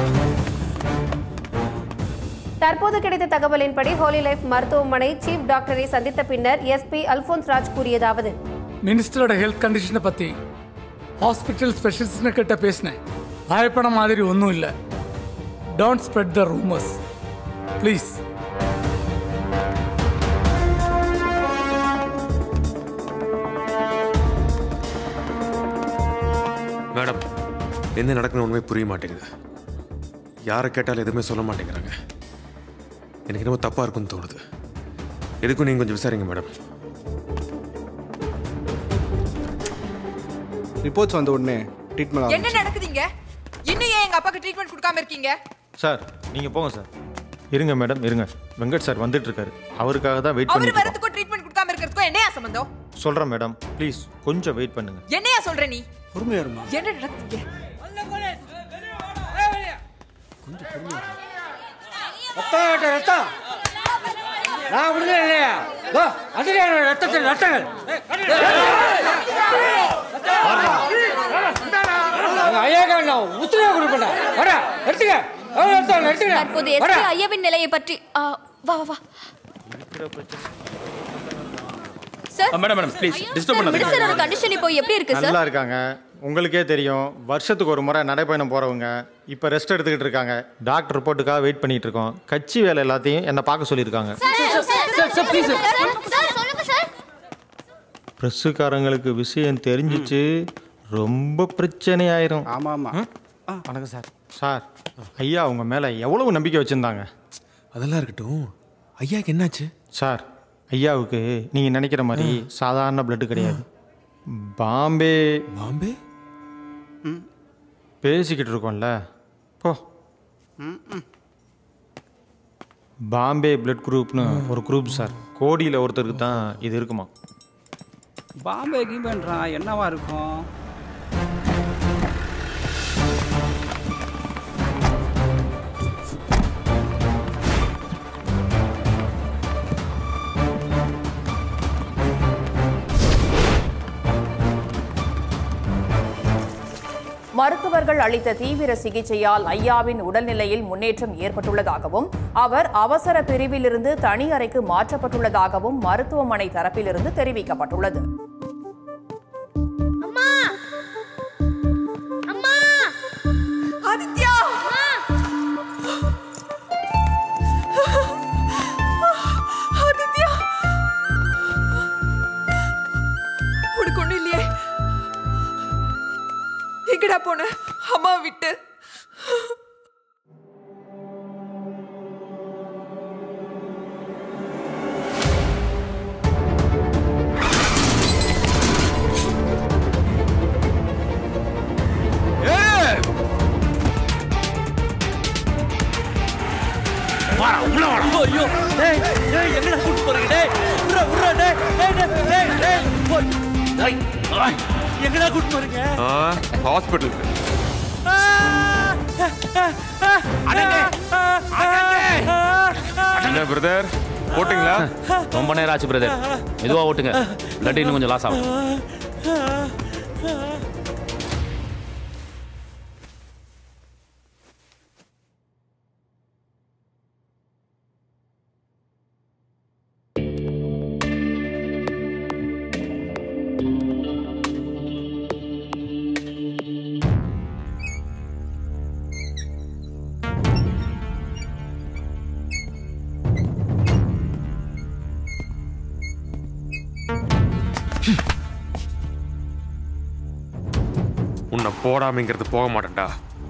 தற்போது கிடைத்த தகவலின்படி ஹோலி லைஃப் மருத்துவமனை சீஃப் டாக்டரை சந்தித்த பின்னர் எஸ்பி அல்போன்ஸ் ராஜ் கூறியதாவது, மினிஸ்டரோட ஹெல்த் கண்டிஷனை பத்தி ஹாஸ்பிட்டல் ஸ்பெஷலிஸ்ட் கிட்ட பேசினேன். பயப்பட மாதிரி ஒன்றும் இல்லை. Don't spread the rumours please. Madam, என்ன நடக்கணும் உண்மை புரிய மாட்டேங்குது. யாரை கேட்டாலும் எதுவுமே சொல்ல மாட்டேங்கிறாங்க. எனக்கு என்னமோ தப்பா இருக்குன்னு தோணுது. எதுக்கும் நீங்க கொஞ்சம் விசாரிங்க மேடம். ரிப்போர்ட்ஸ் வந்த உடனே ட்ரீட்மெண்ட். என்ன நடக்குதுங்க? இன்னும் ஏன் எங்க அப்பாக்கு ட்ரீட்மெண்ட் கொடுக்காம இருக்கீங்க? சார் நீங்க போங்க சார். இருங்க மேடம் இருங்க, வெங்கட் சார் வந்துட்டு இருக்காரு. அவருக்காக தான் வெயிட் பண்ணிட்டு அவர் வரதுக்கு ட்ரீட்மெண்ட் கொடுக்காம இருக்கிறதுக்கு என்னையா சம்பந்தம்? சொல்றேன் மேடம், ப்ளீஸ் கொஞ்சம் வெயிட் பண்ணுங்க. என்னையா சொல்ற நீ? பொறுமையா இருமா. என்ன நடக்குதுங்க? கொஞ்சம் பொறுமையா. ரத்தம் ரத்தம் நான் விடுதலை இல்லையா? தோ அதிகார ரத்தத்தில் ரத்தங்கள். ஐயாக்கா நான் உத்தரவு கொடுப்பேன். வர எடுத்துக்க. தற்போது எஸ்பி ஐயாவின் நிலையை பற்றி வா வா sir. Madam madam please disturb பண்ணாதீங்க. மினிஸ்டரோட கண்டிஷன் இப்போ எப்படி இருக்கு சார்? நல்லா இருக்காங்க. உங்களுக்கே தெரியும், வருஷத்துக்கு ஒரு முறை நடைபயணம் போறவங்க இப்போ ரெஸ்ட் எடுத்துக்கிட்டு இருக்காங்க. டாக்டர் ரிப்போர்ட்டுக்காக வெயிட் பண்ணிட்டு இருக்கோம். கட்சி வேலை எல்லாத்தையும் என்ன பார்க்க சொல்லியிருக்காங்க. பிரஸ்ஸுக்காரங்களுக்கு விஷயம் தெரிஞ்சிச்சு ரொம்ப பிரச்சனை ஆயிரும். ஆமா ஆமா. வணக்கம் சார். சார் ஐயா உங்க மேல எவ்வளவு நம்பிக்கை வச்சிருந்தாங்க. அதெல்லாம் இருக்கட்டும், ஐயாவுக்கு என்னாச்சு? சார் ஐயாவுக்கு நீங்க நினைக்கிற மாதிரி சாதாரண பிளட் கிடையாது. பாம்பே பாம்பே பேசிக்கிட்டு இருக்கோம்ல போ. பாம்பே பிளட் குரூப்னு ஒரு குரூப் சார். கோடியில் ஒருத்தருக்கு தான் இது இருக்குமா. பாம்பே கீம்பேன்றான் என்னவா இருக்கும்? மருத்துவர்கள் அளித்த தீவிர சிகிச்சையால் ஐயாவின் உடல்நிலையில் முன்னேற்றம் ஏற்பட்டுள்ளதாகவும் அவர் அவசர பிரிவிலிருந்து தனி அறைக்கு மாற்றப்பட்டுள்ளதாகவும் மருத்துவமனை தரப்பிலிருந்து தெரிவிக்கப்பட்டுள்ளது. ஆதித்யா, ஆதித்யா, உனக்கு ஒண்ணு இல்லையே? எங்கடா போன அம்மா விட்டு? ஐயோ, டேய் டேய் எங்கடா கூட்டி போறீங்க? டேய் உர்ரா உர்ரா டேய் டேய் டேய் டேய் டேய் எங்கடா கூட்டி போறீங்க? ஹாஸ்பிடலுக்கு. என்ன பிரதர் ஓட்டுங்களா? ரொம்ப நேரம் ஆச்சு பிரதர், மெதுவா ஓட்டுங்க, பிளட் இன்னும் கொஞ்சம் லாஸ் ஆகும். உன்னை போடாமங்கிறது போக மாட்டேன்டா.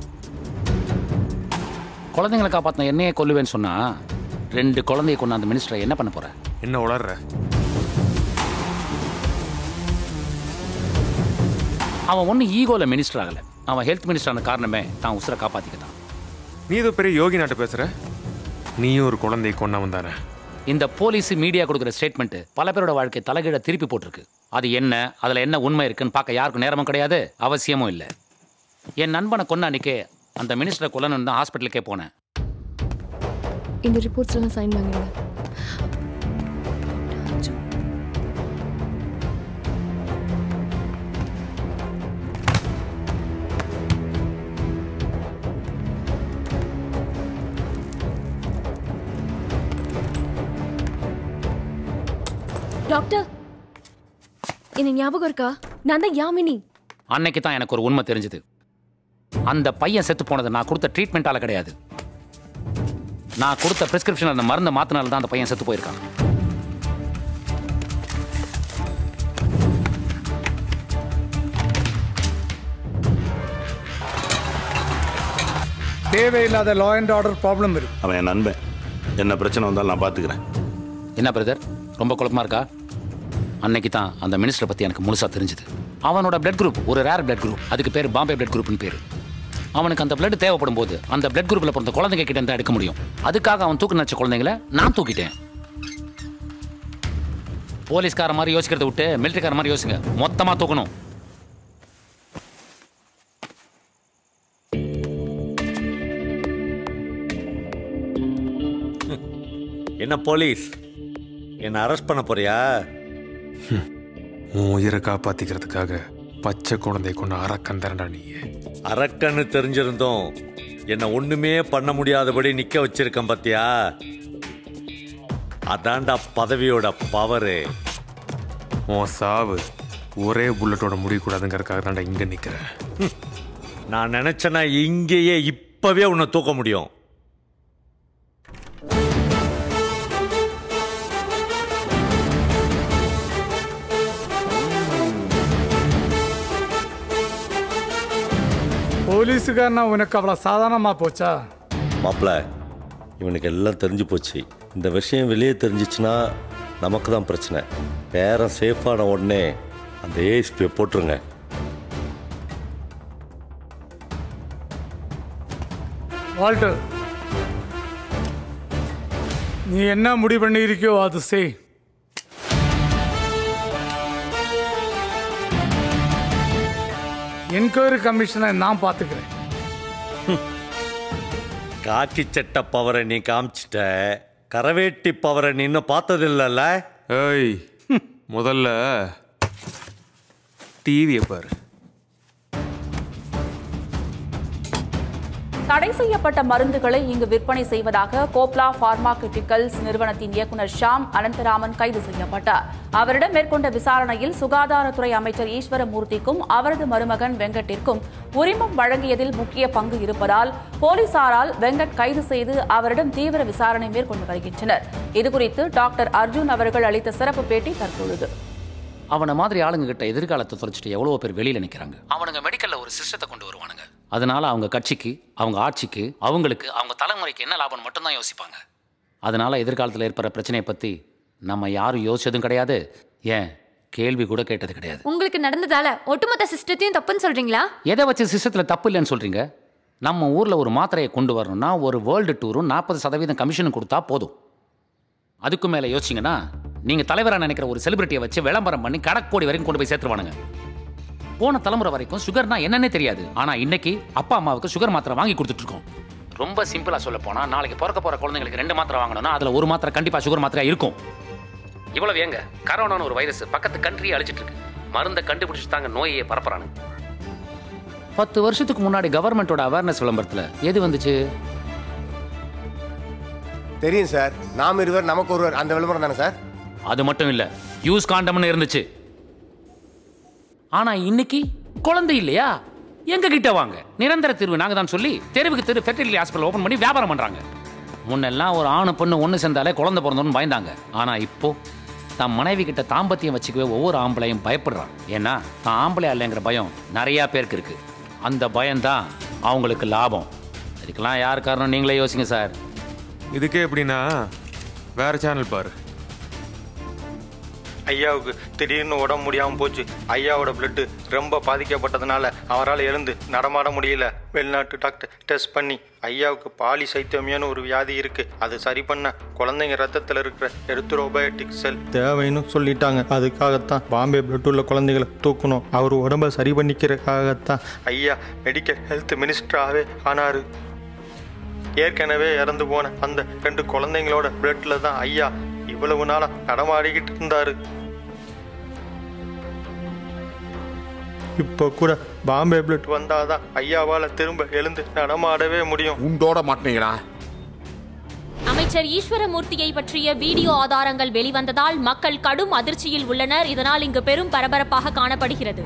குழந்தைங்களை காப்பாத்தின என்னையே கொல்லுவேன்னு சொன்னா ரெண்டு குழந்தைய கொண்டு அந்த மினிஸ்டரை என்ன பண்ண போற? என்ன உளர்ற? அவன் ஒன்னும் ஈகோல மினிஸ்டர் ஆகல, அவன் ஹெல்த் மினிஸ்டர் ஆன காரணமே தான் உசுரை காப்பாத்திக்கிட்டான். நீ ஏதோ பெரிய யோகி நாட்டு பேசுற. நீயும் ஒரு குழந்தையை கொண்டவன் தானே. இந்த போலீஸ் மீடியா கொடுக்குற ஸ்டேட்மெண்ட் பல பேரோட வாழ்க்கை தலைகீழ திருப்பி போட்டிருக்கு. அது என்ன, அதுல என்ன உண்மை இருக்குன்னு பார்க்க யாருக்கும் நேரமும் கிடையாது, அவசியமும் இல்லை. என் நண்பனை கொன்ன அன்னைக்கே அந்த மினிஸ்டரை கொல்லணும்னு தான் ஹாஸ்பிட்டலுக்கே போனேன். இந்த ரிப்போர்ட்ஸ் எல்லாம் சைன் வாங்கிடுங்க. டாக்டர், என்ன ஞாபகம் இருக்கா? நான் தான் யாமினி. அன்னைக்கு தான் எனக்கு ஒரு உண்மை தெரிஞ்சது. அந்த பையன் செத்து போனது நான் கொடுத்த ட்ரீட்மெண்டால கிடையாது, நான் கொடுத்த பிரிஸ்கிரிப்ஷன் அந்த மருந்தை மாத்தினால தான் அந்த பையன் செத்து போயிருக்கான். தேவையில்லாத லா அண்ட் ஆர்டர் ப்ராப்ளம் இருக்கு. அவன் என் நண்பன், என்ன பிரச்சனை வந்தாலும் நான் பார்த்துக்கிறேன். என்ன பிரதர், ரொம்ப குழப்பமா இருக்கா? அன்னைக்கு தான் அந்த மினிஸ்டரை பற்றி எனக்கு முழுசாக தெரிஞ்சுது. அவனோட பிளட் குரூப் ஒரு ரேர் பிளட் குரூப், அதுக்கு பேர் பாம்பே பிளட் குரூப்னு பேர். அவனுக்கு அந்த பிளட் தேவைப்படும் போது அந்த பிளட் குரூப்பில் பிறந்த குழந்தைங்க கிட்ட இருந்தால் எடுக்க முடியும். அதுக்காக அவன் தூக்கு நினச்ச குழந்தைங்கள நான் தூக்கிட்டேன். போலீஸ்கார மாதிரி யோசிக்கிறத விட்டு மிலிட்டரிக்கார மாதிரி யோசிங்க, மொத்தமாக தூக்கணும். என்ன போலீஸ் என்ன அரெஸ்ட் பண்ண போறியா? உன் உயிரை காப்பாத்திக்கிறதுக்காக பச்சை குழந்தை கொண்டு அரக்கன் தரண்டா. நீ அரக்கன்னு தெரிஞ்சிருந்தோம் என்ன ஒண்ணுமே பண்ண முடியாதபடி நிக்க வச்சிருக்கேன் பாத்தியா? அதான்டா பதவியோட பவரு. உன் சாவு ஒரே புல்லட்டோட முடியக்கூடாதுங்கிறதுக்காக தான்டா இங்க நிக்கிறேன். நான் நினைச்சேன்னா இங்கேயே இப்பவே உன்னை தூக்க முடியும். போலீஸுக்காரனா உனக்கு அவ்வளோ சாதாரணமாக போச்சா? மாப்பிள்ள, இவனுக்கு எல்லாம் தெரிஞ்சு போச்சு. இந்த விஷயம் வெளியே தெரிஞ்சிச்சுன்னா நமக்கு தான் பிரச்சனை. பேரன் சேஃபான உடனே அந்த ஏஎஸ்பியை போட்டுருங்க. வால்டர், நீ என்ன முடிவு பண்ணியிருக்கியோ அது செய். என்கொயரி கமிஷனை நான் பார்த்துக்கிறேன். காக்கி சட்ட பவரை நீ காமிச்சிட்ட, கரவேட்டி பவரை நீ இன்னும் பார்த்ததில்லைல்ல? ஏய், முதல்ல டிவியை பாரு. தடை செய்யப்பட்ட மருந்துகளை இங்கு விற்பனை செய்வதாக கோப்லா பார்மாசூட்டிகல்ஸ் நிறுவனத்தின் இயக்குநர் ஷாம் அனந்தராமன் கைது செய்யப்பட்டார். அவரிடம் மேற்கொண்ட விசாரணையில் சுகாதாரத்துறை அமைச்சர் ஈஸ்வரமூர்த்திக்கும் அவரது மருமகன் வெங்கட்டிற்கும் உரிமம் வழங்கியதில் முக்கிய பங்கு இருப்பதால் போலீசாரால் வெங்கட் கைது செய்து அவரிடம் தீவிர விசாரணை மேற்கொண்டு வருகின்றனர். இதுகுறித்து டாக்டர் அர்ஜுன் அவர்கள் அளித்த சிறப்பு பேட்டி தற்பொழுது. அவனை மாதிரி ஆளுங்க கிட்ட எதிர்காலத்தை தொலைச்சிட்டு எவ்வளோ பேர் வெளியில் நிற்கிறாங்க. அவனுங்க மெடிக்கலில் ஒரு சிஸ்டத்தை கொண்டு வருவானுங்க. அதனால அவங்க கட்சிக்கு, அவங்க ஆட்சிக்கு, அவங்களுக்கு, அவங்க தலைமுறைக்கு என்ன லாபம் மட்டும்தான் யோசிப்பாங்க. அதனால எதிர்காலத்தில் ஏற்படுற பிரச்சனையை பற்றி நம்ம யாரும் யோசிச்சதும் கிடையாது, ஏன் கேள்வி கூட கேட்டது கிடையாது. உங்களுக்கு நடந்ததால ஒட்டுமொத்த சிஸ்டத்தையும் தப்புன்னு சொல்றீங்களா? எதை வச்சு சிஸ்டத்தில் தப்பு இல்லைன்னு சொல்றீங்க? நம்ம ஊரில் ஒரு மாத்திரையை கொண்டு வரணும்னா ஒரு வேர்ல்டு டூரும் நாற்பது சதவீதம் கமிஷன் கொடுத்தா போதும். அதுக்கு மேலே யோசிச்சிங்கன்னா நீங்கள் தலைவராக நினைக்கிற ஒரு செலிபிரிட்டியை வச்சு விளம்பரம் பண்ணி கடற்கோடி வரைக்கும் கொண்டு போய் சேர்த்துருவானுங்க. போன தலைமுறை வரைக்கும் சுகர்னா என்னன்னே தெரியாது. ஆனால் இன்னைக்கு அப்பா அம்மாவுக்கு சுகர் மாத்திரை வாங்கி கொடுத்துட்ருக்கோம். ரொம்ப சிம்பிளாக சொல்ல போனால் நாளைக்கு பிறக்க போகிற குழந்தைங்களுக்கு ரெண்டு மாத்திரை வாங்கணும்னா அதில் ஒரு மாத்திரை கண்டிப்பாக சுகர் மாத்திரையாக இருக்கும். இவ்வளவு ஏங்க, கரோனான்னு ஒரு வைரஸ் பக்கத்து கண்ட்ரியை அழிச்சிட்டு இருக்கு. மருந்தை கண்டுபிடிச்சு தாங்க நோயை பரப்புறானுங்க. பத்து வருஷத்துக்கு முன்னாடி கவர்மெண்டோட அவேர்னஸ் விளம்பரத்தில் எது வந்துச்சு தெரியும் சார். நாம் இருவர் நமக்கு ஒருவர், அந்த விளம்பரம் தானே சார்? அது மட்டும் இல்ல, யூஸ் காண்டம்னு இருந்துச்சு. ஆனா இன்னைக்கு குழந்தை இல்லையா, எங்க கிட்ட வாங்க, நிரந்தர தீர்வு நாங்க தான் சொல்லி தெருவுக்கு தெரு ஃபெர்டிலிட்டி ஹாஸ்பிட்டல் ஓபன் பண்ணி வியாபாரம் பண்றாங்க. முன்னெல்லாம் ஒரு ஆணு பொண்ணு ஒன்று சேர்ந்தாலே குழந்தை பிறந்தோன்னு பயந்தாங்க. ஆனா இப்போ தான் மனைவி கிட்ட தாம்பத்தியம் வச்சுக்கவே ஒவ்வொரு ஆம்பளையும் பயப்படுறான். ஏன்னா தான் ஆம்பளை இல்லைங்கிற பயம் நிறைய பேருக்கு இருக்கு. அந்த பயம்தான் அவங்களுக்கு லாபம். இதுக்கெல்லாம் யார் காரணம் நீங்களே யோசிங்க சார். இதுக்கே எப்படின்னா வேற சேனல் பாரு. ஐயாவுக்கு திடீர்னு உடம்பு முடியாமல் போச்சு. ஐயாவோட பிளட்டு ரொம்ப பாதிக்கப்பட்டதுனால அவரால் எழுந்து நடமாட முடியல. வெளிநாட்டு டாக்டர் டெஸ்ட் பண்ணி ஐயாவுக்கு பாலிசைத்தோமியான்னு ஒரு வியாதி இருக்கு. அது சரி பண்ண குழந்தைங்க ரத்தத்தில் இருக்கிற எரித்ரோபயோட்டிக் செல் தேவைன்னு சொல்லிட்டாங்க. அதுக்காகத்தான் பாம்பே பிளட் உள்ள குழந்தைகளை தூக்கணும். அவர் உடம்பை சரி பண்ணிக்கிறதுக்காகத்தான் ஐயா மெடிக்கல் ஹெல்த் மினிஸ்டராகவே ஆனாரு. ஏற்கனவே இறந்து போன அந்த ரெண்டு குழந்தைங்களோட பிளட்ல தான் ஐயா இவ்வளவு நாளா நடமாடிக்கிட்டு இருந்தாரு. இப்போ கூட பாம்பே பிளட் வந்தாதான் ஐயாவால திரும்ப எழுந்து நடமாடவே முடியும். உண்டோட மாட்டீங்களா? அமைச்சர் ஈஸ்வரமூர்த்தியை பற்றிய வீடியோ ஆதாரங்கள் வெளிவந்ததால் மக்கள் கடும் அதிர்ச்சியில் உள்ளனர். இதனால் இங்கு பெரும் பரபரப்பாக காணப்படுகிறது.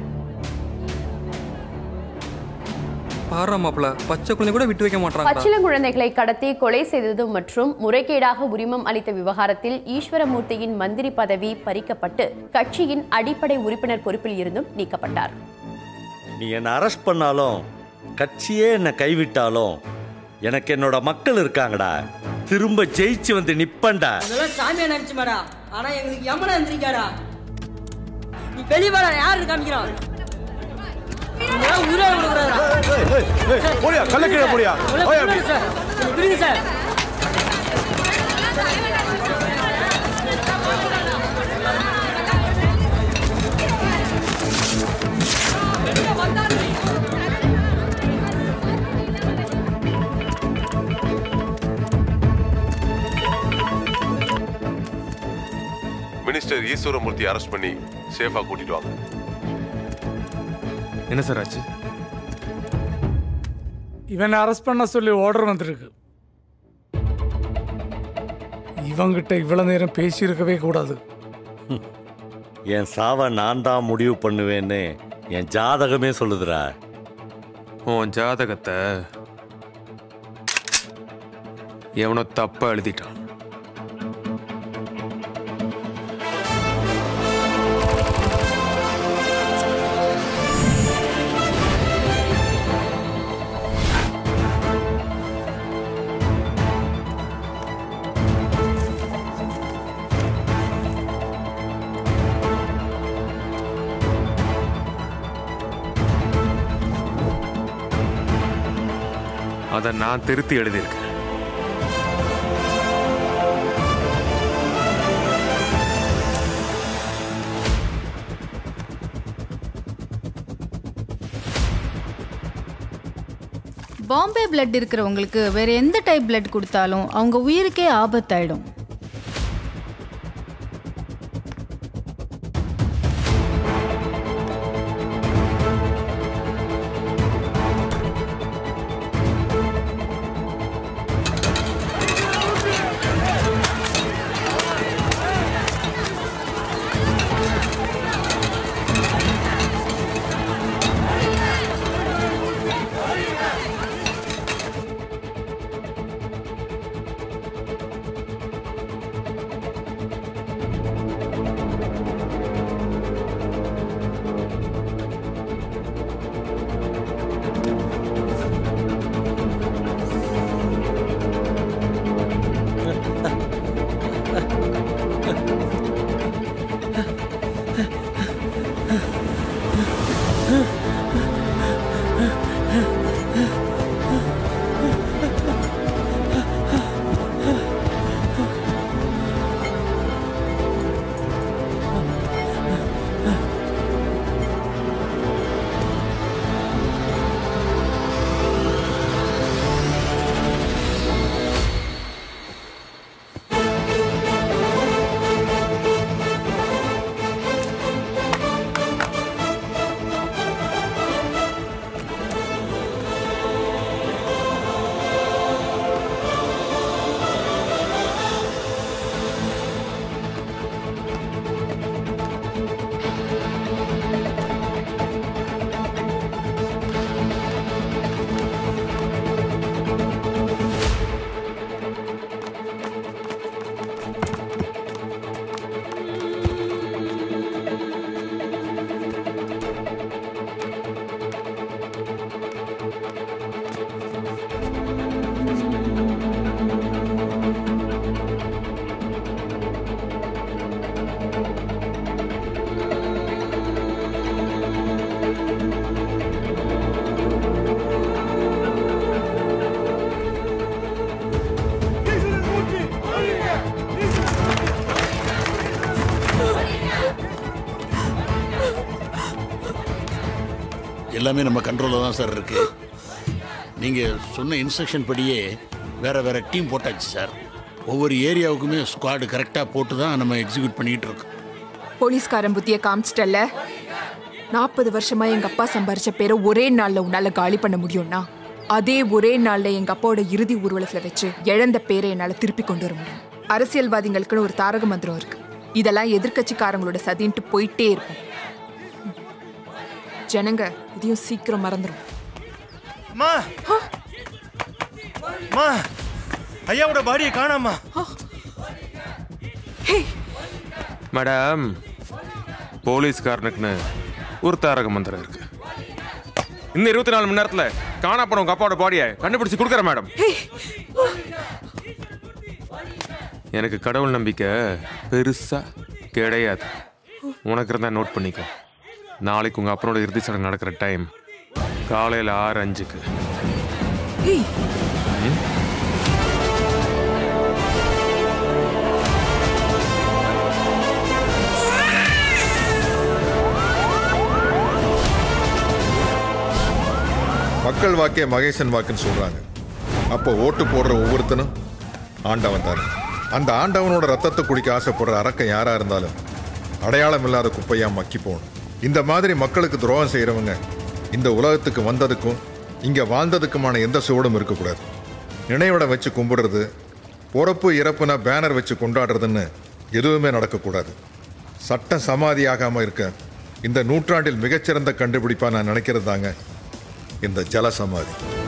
பச்சை குழந்தை கூட விட்டு வைக்க மாட்டாங்க. பச்சிளங்குழந்தைகளை கடத்தி கொலை செய்தது மற்றும் முறைகேடாக உரிமம் அளித்த விவகாரத்தில் ஈஸ்வரமூர்த்தியின் மந்திரி பதவி பறிக்கப்பட்டு கட்சியின் அடிப்படை உறுப்பினர் பொறுப்பில் இருந்தும் நீக்கப்பட்டார். நீ என்ன அரெஸ்ட் பண்ணாலும் கட்சியே என்ன கைவிட்டாலும் எனக்கு என்னோட மக்கள் இருக்காங்கடா. திரும்ப ஜெயிச்சு வந்து நிப்பண்டா. சாமியா நினைச்சு மாடா, ஆனா எங்களுக்கு யமனா எந்திரிக்காடா. நீ வெளிவாடா, யாரு காமிக்கிறான்? போடியா, கல்ல கீழே போடியா. சார் மினிஸ்டர் ஈஸ்வரமூர்த்தி அரெஸ்ட் பண்ணி சேஃபா கூட்டிட்டு வாங்க. என்ன சார் ஆச்சு? இவனை அரெஸ்ட் பண்ண சொல்லி ஆர்டர் வந்திருக்கு. இவங்கிட்ட இவ்வளவு நேரம் பேசியிருக்கவே கூடாது. என் சாவை நான் தான் முடிவு பண்ணுவேன்னு என் ஜாதகமே சொல்லுதுரா. உன் ஜாதகத்தை எவனோ தப்பா எழுதிட்டான். அதை நான் திருத்தி எழுதியிருக்கேன். பாம்பே பிளட் இருக்கிறவங்களுக்கு வேற எந்த டைப் பிளட் கொடுத்தாலும் அவங்க உயிருக்கே ஆபத்தாயிடும். எல்லாமே நம்ம கண்ட்ரோலில் தான் சார் இருக்கு. நீங்கள் சொன்ன இன்ஸ்ட்ரக்ஷன் படியே வேற வேற டீம் போட்டாச்சு சார். ஒவ்வொரு ஏரியாவுக்குமே ஸ்குவாடு கரெக்டாக போட்டு தான் நம்ம எக்ஸிக்யூட் பண்ணிக்கிட்டு இருக்கோம். போலீஸ்காரன் புத்தியை காமிச்சிட்டல்ல. நாற்பது வருஷமா எங்க அப்பா சம்பாரிச்ச பேரை ஒரே நாள்ல உன்னால காலி பண்ண முடியும்னா அதே ஒரே நாள்ல எங்க அப்பாவோட இறுதி ஊர்வலத்துல வச்சு இழந்த பேரை என்னால திருப்பி கொண்டு வர முடியும். அரசியல்வாதிகளுக்குன்னு ஒரு தாரக மந்திரம் இருக்கு. இதெல்லாம் எதிர்கட்சிக்காரங்களோட சதின்ட்டு போயிட்டே இருக்கும். ஜனங்க இதையும் சீக்கிரம் மறந்துடும். ஐயாவோட பாடியை காணாமா? மேடம், போலீஸ்காரனுக்குன்னு ஒரு தாரக மந்திரம் இருக்கு. இந்த இருபத்தி நாலு மணி நேரத்துல காணா போன உங்க அப்பாவோட பாடியை கண்டுபிடிச்சு கொடுக்குறேன் மேடம். எனக்கு கடவுள் நம்பிக்கை பெருசா கிடையாது. உனக்கு இருந்தா நோட் பண்ணிக்கோ. நாளைக்கு உங்க அப்பனோட இறுதி சடங்கு நடக்கிற டைம் காலையில ஆறு அஞ்சுக்கு. மக்கள் வாக்கே மகேசன் வாக்குன்னு சொல்றாங்க. அப்போ ஓட்டு போடுற ஒவ்வொருத்தனும் ஆண்டவன் தானே. அந்த ஆண்டவனோட ரத்தத்தை குடிக்க ஆசைப்படுற அரக்கன் யாரா இருந்தாலும் அடையாளம் இல்லாத குப்பையா மக்கி போகணும். இந்த மாதிரி மக்களுக்கு துரோகம் செய்யறவங்க இந்த உலகத்துக்கு வந்ததுக்கும் இங்க வாழ்ந்ததுக்குமான எந்த சுவடும் இருக்கக்கூடாது. நினைவிடம் வச்சு கும்பிடுறது, பொறப்பு இறப்புனா பேனர் வச்சு கொண்டாடுறதுன்னு எதுவுமே நடக்கக்கூடாது. சட்டம் சமாதி ஆகாம இருக்க இந்த நூற்றாண்டில் மிகச்சிறந்த கண்டுபிடிப்பா நான் நினைக்கிறது தாங்க இந்த ஜல சமாதி.